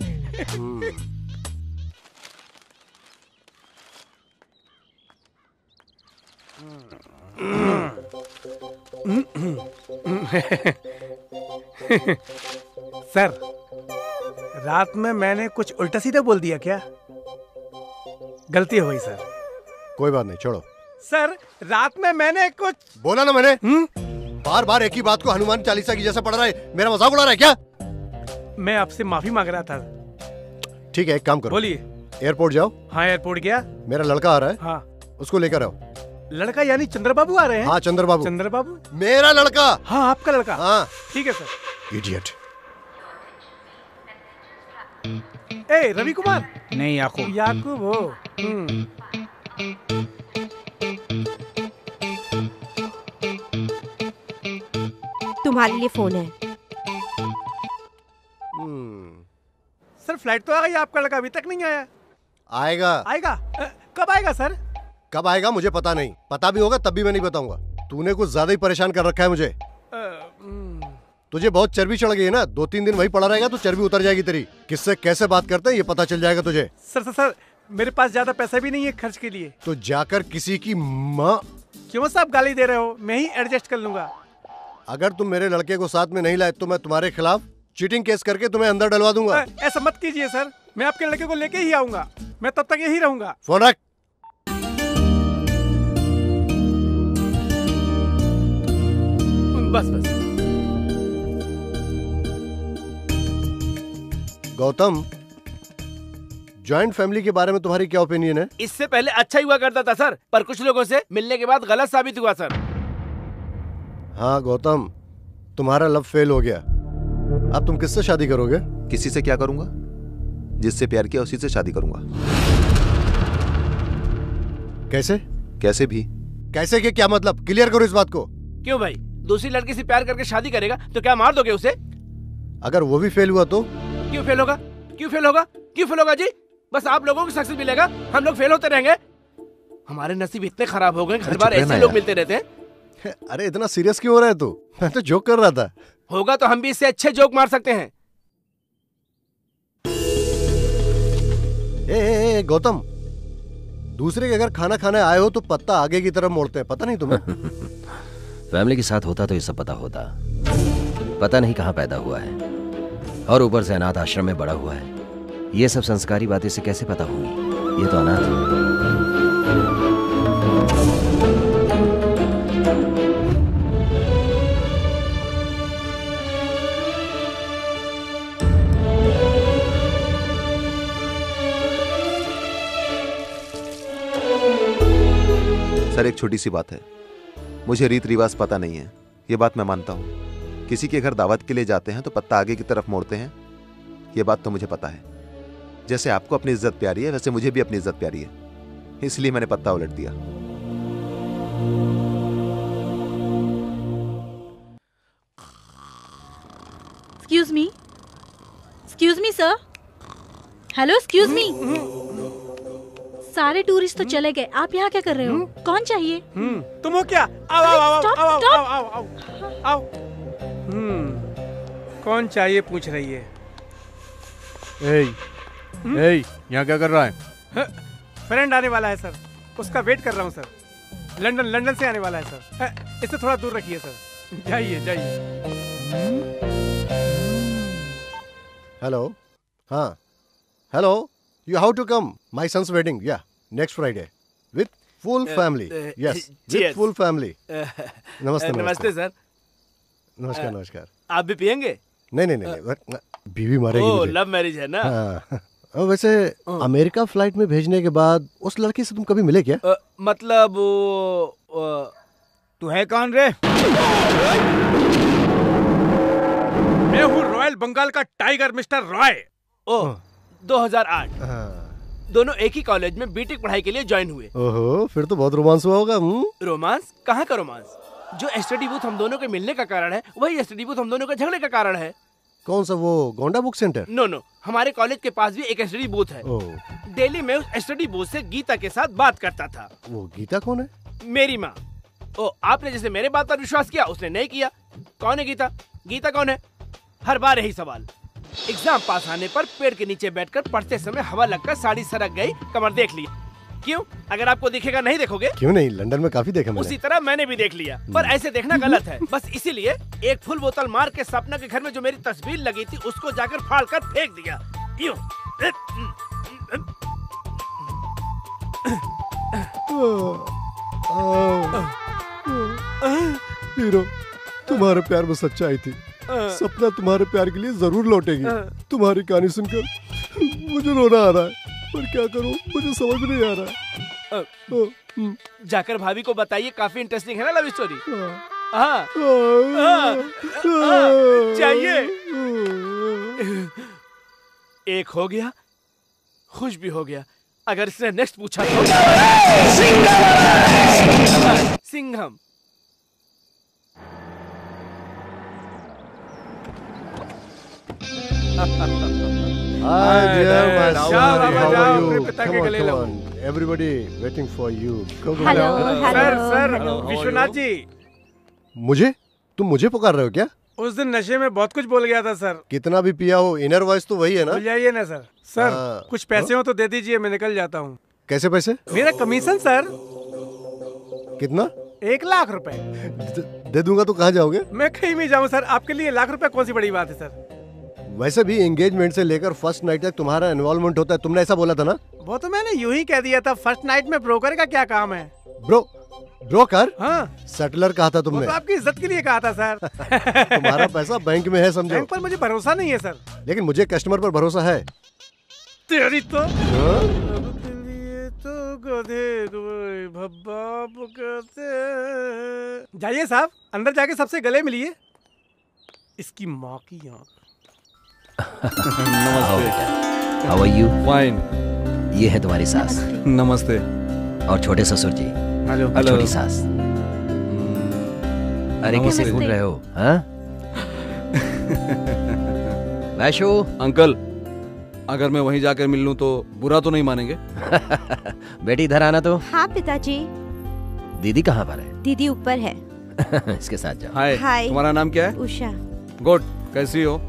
सर, रात में मैंने कुछ उल्टा सीधा बोल दिया क्या? गलती हो गई सर। कोई बात नहीं, छोड़ो। सर, रात में मैंने कुछ बोला ना मैंने। बार बार एक ही बात को हनुमान चालीसा की जैसा पढ़ रहा है। मेरा मजाक उड़ा रहा है क्या? मैं आपसे माफी मांग रहा था। ठीक है, एक काम करो। बोलिए। एयरपोर्ट जाओ। हाँ एयरपोर्ट गया। मेरा लड़का आ रहा है। हाँ। उसको लेकर आओ। लड़का यानी चंद्रबाबू आ रहे हैं? हाँ चंद्रबाबू। चंद्रबाबू मेरा लड़का। हाँ आपका लड़का। हाँ ठीक है सर। इडियट। ए रवि कुमार। नहीं याकूब। याकूब हो। हम्म। तुम्हारे लिए फोन है। सर फ्लाइट तो आ गई, आपका लड़का अभी तक नहीं आया। आएगा। आएगा? कब आएगा सर? कब आएगा मुझे पता नहीं, पता भी होगा तब भी मैं नहीं बताऊंगा। तूने कुछ ज्यादा ही परेशान कर रखा है मुझे। तुझे बहुत चर्बी चढ़ गई है ना, दो तीन दिन वही पड़ा रहेगा तो चर्बी उतर जाएगी तेरी। किससे कैसे बात करते हैं ये पता चल जाएगा तुझे। सर सर सर मेरे पास ज्यादा पैसा भी नहीं है खर्च के लिए। तो जाकर किसी की माँ। क्यों साहब गाली दे रहे हो? मैं ही एडजस्ट कर लूंगा। अगर तुम मेरे लड़के को साथ में नहीं लाए तो मैं तुम्हारे खिलाफ चीटिंग केस करके तुम्हें अंदर डलवा दूंगा। ऐसा मत कीजिए सर, मैं आपके लड़के को लेके ही आऊंगा। मैं तब तक यही रहूंगा। फोन रख। बस बस। गौतम, जॉइंट फैमिली के बारे में तुम्हारी क्या ओपिनियन है? इससे पहले अच्छा ही हुआ करता था सर, पर कुछ लोगों से मिलने के बाद गलत साबित हुआ सर। हाँ गौतम, तुम्हारा लव फेल हो गया। अब तुम किससे शादी करोगे? किसी से क्या करूंगा? जिससे प्यार किया उसी से शादी करूंगा। कैसे? कैसे भी? कैसे के क्या मतलब? क्लियर करो इस बात को। क्यों भाई, दूसरी लड़की से प्यार करके शादी करेगा तो क्या मार दोगे उसे? अगर वो भी फेल हुआ तो? क्यों फेल होगा? क्यों फेल होगा? क्यों फेल होगा जी? बस आप लोगों को सक्सेस मिलेगा, हम लोग फेल होते रहेंगे। हमारे नसीब इतने खराब हो गए, हर बार ऐसे लोग मिलते रहते हैं। अरे इतना सीरियस क्यों हो रहा है तू? मैं तो जोक कर रहा था। होगा तो हम भी इससे अच्छे जोक मार सकते हैं। ए, ए, ए गौतम, दूसरे के अगर खाना खाने आए हो तो पत्ता आगे की तरफ मोड़ते हैं, पता नहीं तुम्हें? फैमिली के साथ होता तो ये सब पता होता। पता नहीं कहाँ पैदा हुआ है और ऊपर से अनाथ आश्रम में बड़ा हुआ है। ये सब संस्कारी बातें से कैसे पता होंगी? ये तो अनाथ है। सर एक छोटी सी बात है, मुझे रीत रिवाज पता नहीं है, ये बात मैं मानता हूँ। किसी के घर दावत के लिए जाते हैं तो पत्ता आगे की तरफ मोड़ते हैं, ये बात तो मुझे पता है। जैसे आपको अपनी इज्जत प्यारी है वैसे मुझे भी अपनी इज्जत प्यारी है, इसलिए मैंने पत्ता उलट दिया। Excuse me, excuse me sir, hello excuse me. सारे टूरिस्ट तो चले गए, आप यहाँ क्या कर रहे हो? कौन चाहिए? तुम हो क्या? आओ आओ आओ Stop, आओ stop. आओ आओ आओ आओ। हम्म, कौन चाहिए पूछ रही है? ए, ए, यहाँ क्या कर रहा है? फ्रेंड आने वाला है सर, उसका वेट कर रहा हूँ सर। लंदन लंदन से आने वाला है सर, इससे थोड़ा दूर रखिए सर। जाइए जाइए। हेलो, हाँ, hello, you have to come. My son's wedding, yeah, next Friday, with full family. Yes, with full family. नमस्ते नमस्ते सर। नमस्कार नमस्कार। आप भी पियेंगे? नहीं नहीं नहीं, बीवी मारेगी ओह, मुझे। लव मैरिज है ना? हाँ। और वैसे अमेरिका फ्लाइट में भेजने के बाद उस लड़की से तुम कभी मिले क्या? अ, मतलब वो, तू है कौन रे? मैं हूँ रॉयल बंगाल का टाइगर मिस्टर रॉय। ओह, दो हज़ार आठ। दोनों एक ही कॉलेज में बीटेक पढ़ाई के लिए ज्वाइन हुए। ओहो, फिर तो बहुत रोमांस हुआ होगा। रोमांस? कहाँ का रोमांस? जो स्टडी बूथ हम दोनों के मिलने का कारण है, वही स्टडी बूथ हम दोनों के झगड़े का कारण है। कौन सा, वो Gonda book centre? No no, हमारे कॉलेज के पास भी एक स्टडी बूथ है। डेली मैं उस स्टडी बूथ से गीता के साथ बात करता था। वो गीता कौन है? मेरी माँ। ओ, आपने जैसे मेरे बात पर विश्वास किया, उसने नहीं किया। कौन है गीता? गीता कौन है? हर बार यही सवाल। एग्जाम पास आने पर पेड़ के नीचे बैठकर पढ़ते समय हवा लगकर साड़ी सरक गई, कमर देख ली। क्यों? अगर आपको दिखेगा नहीं देखोगे? क्यों नहीं, लंदन में काफी देखा मैंने। उसी तरह मैंने भी देख लिया, पर ऐसे देखना गलत है। बस इसीलिए एक फुल बोतल मार के सपना के घर में जो मेरी तस्वीर लगी थी उसको जाकर फाड़ कर फेंक दिया। यूं। हीरो, तुम्हारे प्यार में सच्चाई थी। सपना तुम्हारे प्यार के लिए जरूर लौटेगी। तुम्हारी कहानी सुनकर मुझे रोना आ रहा है, पर क्या करूं, मुझे समझ नहीं आ रहा है। जाकर भाभी को बताइए, काफी इंटरेस्टिंग है ना लव स्टोरी। हाँ, चाहिए। एक हो गया, खुश भी हो गया। अगर इसने नेक्स्ट पूछा तो Singham. Hi dear, my son. How are you? Come on, come on. Everybody waiting for you. Go, go. Hello sir, sir Vishwanath ji. मुझे? तुम मुझे पुकार रहे हो क्या? उस दिन नशे में बहुत कुछ बोल गया था सर। कितना भी पिया हो, इनर वॉइस तो वही है ना? भूल जाइए ना सर। सर कुछ पैसे हो तो दे दीजिए, मैं निकल जाता हूँ। कैसे पैसे? मेरा कमीशन सर। कितना? एक लाख रुपए। दे दूंगा तो कहाँ जाओगे? मैं कहीं भी जाऊँ सर, आपके लिए लाख रुपए कौन सी बड़ी बात है सर। वैसे भी एंगेजमेंट से लेकर फर्स्ट नाइट तक तुम्हारा इन्वॉल्वमेंट होता है, तुमने ऐसा बोला था ना? वो तो मैंने यूं ही कह दिया था। फर्स्ट नाइट में ब्रोकर का क्या काम है? Bro broker? हाँ, सेटलर कहा था तुमने। वो तो आपकी इज्जत के लिए कहा था सर। तुम्हारा पैसा बैंक में है समझो। बैंक पर मुझे भरोसा नहीं है सर। लेकिन मुझे कस्टमर पर भरोसा है। तेरी तो ये तो गधे बाप कहते। जाइए साहब, अंदर जाके सबसे गले मिलिए। इसकी माँ की आँख। नमस्ते। How are you? फाइन। ये है तुम्हारी सास। नमस्ते। और छोटे ससुर जी। हेलो। और छोटी सास। अरे किसे नमस्ते। घूर रहे हो? हाँ? वैशु। अंकल, अगर मैं वहीं जाकर मिल लूं तो बुरा तो नहीं मानेंगे? बेटी इधर आना तो। हाँ पिताजी। दीदी कहाँ पर है? दीदी ऊपर है। इसके साथ जाओ। हाय। हाय। तुम्हारा नाम क्या है? उषा। गुड। कैसी हो?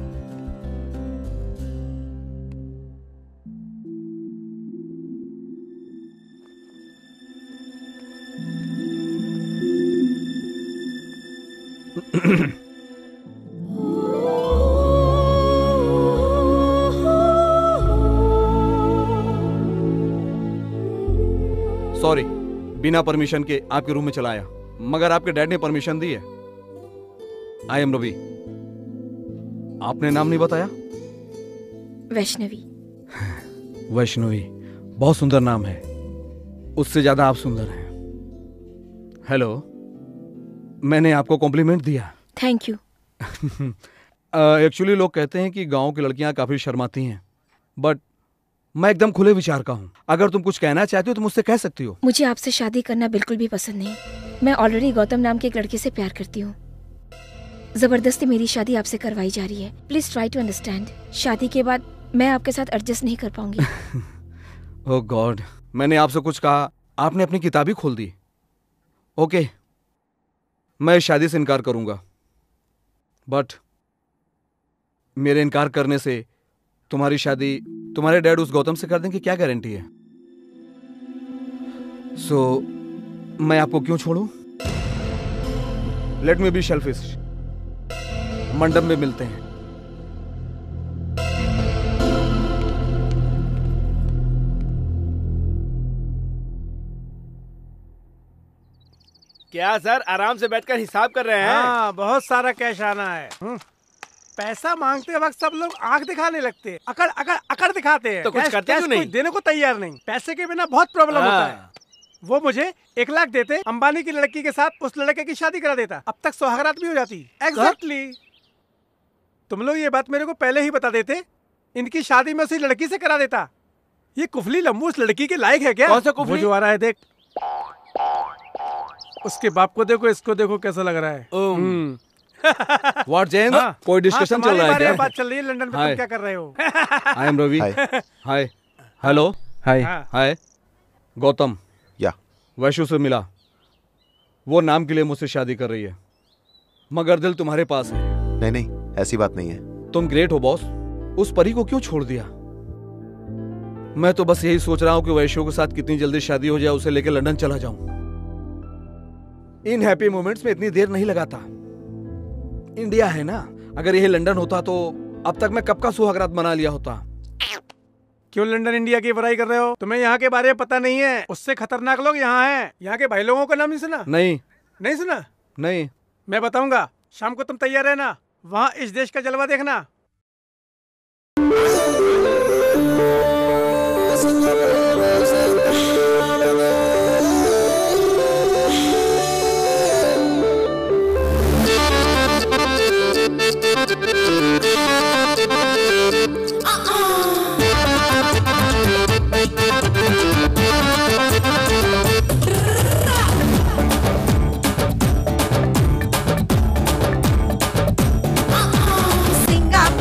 सॉरी, बिना परमिशन के आपके रूम में चला आया, मगर आपके डैड ने परमिशन दी है। I am Ravi. आपने नाम नहीं बताया? वैष्णवी। वैष्णवी, बहुत सुंदर नाम है। उससे ज्यादा आप सुंदर हैं। हेलो, मैंने आपको कॉम्प्लीमेंट दिया। Thank you. एक्चुअली लोग कहते हैं कि गांव की लड़कियां काफी शर्माती हैं, बट मैं एकदम खुले विचार का हूँ। अगर तुम कुछ कहना चाहती हो तो मुझसे कह सकती हो। मुझे आपसे शादी करना बिल्कुल भी पसंद नहीं। मैं ऑलरेडी गौतम नाम के एक लड़के से प्यार करती हूँ। जबरदस्ती मेरी शादी आपसे करवाई जा रही है। Please try to understand. शादी के बाद मैं आपके साथ एडजस्ट नहीं कर पाऊंगी। ओह गॉड, मैंने आपसे कुछ कहा, आपने अपनी किताब ही खोल दी। ओके, मैं इस शादी से इनकार करूंगा, बट मेरे इनकार करने से तुम्हारी शादी तुम्हारे डैड उस गौतम से कर देंगे, क्या गारंटी है? सो so, मैं आपको क्यों छोड़ूं? Let me be selfish. मंडप में मिलते हैं। क्या सर, आराम से बैठकर हिसाब कर रहे हैं? हाँ, बहुत सारा कैश आना है। पैसा मांगते वक्त सब लोग आंख दिखाने लगते हैं, अकड़ अकड़ अकड़ दिखाते हैं। तो कुछ कैश- करते कैश क्यों नहीं? कोई देने को तैयार नहीं। पैसे के बिना बहुत प्रॉब्लम हाँ। होता है। वो मुझे एक लाख देते, अंबानी की लड़की के साथ उस लड़के की शादी करा देता, अब तक सुहागरात भी हो जाती। एग्जैक्टली। तुम लोग ये बात मेरे को पहले ही बता देते, इनकी शादी में उसी लड़की से करा देता। ये कुफली लम्बू उस लड़की के लायक है क्या? कौन सा कुफली? वो जो आ रहा है देख, उसके बाप को देखो, इसको देखो कैसा लग रहा है। हम्म। व्हाट जयेंद्र, हाँ, कोई डिस्कशन हाँ, चल रहा है तुम्हारी क्या? बात चल रही है लंदन में। हाय। तुम क्या कर रहे हो? I am Ravi. Hi. Hello. Hi. Hi. Gautam. Yeah. Vaishu से मिला। वो नाम के लिए मुझसे शादी कर रही है, मगर दिल तुम्हारे पास है। नहीं नहीं, ऐसी बात नहीं है। तुम ग्रेट हो बॉस। उस परी को क्यों छोड़ दिया? मैं तो बस यही सोच रहा हूँ कि वैशु के साथ कितनी जल्दी शादी हो जाए, उसे लेकर लंदन चला जाऊं। इन हैप्पी मोमेंट्स में इतनी देर नहीं लगाता। इंडिया है ना, अगर यही लंदन होता तो अब तक मैं कब का सुहागरात मना लिया होता। क्यों लंदन इंडिया की बुराई कर रहे हो? तुम्हें यहाँ के बारे में पता नहीं है। उससे खतरनाक लोग यहाँ हैं। यहाँ के भाई लोगों का नाम नहीं सुना? नहीं। नहीं सुना? नहीं। मैं बताऊंगा। शाम को तुम तैयार रहना, वहाँ इस देश का जलवा देखना। सिंगापुर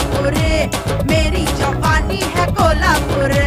कोल्हापुरे, मेरी जवानी है कोल्हापुरे।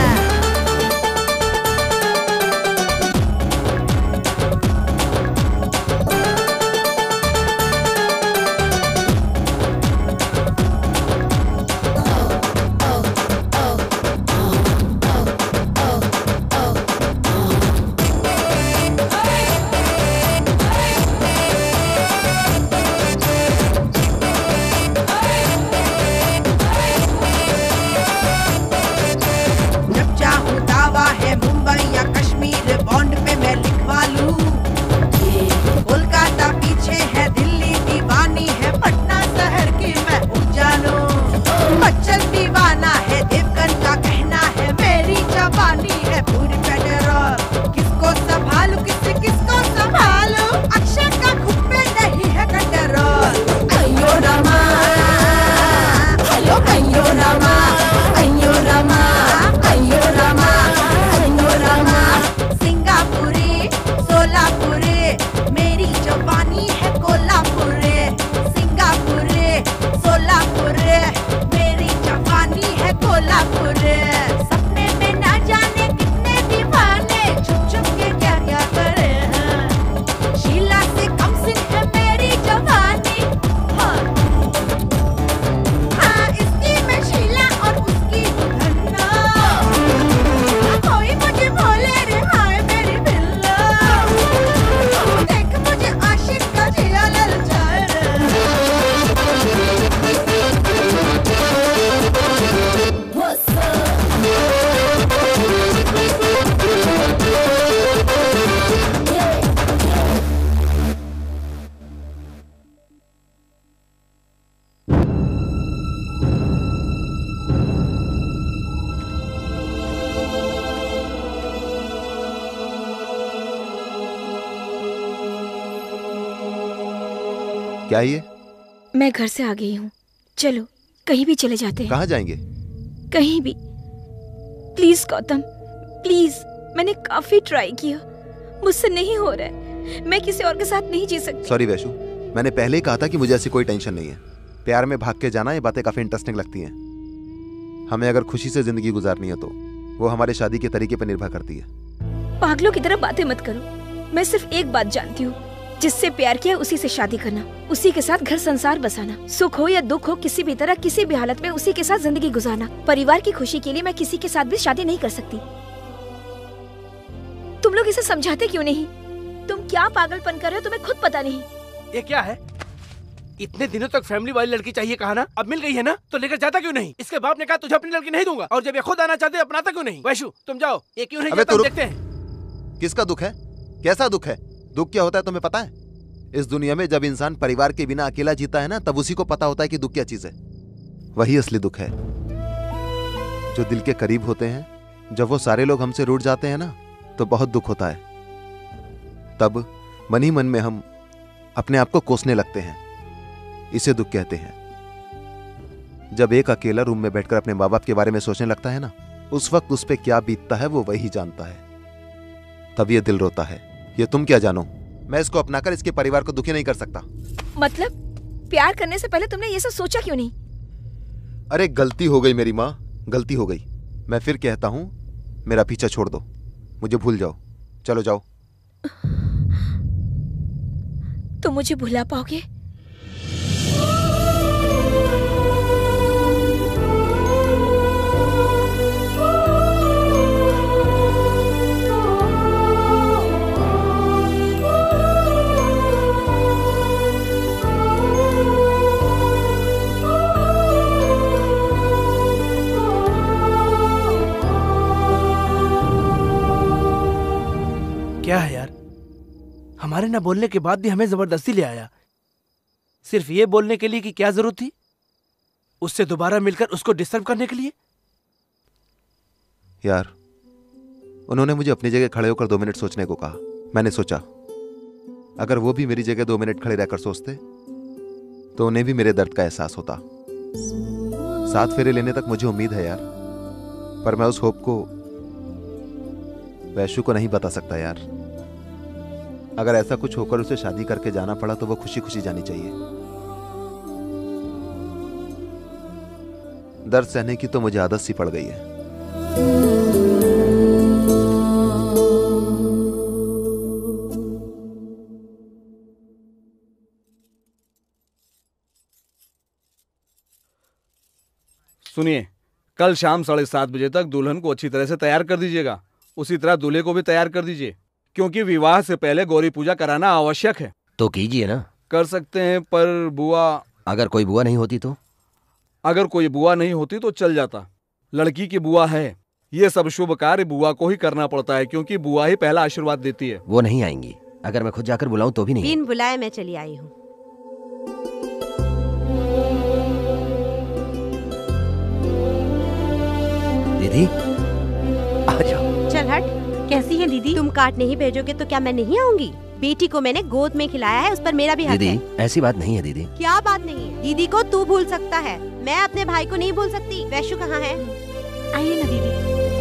क्या ये? मैं घर से आ गई हूँ, चलो कहीं भी चले जाते हैं। कहाँ जाएंगे? कहीं भी। Please Gautam, please. मैंने काफी ट्राई किया, मुझसे नहीं हो रहा है। मैं किसी और के साथ नहीं जी सकती। सॉरी वैशु, मैंने पहले ही कहा था कि मुझे ऐसी कोई टेंशन नहीं है। प्यार में भाग के जाना, ये बातें काफी इंटरेस्टिंग लगती हैं। हमें अगर खुशी से जिंदगी गुजारनी है तो वो हमारे शादी के तरीके पर निर्भर करती है। पागलों की तरह बातें मत करो। मैं सिर्फ एक बात जानती हूँ, जिससे प्यार किया उसी से शादी करना, उसी के साथ घर संसार बसाना, सुख हो या दुख हो, किसी भी तरह किसी भी हालत में उसी के साथ जिंदगी गुजारना। परिवार की खुशी के लिए मैं किसी के साथ भी शादी नहीं कर सकती। तुम लोग इसे समझाते क्यों नहीं? तुम क्या पागलपन कर रहे हो, तुम्हें खुद पता नहीं। ये क्या है? इतने दिनों तक फैमिली वाली लड़की चाहिए कहा ना, अब मिल गई है ना, तो लेकर जाता क्यों नहीं? इसके बाप ने कहा तुझे अपनी लड़की नहीं दूंगा, और जब ये खुद आना चाहते अपनाता क्यों नहीं? वैशु तुम जाओ, ये क्यों नहीं जाता, देखते हैं। किसका दुख है? कैसा दुख है? दुख क्या होता है तुम्हें पता है? इस दुनिया में जब इंसान परिवार के बिना अकेला जीता है ना, तब उसी को पता होता है कि दुख क्या चीज है। वही असली दुख है। जो दिल के करीब होते हैं, जब वो सारे लोग हमसे रूठ जाते हैं ना, तो बहुत दुख होता है। तब मन ही मन में हम अपने आप को कोसने लगते हैं। इसे दुख कहते हैं। जब एक अकेला रूम में बैठकर अपने माँ बाप के बारे में सोचने लगता है ना, उस वक्त उस पे क्या बीतता है वो वही जानता है। तब ये दिल रोता है। ये तुम क्या जानो? मैं इसको अपनाकर इसके परिवार को दुखी नहीं कर सकता। मतलब प्यार करने से पहले तुमने ये सब सोचा क्यों नहीं? अरे गलती हो गई मेरी माँ, गलती हो गई। मैं फिर कहता हूँ, मेरा पीछा छोड़ दो, मुझे भूल जाओ। चलो जाओ। तुम मुझे भुला पाओगे? क्या है यार, हमारे ना बोलने के बाद भी हमें जबरदस्ती ले आया, सिर्फ ये बोलने के लिए कि क्या जरूरत थी उससे दोबारा मिलकर उसको डिस्टर्ब करने के लिए। यार उन्होंने मुझे अपनी जगह खड़े होकर दो मिनट सोचने को कहा। मैंने सोचा अगर वो भी मेरी जगह दो मिनट खड़े रहकर सोचते तो उन्हें भी मेरे दर्द का एहसास होता। सात फेरे लेने तक मुझे उम्मीद है यार, पर मैं उस होप को वैशु को नहीं बता सकता यार। अगर ऐसा कुछ होकर उसे शादी करके जाना पड़ा तो वो खुशी खुशी जानी चाहिए। दर्द सहने की तो मुझे आदत सी पड़ गई है। सुनिए, कल शाम साढ़े सात बजे तक दुल्हन को अच्छी तरह से तैयार कर दीजिएगा। उसी तरह दूल्हे को भी तैयार कर दीजिए, क्योंकि विवाह से पहले गौरी पूजा कराना आवश्यक है। तो कीजिए ना। कर सकते हैं, पर बुआ। अगर कोई बुआ नहीं होती तो? अगर कोई बुआ नहीं होती तो चल जाता। लड़की की बुआ है। ये सब शुभ कार्य बुआ को ही करना पड़ता है, क्योंकि बुआ ही पहला आशीर्वाद देती है। वो नहीं आएंगी। अगर मैं खुद जाकर बुलाऊं तो भी नहीं। बिन बुलाए मैं चली आई हूँ। दीदी आ जाओ। चल हट। कैसी है दीदी? तुम काट नहीं भेजोगे तो क्या मैं नहीं आऊंगी? बेटी को मैंने गोद में खिलाया है, उस पर मेरा भी हक दीदी, है। ऐसी बात नहीं है दीदी। क्या बात नहीं है? दीदी को तू भूल सकता है, मैं अपने भाई को नहीं भूल सकती। वैशु कहाँ है? आइए ना दीदी।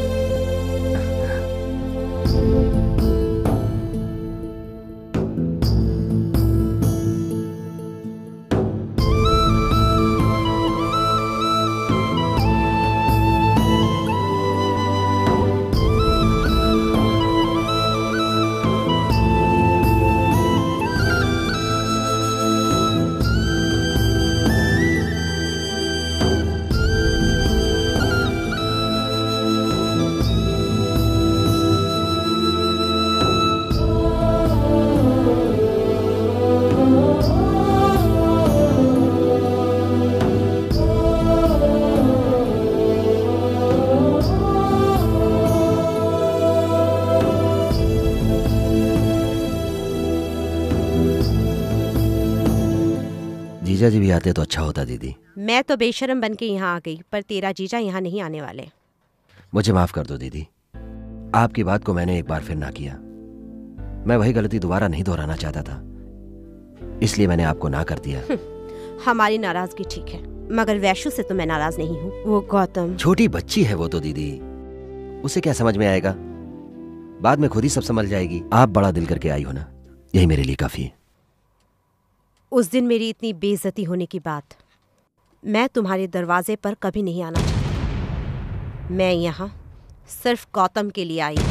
जीजा जी भी आते तो अच्छा होता दीदी। मैं तो बेशरम बन के यहाँ आ गई, पर तेरा जीजा यहाँ नहीं आने वाले। मुझे माफ कर दो दीदी, आपकी बात को मैंने एक बार फिर ना किया। मैं वही गलती दोबारा नहीं दोहराना चाहता था, इसलिए मैंने आपको ना कर दिया। हमारी नाराजगी ठीक है, मगर वैशु से तो मैं नाराज नहीं हूँ। वो गौतम छोटी बच्ची है वो तो दीदी, उसे क्या समझ में आएगा? बाद में खुद ही सब समझ जाएगी। आप बड़ा दिल करके आई हो ना, यही मेरे लिए काफी है। उस दिन मेरी इतनी बेइज्जती होने की बात, मैं तुम्हारे दरवाजे पर कभी नहीं आना चाहती। मैं यहाँ सिर्फ गौतम के लिए आई।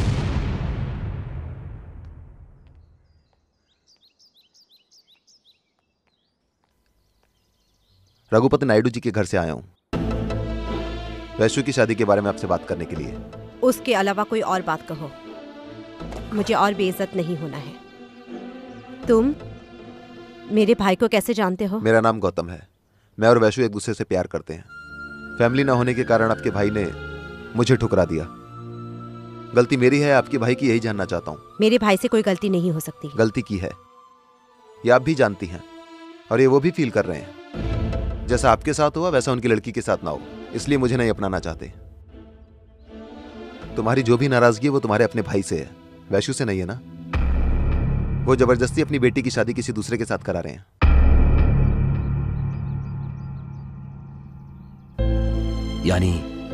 रघुपति नायडू जी के घर से आया हूँ, वैशु की शादी के बारे में आपसे बात करने के लिए। उसके अलावा कोई और बात कहो, मुझे और बेइज्जत नहीं होना है। तुम मेरे भाई को कैसे जानते हो? मेरा नाम गौतम है। मैं और वैशु एक दूसरे से प्यार करते हैं। फैमिली ना होने के कारण आपके भाई ने मुझे ठुकरा दिया। गलती मेरी है, आपके भाई की, यही जानना चाहता हूँ। मेरे भाई से कोई गलती नहीं हो सकती। गलती की है, ये आप भी जानती हैं, और ये वो भी फील कर रहे हैं। जैसा आपके साथ हुआ वैसा उनकी लड़की के साथ ना हो, इसलिए मुझे नहीं अपनाना चाहते। तुम्हारी जो भी नाराजगी है वो तुम्हारे अपने भाई से है, वैशु से नहीं है ना। वो जबरदस्ती अपनी बेटी की शादी किसी दूसरे के साथ करा रहे हैं। यानी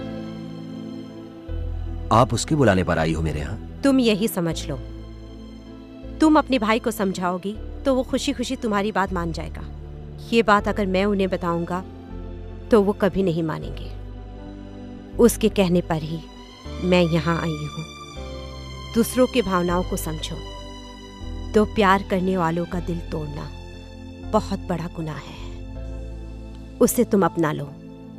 आप उसके बुलाने पर आई हो मेरे यहाँ? तुम यही समझ लो, तुम अपने भाई को समझाओगी तो वो खुशी खुशी तुम्हारी बात मान जाएगा। ये बात अगर मैं उन्हें बताऊंगा तो वो कभी नहीं मानेंगे। उसके कहने पर ही मैं यहाँ आई हूँ। दूसरों की भावनाओं को समझो, तो प्यार करने वालों का दिल तोड़ना बहुत बड़ा गुनाह है। उसे तुम अपना लो।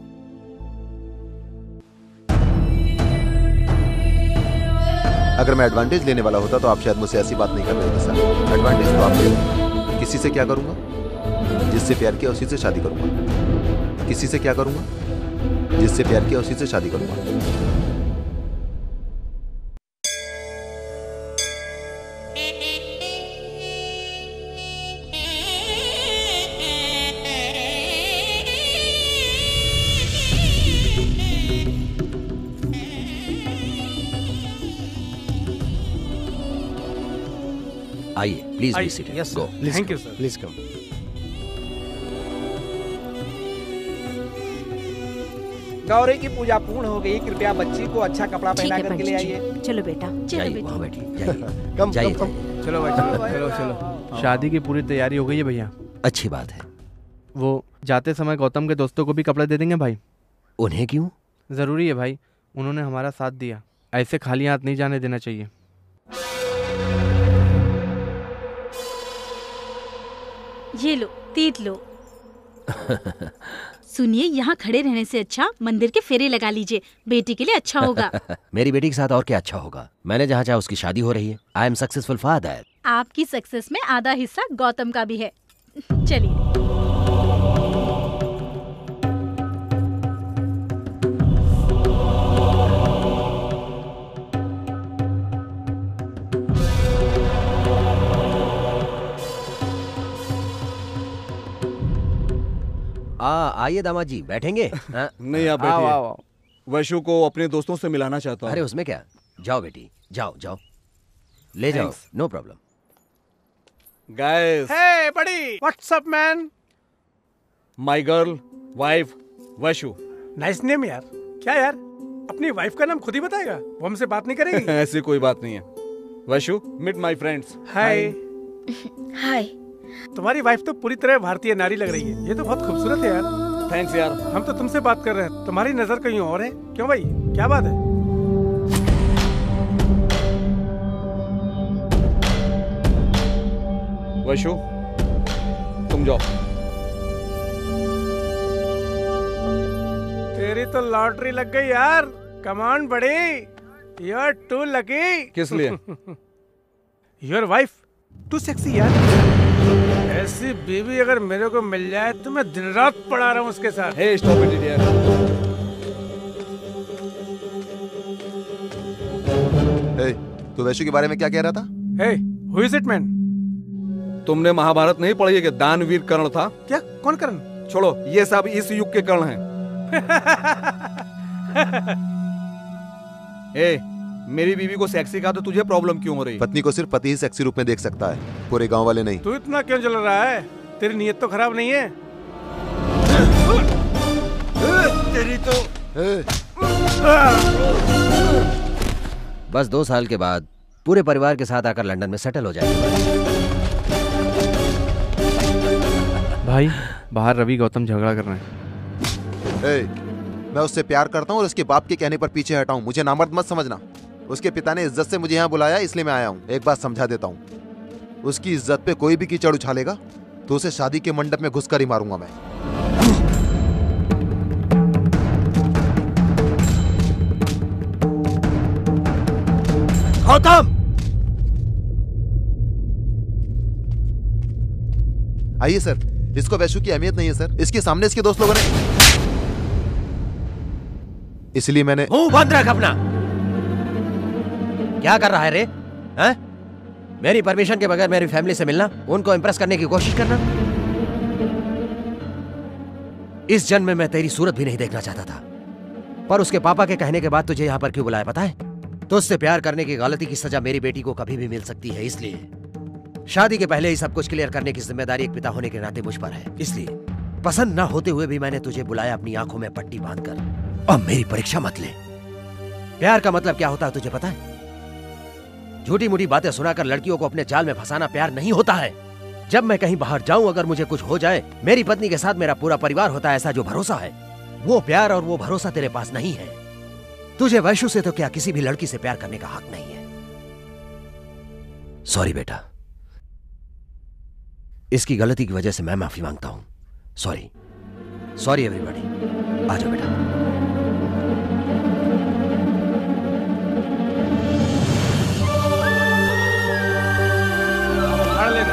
अगर मैं एडवांटेज लेने वाला होता तो आप शायद मुझसे ऐसी बात नहीं कर रहे थे सर। एडवांटेज तो आप ले। किसी से क्या करूंगा? जिससे प्यार किया उसी से शादी करूंगा। किसी से क्या करूंगा? जिससे प्यार किया उसी से शादी करूंगा। आइए, please be seated. Yes go. Thank you sir. Please come. Gauri की पूजा पूर्ण हो गई। कृपया बच्ची को अच्छा कपड़ा पहना करके ले आइए। चलो बेटा, जाइए, वहाँ बैठिए, जाइए। कम जाइए, कम जाइए। चलो भाई, चलो चलो चलो। शादी की पूरी तैयारी हो गई है भैया। अच्छी बात है। वो जाते समय गौतम के दोस्तों को भी कपड़े दे देंगे भाई? उन्हें क्यों? जरूरी है भाई, उन्होंने हमारा साथ दिया, ऐसे खाली हाथ नहीं जाने देना चाहिए। ये लो, तीत लो। सुनिए, यहाँ खड़े रहने से अच्छा मंदिर के फेरे लगा लीजिए, बेटी के लिए अच्छा होगा। मेरी बेटी के साथ और क्या अच्छा होगा? मैंने जहाँ चाहा उसकी शादी हो रही है। I am successful father. आपकी सक्सेस में आधा हिस्सा गौतम का भी है। चलिए। आ आइए दामाद जी, बैठेंगे? नहीं आप बैठिए। वैशु को अपने दोस्तों से मिलाना चाहता हूँ। अरे उसमें क्या, जाओ बेटी, जाओ जाओ, ले जाओ, no problem. Guys, hey buddy, what's up man? My girl, wife, Vaishu. Nice name यार। क्या यार, अपनी वाइफ का नाम खुद ही बताएगा? वो हमसे बात नहीं करेगी? ऐसी कोई बात नहीं है। Vaishu, meet my friends. Hi. Hi. तुम्हारी वाइफ तो पूरी तरह भारतीय नारी लग रही है। ये तो बहुत खूबसूरत है यार। थैंक्स यार। हम तो तुमसे बात कर रहे हैं, तुम्हारी नजर कहीं और है। क्यों भाई, क्या बात है? वैशु, तुम जाओ। तेरी तो लॉटरी लग गई यार। Come on buddy, you are too lucky. किस लिए? योर वाइफ टू सेक्सी यार। ऐसी बीवी अगर मेरे को मिल जाए तो मैं दिन रात पड़ा रहा हूँ उसके साथ। Hey stop it idiot. Hey, तू वैशु के बारे में क्या कह रहा था? Hey, who is it man? तुमने महाभारत नहीं पढ़ी है कि दानवीर कर्ण था? क्या? कौन कर्ण? छोड़ो, ये सब इस युग के कर्ण हैं। ए, मेरी बीवी को सेक्सी कहा तो तुझे प्रॉब्लम क्यों हो रही? पत्नी को सिर्फ पति ही सेक्सी रूप में देख सकता है, पूरे गांव वाले नहीं। तू इतना क्यों जल रहा है? तेरी नीयत तो खराब नहीं है? तेरी तो बस दो साल के बाद पूरे परिवार के साथ आकर लंदन में सेटल हो जाएगा। भाई, बाहर रवि गौतम झगड़ा कर रहे हैं। ए, मैं उससे प्यार करता हूँ और उसके बाप के कहने पर पीछे हटा हूँ। मुझे नामर्द मत समझना। उसके पिता ने इज्जत से मुझे यहाँ बुलाया, इसलिए मैं आया हूँ। एक बात समझा देता हूँ, उसकी इज्जत पे कोई भी कीचड़ उछालेगा तो उसे शादी के मंडप में घुसकर ही मारूंगा मैं। गौतम! आइए सर, इसको वैशु की अहमियत नहीं है सर। इसके सामने इसके दोस्त लोगों ने, इसलिए मैंने। मुंह बंद रख अपना। क्या कर रहा है रे? हैं? मेरी परमिशन के बगैर मेरी फैमिली से मिलना, उनको इंप्रेस करने की कोशिश करना। इस जन्म में मैं तेरी सूरत भी नहीं देखना चाहता था, पर उसके पापा के कहने के बाद तुझे यहाँ पर क्यों बुलाया पता है? तो उससे प्यार करने की गलती की सजा मेरी बेटी को कभी भी मिल सकती है, इसलिए शादी के पहले ही सब कुछ क्लियर करने की जिम्मेदारी एक पिता होने के नाते मुझ पर है। इसलिए पसंद ना होते हुए भी मैंने तुझे बुलाया अपनी आंखों में पट्टी बांधकर। अब मेरी परीक्षा मत ले। प्यार का मतलब क्या होता है तुझे पता है? झूठी मूठी बातें सुनाकर लड़कियों को अपने जाल में फंसाना प्यार नहीं होता है। जब मैं कहीं बाहर जाऊं, अगर मुझे कुछ हो जाए, मेरी पत्नी के साथ मेरा पूरा परिवार होता है, ऐसा जो भरोसा है, वो प्यार और वो भरोसा तेरे पास नहीं है। तुझे वैशु से तो क्या किसी भी लड़की से प्यार करने का हक नहीं है। सॉरी बेटा, इसकी गलती की वजह से मैं माफी मांगता हूं। Sorry sorry everybody. आ जाओ बेटा। पढ़ लेना।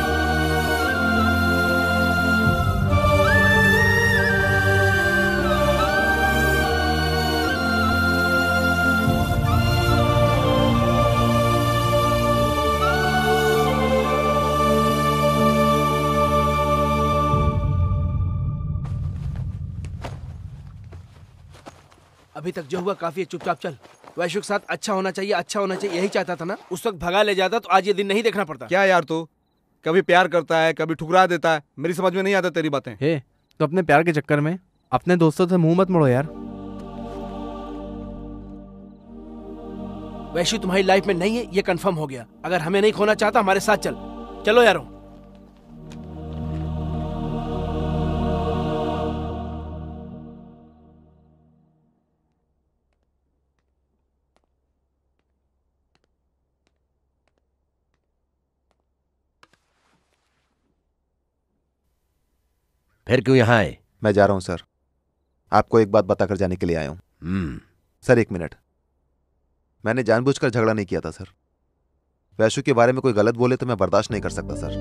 अभी तक जो हुआ काफी है, चुपचाप चल। वैशु के साथ अच्छा होना चाहिए, अच्छा होना चाहिए, यही चाहता था ना। उस वक्त भगा ले जाता तो आज ये दिन नहीं देखना पड़ता। क्या यार, तू कभी प्यार करता है, कभी ठुकरा देता है। मेरी समझ में नहीं आता तेरी बातें। हे, तो अपने प्यार के चक्कर में अपने दोस्तों से मुंह मत मोड़ो यार। वैशु तुम्हारी लाइफ में नहीं है, ये कंफर्म हो गया। अगर हमें नहीं खोना चाहता, हमारे साथ चल। चलो यारों। फिर क्यों यहाँ आए? मैं जा रहा हूँ सर, आपको एक बात बताकर जाने के लिए आया हूँ। हम्म सर एक मिनट, मैंने जानबूझकर झगड़ा नहीं किया था सर। वैशु के बारे में कोई गलत बोले तो मैं बर्दाश्त नहीं कर सकता सर।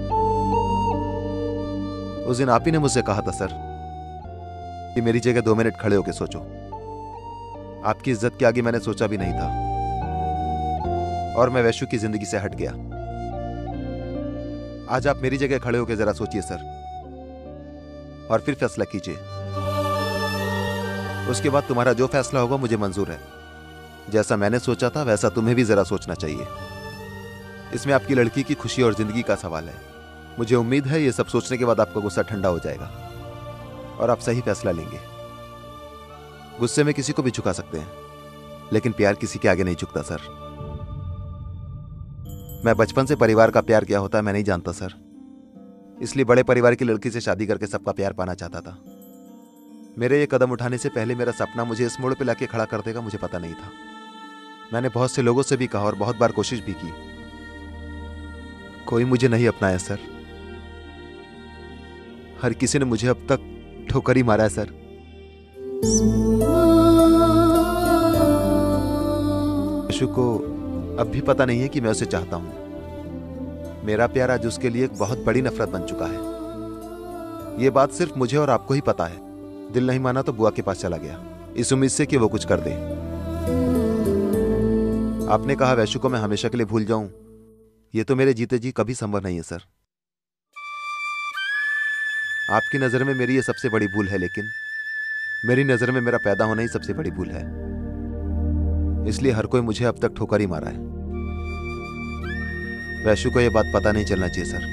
उस दिन आप ही ने मुझसे कहा था सर कि मेरी जगह दो मिनट खड़े होकर सोचो। आपकी इज्जत के आगे मैंने सोचा भी नहीं था और मैं वैशु की जिंदगी से हट गया। आज आप मेरी जगह खड़े होकर जरा सोचिए सर और फिर फैसला कीजिए। उसके बाद तुम्हारा जो फैसला होगा मुझे मंजूर है। जैसा मैंने सोचा था वैसा तुम्हें भी जरा सोचना चाहिए। इसमें आपकी लड़की की खुशी और जिंदगी का सवाल है। मुझे उम्मीद है ये सब सोचने के बाद आपका गुस्सा ठंडा हो जाएगा और आप सही फैसला लेंगे। गुस्से में किसी को भी झुका सकते हैं, लेकिन प्यार किसी के आगे नहीं झुकता सर। मैं बचपन से परिवार का प्यार क्या होता है मैं नहीं जानता सर, इसलिए बड़े परिवार की लड़की से शादी करके सबका प्यार पाना चाहता था। मेरे ये कदम उठाने से पहले मेरा सपना मुझे इस मोड़ पे लाके खड़ा कर देगा मुझे पता नहीं था। मैंने बहुत से लोगों से भी कहा और बहुत बार कोशिश भी की, कोई मुझे नहीं अपनाया सर। हर किसी ने मुझे अब तक ठोकर ही मारा है सर। यशु को अब भी पता नहीं है कि मैं उसे चाहता हूं। मेरा प्यार आज उसके लिए एक बहुत बड़ी नफरत बन चुका है। यह बात सिर्फ मुझे और आपको ही पता है। दिल नहीं माना तो बुआ के पास चला गया, इस उम्मीद से कि वो कुछ कर दे। आपने कहा वैशु को मैं हमेशा के लिए भूल जाऊं, ये तो मेरे जीते जी कभी संभव नहीं है सर। आपकी नजर में मेरी ये सबसे बड़ी भूल है, लेकिन मेरी नजर में मेरा पैदा होना ही सबसे बड़ी भूल है। इसलिए हर कोई मुझे अब तक ठोकर ही मारा है। वैशु को यह बात पता नहीं चलना चाहिए सर।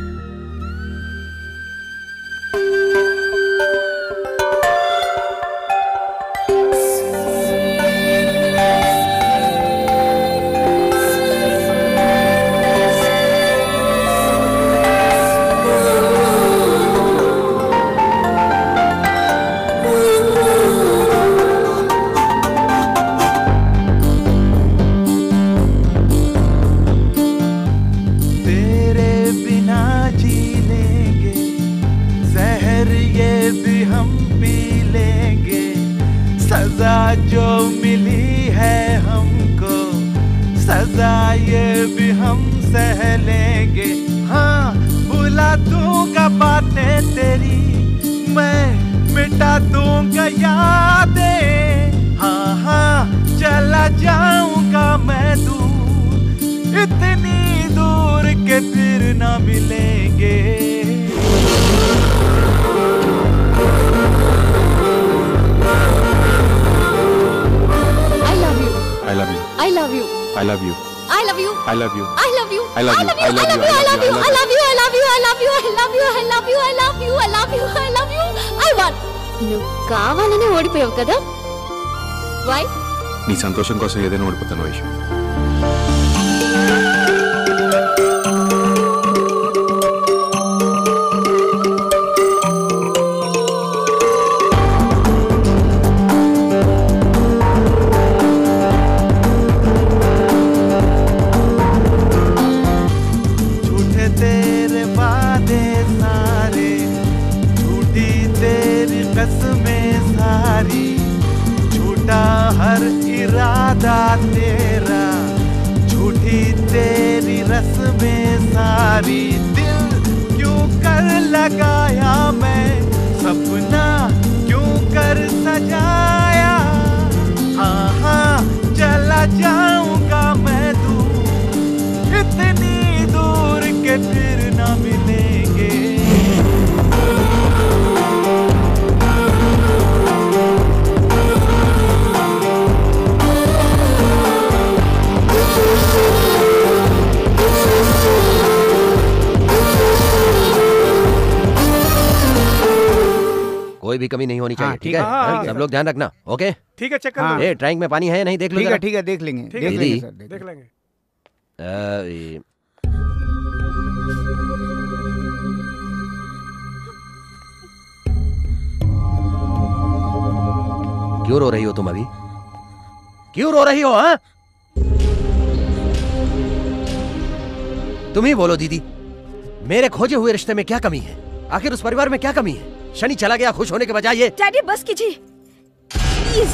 నీ సంతోషం కోసం ఏదైనా ఓడిపోతాను వైషు. तेरा झूठी तेरी रस्में सारी, दिल क्यों कर लगाया मैं, सपना क्यों कर सजाया। हाँ हाँ चला जाऊंगा मैं दूर, इतनी दूर के फिर ना मिलेंगे। कोई भी कमी नहीं होनी चाहिए, ठीक है? हाँ, सब लोग ध्यान रखना, ओके? ठीक है, चेक कर लो। ए, टैंक में पानी है या नहीं देख लो। ठीक है, ठीक है, देख लेंगे, देख लेंगे सर, देख लेंगे। क्यों रो रही हो तुम अभी? क्यों रो रही हो? हाँ, तुम ही बोलो दीदी, मेरे खोजे हुए रिश्ते में क्या कमी है? आखिर उस परिवार में क्या कमी है? शनि चला गया खुश होने के बजाय ये। डैडी बस कीजिए प्लीज।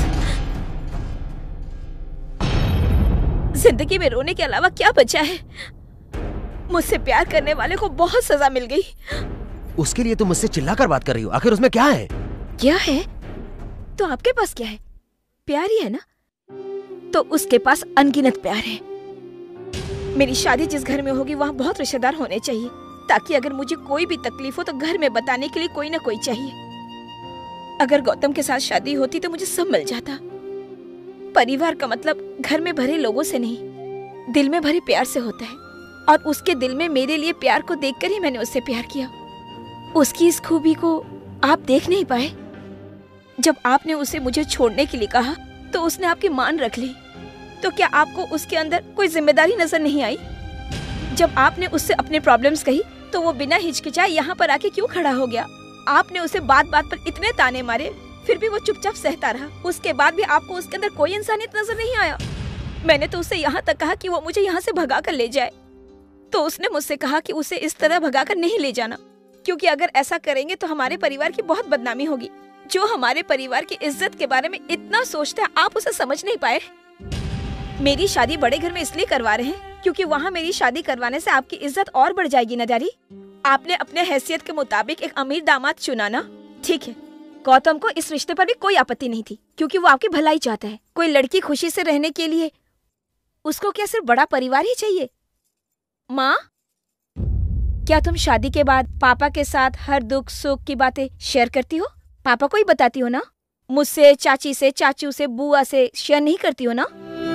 जिंदगी में रोने के अलावा क्या बचा है? मुझसे प्यार करने वाले को बहुत सजा मिल गई। उसके लिए तुम मुझसे चिल्लाकर बात कर रही हो, आखिर उसमें क्या है? क्या है तो आपके पास क्या है? प्यार ही है ना? तो उसके पास अनगिनत प्यार है। मेरी शादी जिस घर में होगी वहाँ बहुत रिश्तेदार होने चाहिए, ताकि अगर मुझे कोई भी तकलीफ हो तो घर में बताने के लिए कोई ना कोई चाहिए। अगर गौतम के साथ शादी होती तो मुझे सब मिल जाता। परिवार का मतलब घर में भरे लोगों से नहीं, दिल में भरे प्यार से होता है। और उसके दिल में मेरे लिए प्यार को देखकर ही मैंने उससे प्यार किया। उसकी इस खूबी को आप देख नहीं पाए। जब आपने उसे मुझे छोड़ने के लिए कहा तो उसने आपकी मान रख ली। तो क्या आपको उसके अंदर कोई जिम्मेदारी नजर नहीं आई? जब आपने उससे अपने प्रॉब्लम्स कही तो वो बिना हिचकिचाए यहाँ पर आके क्यों खड़ा हो गया? आपने उसे बात बात पर इतने ताने मारे, फिर भी वो चुपचाप सहता रहा। उसके बाद भी आपको उसके अंदर कोई इंसानियत नजर नहीं आया। मैंने तो उसे यहाँ तक कहा कि वो मुझे यहाँ से भगा कर ले जाए, तो उसने मुझसे कहा कि उसे इस तरह भगा कर नहीं ले जाना, क्योंकि अगर ऐसा करेंगे तो हमारे परिवार की बहुत बदनामी होगी। जो हमारे परिवार की इज्जत के बारे में इतना सोचता है, आप उसे समझ नहीं पाए। मेरी शादी बड़े घर में इसलिए करवा रहे हैं क्योंकि वहाँ मेरी शादी करवाने से आपकी इज्जत और बढ़ जाएगी ना डैडी। आपने अपने हैसियत के मुताबिक एक अमीर दामाद चुना ना, ठीक है। गौतम को इस रिश्ते पर भी कोई आपत्ति नहीं थी, क्योंकि वो आपकी भलाई चाहता है। कोई लड़की खुशी से रहने के लिए उसको क्या सिर्फ बड़ा परिवार ही चाहिए? माँ, क्या तुम शादी के बाद पापा के साथ हर दुख सुख की बातें शेयर करती हो? पापा को ही बताती हो ना? मुझसे, चाची से, चाचू से, बुआ से शेयर नहीं करती हो ना?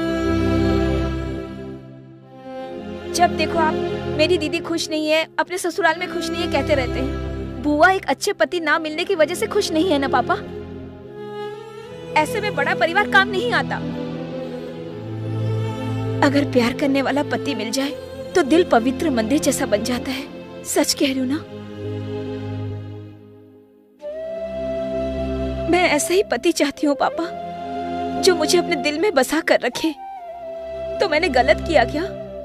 जब देखो आप मेरी दीदी खुश नहीं है, अपने ससुराल में खुश नहीं है कहते रहते हैं। बुआ एक अच्छे पति ना मिलने की वजह से खुश नहीं है ना पापा? ऐसे में बड़ा परिवार काम नहीं आता। अगर प्यार करने वाला पति मिल जाए तो दिल पवित्र मंदिर जैसा बन जाता है। सच कह रही हूँ ना? मैं ऐसा ही पति चाहती हूँ पापा, जो मुझे अपने दिल में बसा कर रखे। तो मैंने गलत किया क्या?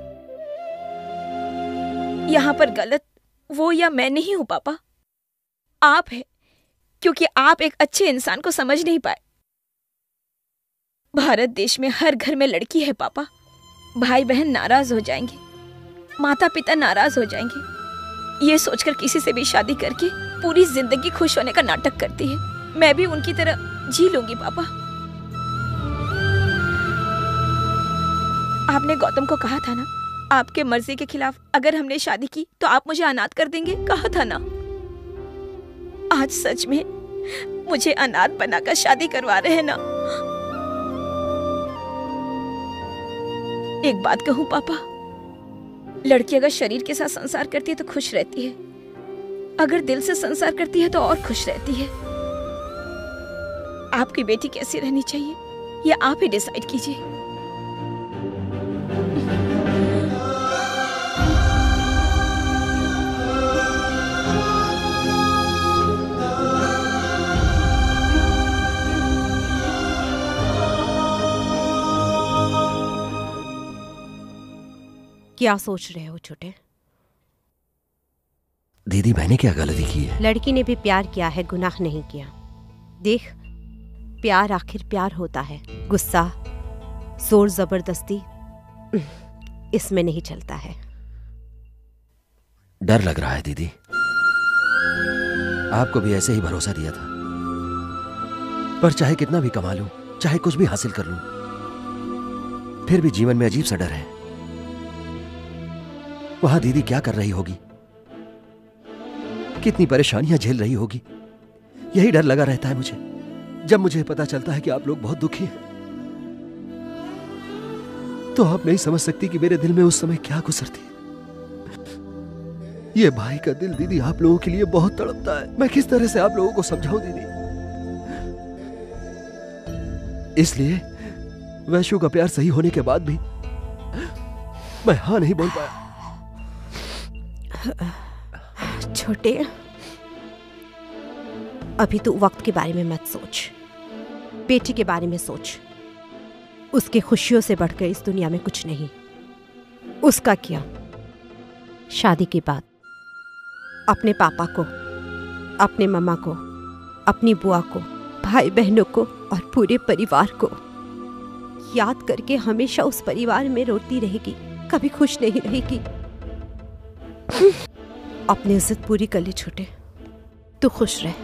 यहाँ पर गलत वो या मैं नहीं हूँ पापा, आप है, क्योंकि आप एक अच्छे इंसान को समझ नहीं पाए। भारत देश में हर घर में लड़की है पापा। भाई बहन नाराज हो जाएंगे, माता पिता नाराज हो जाएंगे। ये सोचकर किसी से भी शादी करके पूरी जिंदगी खुश होने का नाटक करती है। मैं भी उनकी तरह जी लूंगी पापा। आपने गौतम को कहा था ना, आपके मर्जी के खिलाफ अगर हमने शादी की तो आप मुझे अनाथ कर देंगे, कहा था ना? आज सच में मुझे अनाथ बनाकर शादी करवा रहे हैं ना? एक बात कहूं पापा, लड़की अगर शरीर के साथ संसार करती है तो खुश रहती है, अगर दिल से संसार करती है तो और खुश रहती है। आपकी बेटी कैसी रहनी चाहिए ये आप ही डिसाइड कीजिए। क्या सोच रहे हो छोटे? दीदी, मैंने क्या गलती की है? लड़की ने भी प्यार किया है, गुनाह नहीं किया। देख, प्यार आखिर प्यार होता है, गुस्सा, जोर जबरदस्ती इसमें नहीं चलता है। डर लग रहा है दीदी, आपको भी ऐसे ही भरोसा दिया था, पर चाहे कितना भी कमा लूं, चाहे कुछ भी हासिल कर लूं, फिर भी जीवन में अजीब सा डर है। वहां दीदी क्या कर रही होगी, कितनी परेशानियां झेल रही होगी, यही डर लगा रहता है मुझे। जब मुझे पता चलता है कि आप लोग बहुत दुखी हैं, तो आप नहीं समझ सकती कि मेरे दिल में उस समय क्या गुजरती है। ये भाई का दिल दीदी आप लोगों के लिए बहुत तड़पता है। मैं किस तरह से आप लोगों को समझाऊं दीदी? इसलिए वैशु का प्यार सही होने के बाद भी मैं हाँ नहीं बोल पाया। छोटे, अभी तू वक्त के बारे में मत सोच, बेटी के बारे में सोच। उसकी खुशियों से बढ़कर इस दुनिया में कुछ नहीं। उसका क्या, शादी के बाद अपने पापा को अपने मम्मा को, अपनी बुआ को, भाई बहनों को और पूरे परिवार को याद करके हमेशा उस परिवार में रोती रहेगी, कभी खुश नहीं रहेगी। अपनी इज्जत पूरी कर ले छोटे, तू खुश रह।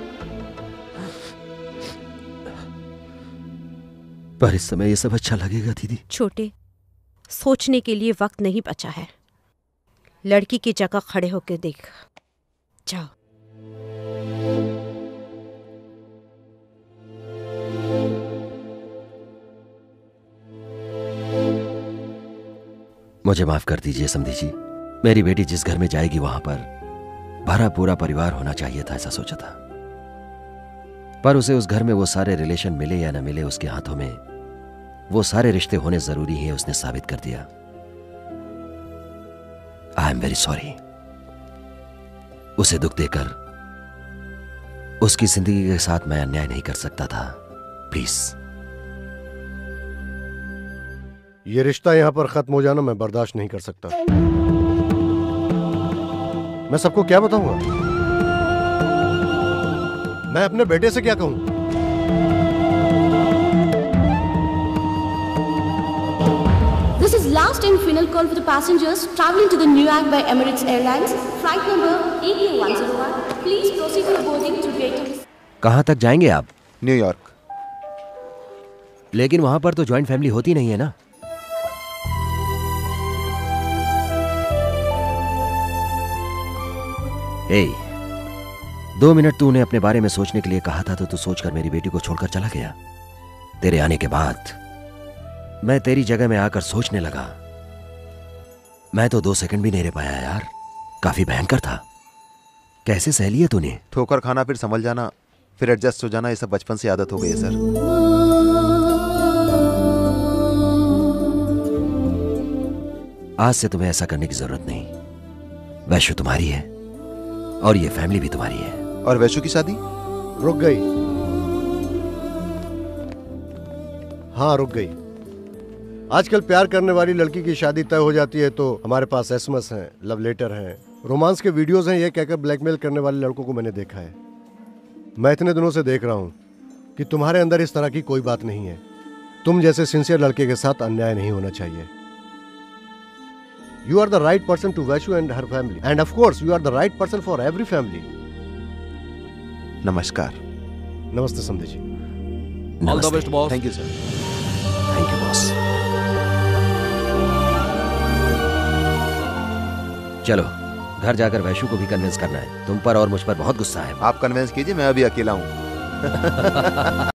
पर इस समय ये सब अच्छा लगेगा दीदी? छोटे, सोचने के लिए वक्त नहीं बचा है। लड़की की जगह खड़े होकर देख। जाओ। मुझे माफ कर दीजिए समधी जी, मेरी बेटी जिस घर में जाएगी वहां पर भरा पूरा परिवार होना चाहिए था, ऐसा सोचा था। पर उसे उस घर में वो सारे रिलेशन मिले या ना मिले, उसके हाथों में वो सारे रिश्ते होने जरूरी हैं, उसने साबित कर दिया। I am very sorry. उसे दुख देकर उसकी जिंदगी के साथ मैं अन्याय नहीं कर सकता था। प्लीज। ये रिश्ता यहां पर खत्म हो जाना मैं बर्दाश्त नहीं कर सकता। मैं सबको क्या बताऊंगा? मैं अपने बेटे से क्या कहूं? This is last and final call for the passengers traveling to the Newark by Emirates Airlines. Flight number E Q one zero one. Please proceed with boarding to gate. कहां तक जाएंगे आप? न्यूयॉर्क। लेकिन वहां पर तो ज्वाइंट फैमिली होती नहीं है ना? ए, दो मिनट तूने अपने बारे में सोचने के लिए कहा था तो तू सोचकर मेरी बेटी को छोड़कर चला गया। तेरे आने के बाद मैं तेरी जगह में आकर सोचने लगा। मैं तो दो सेकंड भी नहीं रह पाया यार, काफी भयंकर था। कैसे सह लिया तूने? ठोकर खाना, फिर संभल जाना, फिर एडजस्ट हो जाना, ये सब बचपन से आदत हो गई है सर। आज से तुम्हें ऐसा करने की जरूरत नहीं। वैशु तुम्हारी है और ये फैमिली भी तुम्हारी है। और वैशु की शादी रुक गई। हाँ रुक गई। आजकल प्यार करने वाली लड़की की शादी तय हो जाती है तो हमारे पास एसएमएस हैं, लव लेटर हैं, रोमांस के वीडियोस हैं। ये कहकर ब्लैकमेल करने वाले लड़कों को मैंने देखा है। मैं इतने दिनों से देख रहा हूं कि तुम्हारे अंदर इस तरह की कोई बात नहीं है। तुम जैसे सिंसियर लड़के के साथ अन्याय नहीं होना चाहिए। You are the right person to Vaishu and her family. And of course, you are the right person for every family. नमस्कार। नमस्ते समधी जी। All the best, boss. Thank you, sir. Thank you, boss. चलो घर जाकर वैशु को भी convince करना है। तुम पर और मुझ पर बहुत गुस्सा है। आप कन्विंस कीजिए, मैं अभी अकेला हूँ।